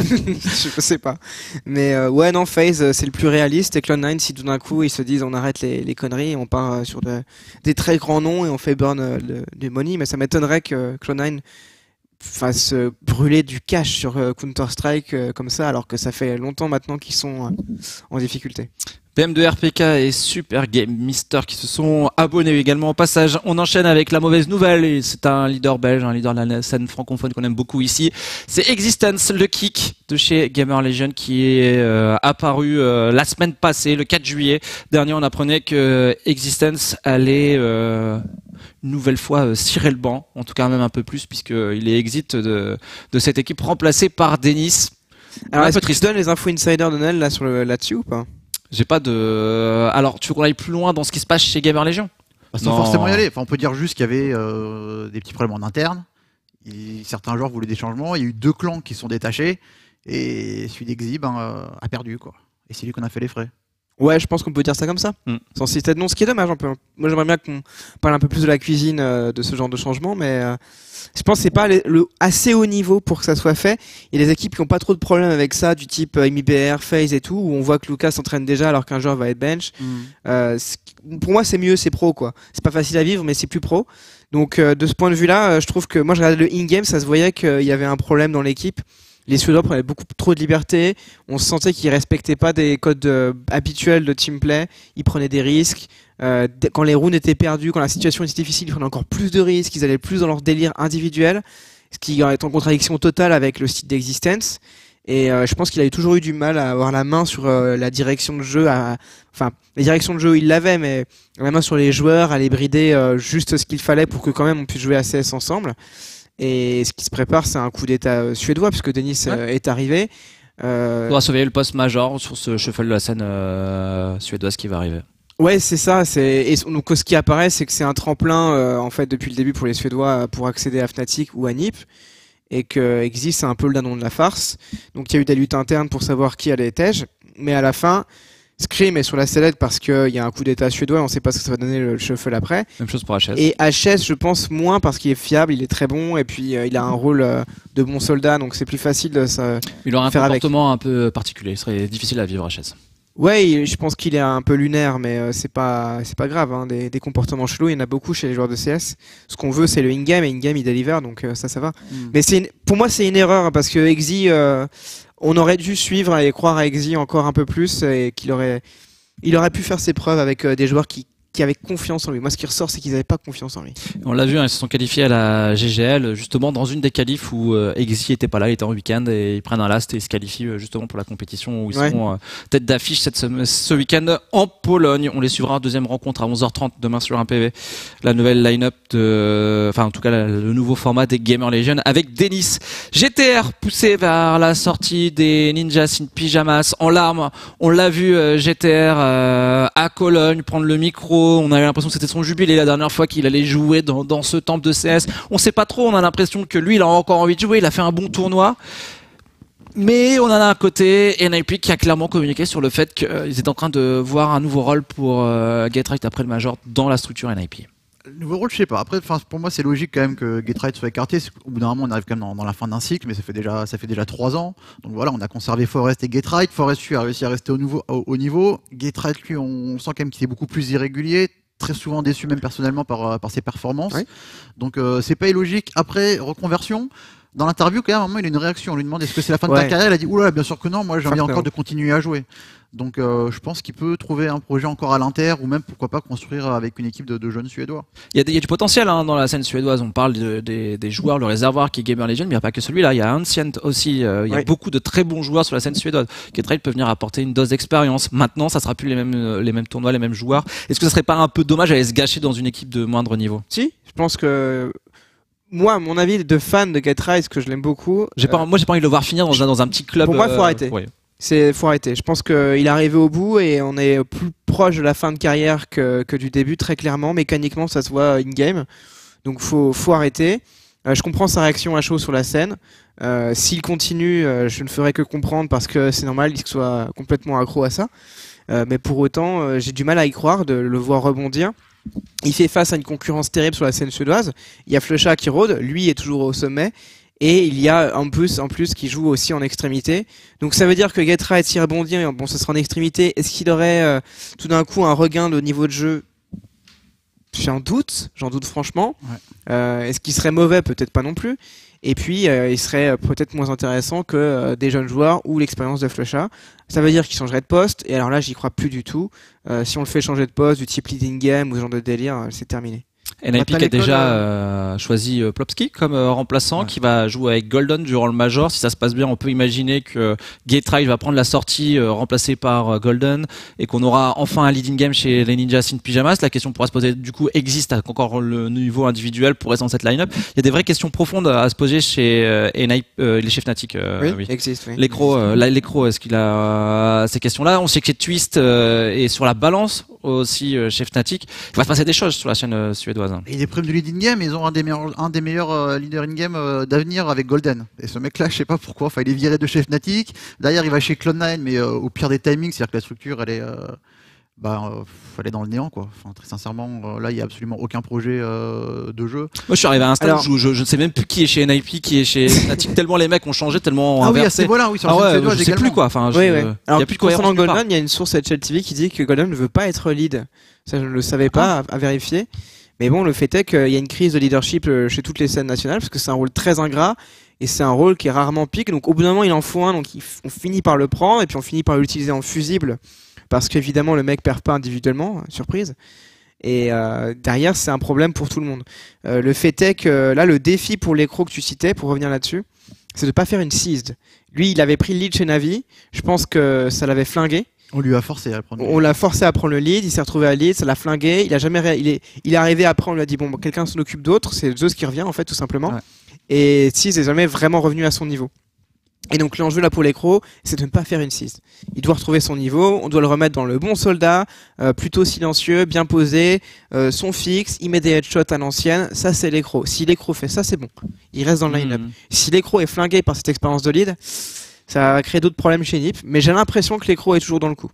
je sais pas. Mais euh, ouais, non, FaZe, euh, c'est le plus réaliste. Et Cloud nine, si tout d'un coup ils se disent on arrête les, les conneries, on part euh, sur de- des très grands noms et on fait burn euh, le- du money, mais ça m'étonnerait que Cloud nine fasse euh, brûler du cash sur euh, Counter-Strike euh, comme ça, alors que ça fait longtemps maintenant qu'ils sont euh, en difficulté. P M de R P K et Super Game Mister qui se sont abonnés également au passage. On enchaîne avec la mauvaise nouvelle et c'est un leader belge, un leader de la scène francophone qu'on aime beaucoup ici. C'est Existence, le kick de chez Gamer Legion qui est euh, apparu euh, la semaine passée, le quatre juillet dernier. On apprenait que Existence allait euh, une nouvelle fois euh, cirer le banc, en tout cas même un peu plus puisqu'il est exit de, de cette équipe remplacé par Denis. Alors, Un est-ce peu que tu triste. donnes les infos insider de Nel là, sur le- là-dessus ou pas? J'ai pas de. Alors, tu veux qu'on aille plus loin dans ce qui se passe chez Gamer Legion? Bah, sans Non. forcément y aller. Enfin, on peut dire juste qu'il y avait euh, des petits problèmes en interne. Et certains joueurs voulaient des changements. Il y a eu deux clans qui sont détachés. Et celui d'Exib ben, euh, a perdu quoi. Et c'est lui qu'on a fait les frais. Ouais, je pense qu'on peut dire ça comme ça. Mm. Sans citer de nom, ce qui est dommage un peu. Moi, j'aimerais bien qu'on parle un peu plus de la cuisine euh, de ce genre de changement, mais euh, je pense que c'est pas le, le assez haut niveau pour que ça soit fait. Il y a des équipes qui ont pas trop de problèmes avec ça, du type euh, M I B R, FaZe et tout, où on voit que Lucas s'entraîne déjà alors qu'un joueur va être bench. Mm. Euh, pour moi, c'est mieux, c'est pro, quoi. C'est pas facile à vivre, mais c'est plus pro. Donc, euh, de ce point de vue-là, euh, je trouve que moi, je regardais le in-game, ça se voyait qu'il y avait un problème dans l'équipe. Les Suédois prenaient beaucoup trop de liberté. On se sentait qu'ils respectaient pas des codes euh, habituels de teamplay. Ils prenaient des risques. Euh, quand les rounds étaient perdus, quand la situation était difficile, ils prenaient encore plus de risques. Ils allaient plus dans leur délire individuel, ce qui est en contradiction totale avec le style d'Existence. Et euh, je pense qu'il a toujours eu du mal à avoir la main sur euh, la direction de jeu. À... Enfin, la direction de jeu, il l'avait, mais la main sur les joueurs, à les brider euh, juste ce qu'il fallait pour que quand même on puisse jouer à C S ensemble. Et ce qui se prépare, c'est un coup d'état suédois, puisque Denis ouais. euh, est arrivé. Euh... Il faudra surveiller le poste major sur ce shuffle de la scène euh, suédoise qui va arriver. Ouais, c'est ça. C'est... Et donc, ce qui apparaît, c'est que c'est un tremplin, euh, en fait, depuis le début pour les Suédois, pour accéder à Fnatic ou à N I P. Et que Exist, c'est un peu le danon de la farce. Donc, il y a eu des luttes internes pour savoir qui allait être. Mais à la fin, Scream est sur la sellette parce qu'il y a un coup d'état suédois, on ne sait pas ce que ça va donner le shuffle après. Même chose pour H S. Et H S, je pense moins parce qu'il est fiable, il est très bon et puis euh, il a un rôle euh, de bon soldat, donc c'est plus facile de ça. Il aura un comportement avec. un peu particulier, il serait difficile à vivre H S. Ouais, je pense qu'il est un peu lunaire, mais euh, c'est pas c'est pas grave. Hein. Des, des comportements chelous, il y en a beaucoup chez les joueurs de C S. Ce qu'on veut, c'est le in-game et in-game il deliver, donc euh, ça, ça va. Mm. Mais c'est une... pour moi, c'est une erreur parce que Exi, euh, on aurait dû suivre et croire à Exi encore un peu plus et qu'il aurait Il aurait pu faire ses preuves avec euh, des joueurs qui, qui avaient confiance en lui. Moi, ce qui ressort, c'est qu'ils n'avaient pas confiance en lui. On l'a vu, hein, ils se sont qualifiés à la G G L, justement dans une des qualifs où euh, Exi était pas là, il était en week-end et ils prennent un last et ils se qualifient euh, justement pour la compétition où ils ouais. sont euh, tête d'affiche cette, ce week-end en Pologne. On les suivra en deuxième rencontre à onze heures trente demain sur un P V. La nouvelle line-up, de, enfin en tout cas la, le nouveau format des Gamer Legion avec Denis. G T R poussé vers la sortie des Ninjas in Pyjamas en larmes. On l'a vu euh, G T R euh, à Cologne prendre le micro. On avait l'impression que c'était son jubilé la dernière fois qu'il allait jouer dans, dans ce temple de C S. On sait pas trop, on a l'impression que lui il a encore envie de jouer, il a fait un bon tournoi. Mais on en a un côté N I P qui a clairement communiqué sur le fait qu'ils euh, étaient en train de voir un nouveau rôle pour euh, Get-Right après le Major dans la structure N I P. Nouveau rôle, je sais pas. Après, pour moi, c'est logique quand même que Get-Right soit écarté. Au bout d'un moment, on arrive quand même dans, dans la fin d'un cycle, mais ça fait déjà, ça fait déjà trois ans. Donc voilà, on a conservé Forest et Get-Right. Forest, lui, a réussi à rester au, nouveau, au, au niveau. Get-Right, lui, on sent quand même qu'il est beaucoup plus irrégulier. Très souvent déçu, même personnellement, par, par ses performances. Oui. Donc euh, c'est pas illogique. Après, reconversion. Dans l'interview, quand même, à un moment, il a une réaction. On lui demande est-ce que c'est la fin ouais. de ta carrière. Il a dit oula, bien sûr que non. Moi, j'ai envie encore de continuer à jouer. Donc, euh, je pense qu'il peut trouver un projet encore à l'Inter ou même pourquoi pas construire avec une équipe de, de jeunes Suédois. Il y a, des, il y a du potentiel hein, dans la scène suédoise. On parle de, de, des joueurs, le réservoir qui est Gamer Legion, mais il n'y a pas que celui-là. Il y a Ancient aussi. Euh, il y a oui. beaucoup de très bons joueurs sur la scène suédoise. Get-Right peut venir apporter une dose d'expérience. Maintenant, ça sera plus les mêmes, les mêmes tournois, les mêmes joueurs. Est-ce que ça serait pas un peu dommage d'aller se gâcher dans une équipe de moindre niveau? Si, je pense que. Moi, mon avis de fan de Get-Right, que je l'aime beaucoup. J'ai pas, euh, moi, j'ai pas envie de le voir finir dans un, dans un petit club. Pour moi, il faut arrêter. Euh, ouais. C'est, faut arrêter. Je pense qu'il est arrivé au bout et on est plus proche de la fin de carrière que, que du début, très clairement. Mécaniquement, ça se voit in-game. Donc, faut, faut arrêter. Euh, je comprends sa réaction à chaud sur la scène. Euh, s'il continue, euh, je ne ferai que comprendre parce que c'est normal qu'il soit complètement accro à ça. Euh, mais pour autant, euh, j'ai du mal à y croire, de le voir rebondir. Il fait face à une concurrence terrible sur la scène suédoise. Il y a Flusha qui rôde, lui est toujours au sommet. Et il y a en plus, en plus qui joue aussi en extrémité. Donc ça veut dire que Get-Right s'y rebondit, bon ce sera en extrémité. Est-ce qu'il aurait euh, tout d'un coup un regain de niveau de jeu? J'en doute, j'en doute franchement. Ouais. Euh, est-ce qu'il serait mauvais? Peut-être pas non plus. Et puis euh, il serait peut-être moins intéressant que euh, des jeunes joueurs ou l'expérience de Flusha. Ça veut dire qu'il changerait de poste. Et alors là j'y crois plus du tout. Euh, si on le fait changer de poste, du type leading game ou ce genre de délire, c'est terminé. N I P qui a déjà euh, choisi euh, Plopski comme euh, remplaçant, ouais. qui va jouer avec Golden durant le Major. Si ça se passe bien, on peut imaginer que Get-Right va prendre la sortie euh, remplacée par euh, Golden et qu'on aura enfin un leading game chez les Ninjas in Pyjamas. La question pourra se poser, du coup, existe encore le niveau individuel pour rester dans cette line-up. Il y a des vraies questions profondes à se poser chez euh, N I P, euh, les chefs Fnatic. Euh, oui, oui. existe. Oui. L'écro, euh, l'écro, est-ce qu'il a euh, ces questions-là? On sait que Twist euh, est sur la balance aussi euh, chez Fnatic. Il va se passer des choses sur la chaîne euh, suédoise. Et des primes de lead in-game, ils ont un des meilleurs, un des meilleurs euh, leaders in-game euh, d'avenir avec Golden. Et ce mec-là, je sais pas pourquoi, enfin, il est viré de chez Fnatic. Derrière, il va chez Cloud nine, mais euh, au pire des timings, c'est-à-dire que la structure, elle est, euh, bah, euh, fallait dans le néant, quoi. Enfin, très sincèrement, euh, là, il y a absolument aucun projet euh, de jeu. Moi, je suis arrivé à un stade Alors... où je, je ne sais même plus qui est chez N I P, qui est chez Fnatic, tellement les mecs ont changé, tellement Ah oui, inversé. voilà, oui, sur ah ouais, Suédoise je sais également. plus quoi. Enfin, je, oui, oui. Alors, y a plus de cohérence. Concernant Golden, il y a une source à H L T V qui dit que Golden ne veut pas être lead. Ça, je ne le savais pas, ah. à, à vérifier. Mais bon, le fait est qu'il y a une crise de leadership chez toutes les scènes nationales, parce que c'est un rôle très ingrat. Et c'est un rôle qui est rarement pique, donc au bout d'un moment il en faut un, donc on finit par le prendre, et puis on finit par l'utiliser en fusible, parce qu'évidemment le mec perd pas individuellement, surprise. Et euh, derrière c'est un problème pour tout le monde. Euh, le fait est que là le défi pour l'écro que tu citais, pour revenir là-dessus, c'est de pas faire une seized. Lui il avait pris le lead chez Navi, je pense que ça l'avait flingué. On lui a forcé à prendre. On l'a forcé à prendre le lead, il s'est retrouvé à lead, ça l'a flingué, il a jamais ré... il est il est arrivé après, on lui a dit bon quelqu'un s'en occupe d'autre, c'est Zeus qui revient en fait tout simplement. Ouais. Et Seized n'est jamais vraiment revenu à son niveau. Et donc l'enjeu là pour l'écro, c'est de ne pas faire une Seized. Il doit retrouver son niveau, on doit le remettre dans le bon soldat, euh, plutôt silencieux, bien posé, euh, son fixe, il met des headshots à l'ancienne, ça c'est l'écro. Si l'écro fait ça, c'est bon. Il reste dans le line-up. Mmh. Si l'écro est flingué par cette expérience de lead, ça va créer d'autres problèmes chez N I P, mais j'ai l'impression que l'écro est toujours dans le coup.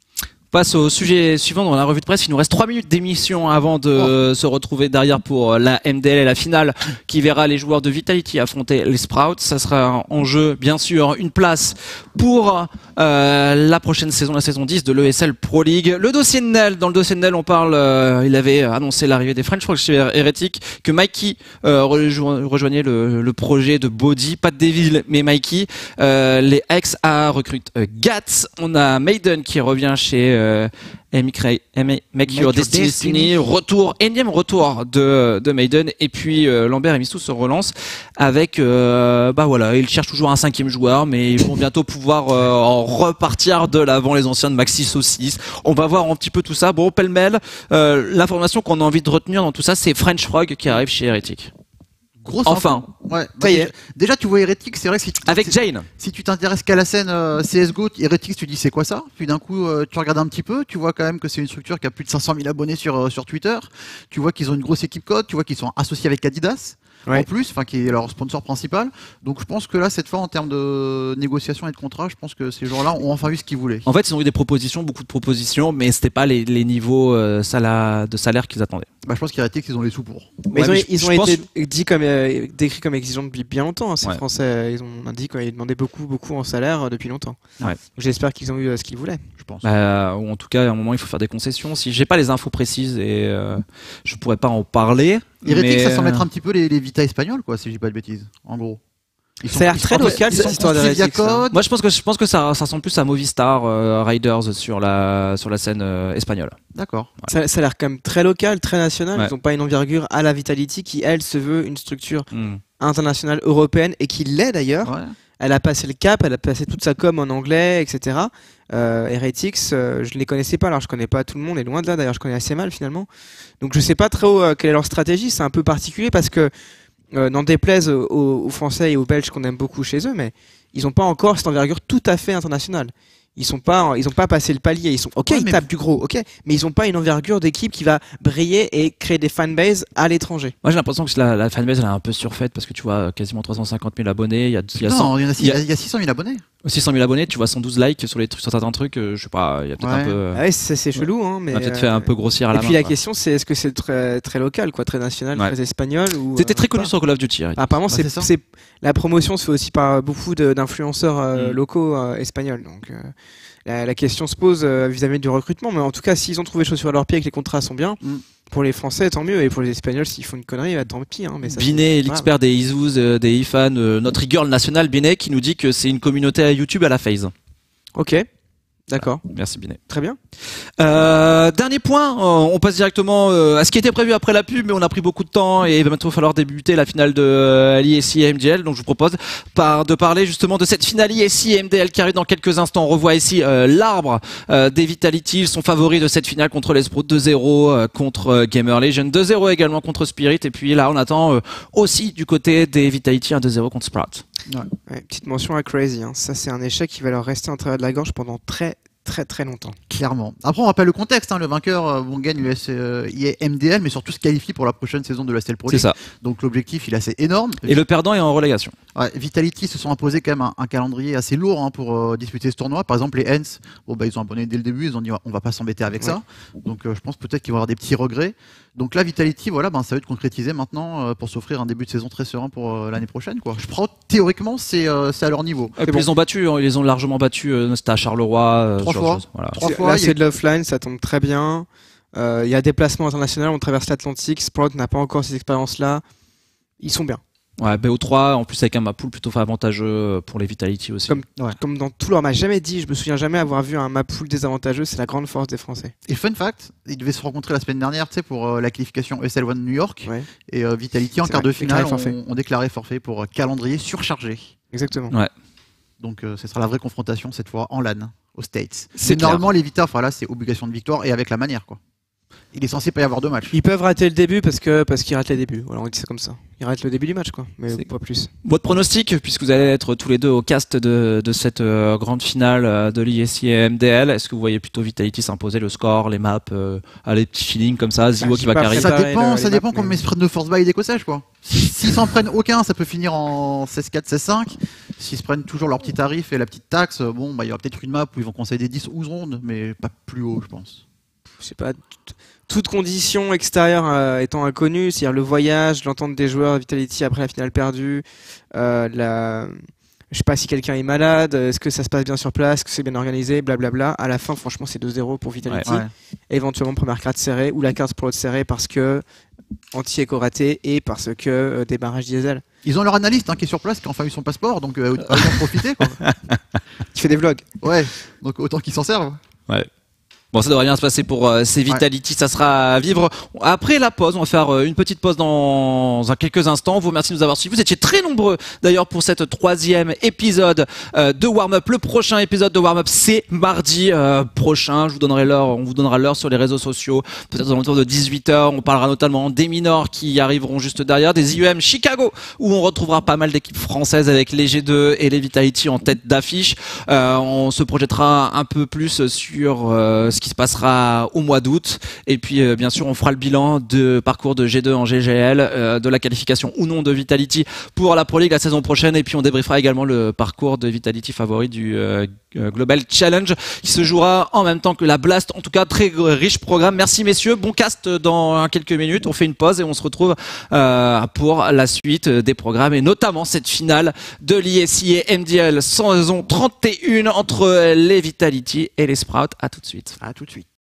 On passe au sujet suivant dans la revue de presse. Il nous reste trois minutes d'émission avant de oh. se retrouver derrière pour la M D L et la finale qui verra les joueurs de Vitality affronter les Sprouts. Ça sera en jeu, bien sûr, une place pour euh, la prochaine saison, la saison dix de l'E S L Pro League. Le dossier de Nel, dans le dossier de Nel, on parle, euh, il avait annoncé l'arrivée des French Frogs chez Heretics, que Mikey euh, rejo rejoignait le, le projet de Body, pas de Devil, mais Mikey. Euh, les ex a recrutent euh, Gats. On a Maiden qui revient chez euh, Euh, Make, Make Your Destiny, Destiny, retour, énième retour de, de Maiden, et puis euh, Lambert et Mistou se relancent avec, euh, bah voilà, ils cherchent toujours un cinquième joueur, mais ils vont bientôt pouvoir euh, en repartir de l'avant les anciens de Maxi Saucisse. On va voir un petit peu tout ça. Bon, pêle-mêle, euh, l'information qu'on a envie de retenir dans tout ça, c'est French Frog qui arrive chez Heretics. Grosse enfin, ouais, bah, déjà, déjà tu vois Heretics, c'est vrai que si tu avec Jane, si tu t'intéresses qu'à la scène euh, C S G O, Heretics, tu dis c'est quoi ça? Puis d'un coup, euh, tu regardes un petit peu, tu vois quand même que c'est une structure qui a plus de cinq cent mille abonnés sur euh, sur Twitter. Tu vois qu'ils ont une grosse équipe code, tu vois qu'ils sont associés avec Adidas. Ouais. En plus, enfin qui est leur sponsor principal. Donc je pense que là, cette fois, en termes de négociation et de contrat, je pense que ces gens-là ont enfin eu ce qu'ils voulaient. En fait, ils ont eu des propositions, beaucoup de propositions, mais c'était pas les, les niveaux euh, salaire, de salaire qu'ils attendaient. Bah, je pense qu'Heretics, ils ont les sous pour. Mais ouais, ils ont, mais ils ont été pense... dit comme, euh, décrits comme exigeants depuis bien longtemps. Hein, ces ouais. Français, ils ont dit qu'ils demandaient beaucoup, beaucoup en salaire euh, depuis longtemps. Ouais. J'espère qu'ils ont eu euh, ce qu'ils voulaient. Je pense. Bah, ou en tout cas, à un moment, il faut faire des concessions. Si j'ai pas les infos précises et euh, je pourrais pas en parler. Heretics, mais... ça semble être un petit peu les, les Vita espagnols, quoi, si je dis pas de bêtises, en gros. Ils ça a l'air très local cette histoire d'Heretics. Moi, je pense que je pense que ça, ça ressemble plus à Movistar euh, Riders sur la sur la scène euh, espagnole. D'accord. Ouais. Ça, ça a l'air quand même très local, très national. Ouais. Ils n'ont pas une envergure à la Vitality qui, elle, se veut une structure mm. internationale européenne et qui l'est d'ailleurs. Ouais. Elle a passé le cap, elle a passé toute sa com en anglais, et cetera. Euh, Heretics, euh, je ne les connaissais pas, alors je connais pas tout le monde, et loin de là, d'ailleurs, je connais assez mal finalement. Donc je sais pas trop euh, quelle est leur stratégie, c'est un peu particulier parce que, euh, n'en déplaise aux, aux Français et aux Belges qu'on aime beaucoup chez eux, mais ils n'ont pas encore cette envergure tout à fait internationale. Ils sont pas, ils ont pas passé le palier. Ils sont, ok, ouais, ils tapent du gros, ok, mais ils ont pas une envergure d'équipe qui va briller et créer des fanbases à l'étranger. Moi, j'ai l'impression que la, la fanbase elle est un peu surfaite parce que tu vois quasiment trois cent cinquante mille abonnés. Il y a, il y a non, cent, il y, a, il, y a, il y a six cent mille abonnés. six cent mille abonnés, tu vois cent douze likes sur les trucs, sur certains trucs. Euh, je sais pas, il y a peut-être ouais. un peu. Ah ouais, c'est, c'est chelou, hein, mais. On a peut-être fait un peu grossir à la main. Et main, puis la quoi. question, c'est est-ce que c'est très, très local, quoi, très national, ouais. très espagnol ou. C'était très euh, connu pas. sur Call of Duty. Ah, apparemment, bah, c'est, c'est, c'est la promotion se fait aussi par beaucoup de, d'influenceurs euh, mm. locaux euh, espagnols, donc. Euh, La, la question se pose euh, vis-à-vis du recrutement, mais en tout cas, s'ils ont trouvé chaussures à leurs pieds et que les contrats sont bien, mm. pour les Français, tant mieux, et pour les Espagnols, s'ils font une connerie, bah, tant pis. Hein, mais ça, Binet, l'expert des Izouz, euh, des Ifan, euh, notre e-girl national, Binet, qui nous dit que c'est une communauté à YouTube à la phase. Ok. D'accord. Voilà. Merci Binet. Très bien. Euh, dernier point, euh, on passe directement euh, à ce qui était prévu après la pub, mais on a pris beaucoup de temps et il va bientôt falloir débuter la finale de euh, l'I S I M D L. Donc je vous propose par, de parler justement de cette finale I S I M D L qui arrive dans quelques instants. On revoit ici euh, l'arbre euh, des Vitality. Ils sont favoris de cette finale contre les Sprouts deux zéro euh, contre euh, Gamer Legion, deux zéro également contre Spirit. Et puis là on attend euh, aussi du côté des Vitality un deux zéro contre Sprout. Ouais. Ouais, petite mention à Crazy, hein. Ça c'est un échec qui va leur rester en travers de la gorge pendant très très très longtemps. Clairement. Après, on rappelle le contexte. Hein, le vainqueur euh, bon, gagne l'U S euh, M D L, mais surtout se qualifie pour la prochaine saison de la S L Pro League. C'est ça. Donc l'objectif, il est assez énorme. Et le perdant est en relégation. Ouais, Vitality se sont imposés quand même un, un calendrier assez lourd hein, pour euh, disputer ce tournoi. Par exemple, les Hens, bon, bah, ils ont abonné dès le début. Ils ont dit on va pas s'embêter avec ouais. ça. Donc euh, je pense peut-être qu'ils vont avoir des petits regrets. Donc là, Vitality, voilà, ben, ça va être concrétisé maintenant euh, pour s'offrir un début de saison très serein pour euh, l'année prochaine. Quoi. Je prends théoriquement, c'est euh, à leur niveau. Et puis bon. Ils ont battu, ils les ont largement battu. Euh, C'était à Charleroi. Euh, Trois fois. Voilà. Trois fois. Là, c'est a... de l'offline, ça tombe très bien. Il euh, y a des placements internationaux, on traverse l'Atlantique. Sprout n'a pas encore ces expériences-là. Ils sont bien. Ouais, B O trois, en plus avec un map pool plutôt avantageux pour les Vitality aussi. Comme, ouais. comme dans tout leur match, jamais dit, je me souviens jamais avoir vu un map pool désavantageux, c'est la grande force des Français. Et fun fact, ils devaient se rencontrer la semaine dernière tu sais, pour euh, la qualification E S L One New York. Ouais. Et euh, Vitality en quart de finale ont, ont déclaré forfait pour euh, calendrier surchargé. Exactement. Ouais. Donc euh, ce sera la vraie confrontation cette fois en LAN, aux States. C'est normalement les Vita, enfin, là c'est obligation de victoire et avec la manière quoi. Il est censé pas y avoir de match. Ils peuvent rater le début parce que parce qu'ils ratent les débuts. Voilà, on dit ça comme ça. Ils ratent le début du match, quoi. Mais pas plus. Votre pronostic, puisque vous allez être tous les deux au cast de, de cette euh, grande finale euh, de l'I S I et M D L, est-ce que vous voyez plutôt Vitality s'imposer, le score, les maps, euh, ah, les petits feelings comme ça, Ziwo bah, qui va carrer? Ça dépend, le, ça dépend maps, combien mais... ils se prennent de force buy et d'écossage, quoi. S'ils s'en prennent aucun, ça peut finir en seize quatre, seize cinq. S'ils se prennent toujours leur petit tarif et la petite taxe, bon, bah il y aura peut-être une map où ils vont concéder dix ou onze rondes, mais pas plus haut, je pense. Je sais pas. Toute condition extérieure euh, étant inconnue, c'est-à-dire le voyage, l'entente des joueurs, Vitality après la finale perdue, euh, la... je sais pas si quelqu'un est malade, est-ce que ça se passe bien sur place, est-ce que c'est bien organisé, blablabla. À la fin, franchement, c'est deux zéro pour Vitality. Ouais, ouais. Éventuellement, première carte serrée ou la carte pour l'autre serrée parce que anti-écho raté et parce que euh, démarrage diesel. Ils ont leur analyste hein, qui est sur place, qui a enfin eu son passeport, donc euh, autant en profiter. Quoi. Qui fait des vlogs. Ouais, donc autant qu'ils s'en servent. Ouais. Bon, ça devrait bien se passer pour euh, ces Vitality, ouais. Ça sera à vivre après la pause. On va faire euh, une petite pause dans, dans quelques instants. Vous remercie de nous avoir suivis. Vous étiez très nombreux d'ailleurs pour cette troisième épisode euh, de Warm Up. Le prochain épisode de Warm Up, c'est mardi euh, prochain. Je vous donnerai l'heure, on vous donnera l'heure sur les réseaux sociaux, peut-être aux alentours de dix-huit heures. On parlera notamment des minors qui arriveront juste derrière, des I U M Chicago où on retrouvera pas mal d'équipes françaises avec les G deux et les Vitality en tête d'affiche. Euh, on se projettera un peu plus sur euh, ce qui se passera au mois d'août et puis euh, bien sûr on fera le bilan de parcours de G deux en G G L, euh, de la qualification ou non de Vitality pour la Pro League la saison prochaine et puis on débriefera également le parcours de Vitality favori du euh, Global Challenge qui se jouera en même temps que la Blast. En tout cas très riche programme. Merci messieurs, bon cast dans quelques minutes, on fait une pause et on se retrouve euh, pour la suite des programmes et notamment cette finale de l'I S I et M D L saison trente et un entre les Vitality et les Sprout. À tout de suite. À tout de suite.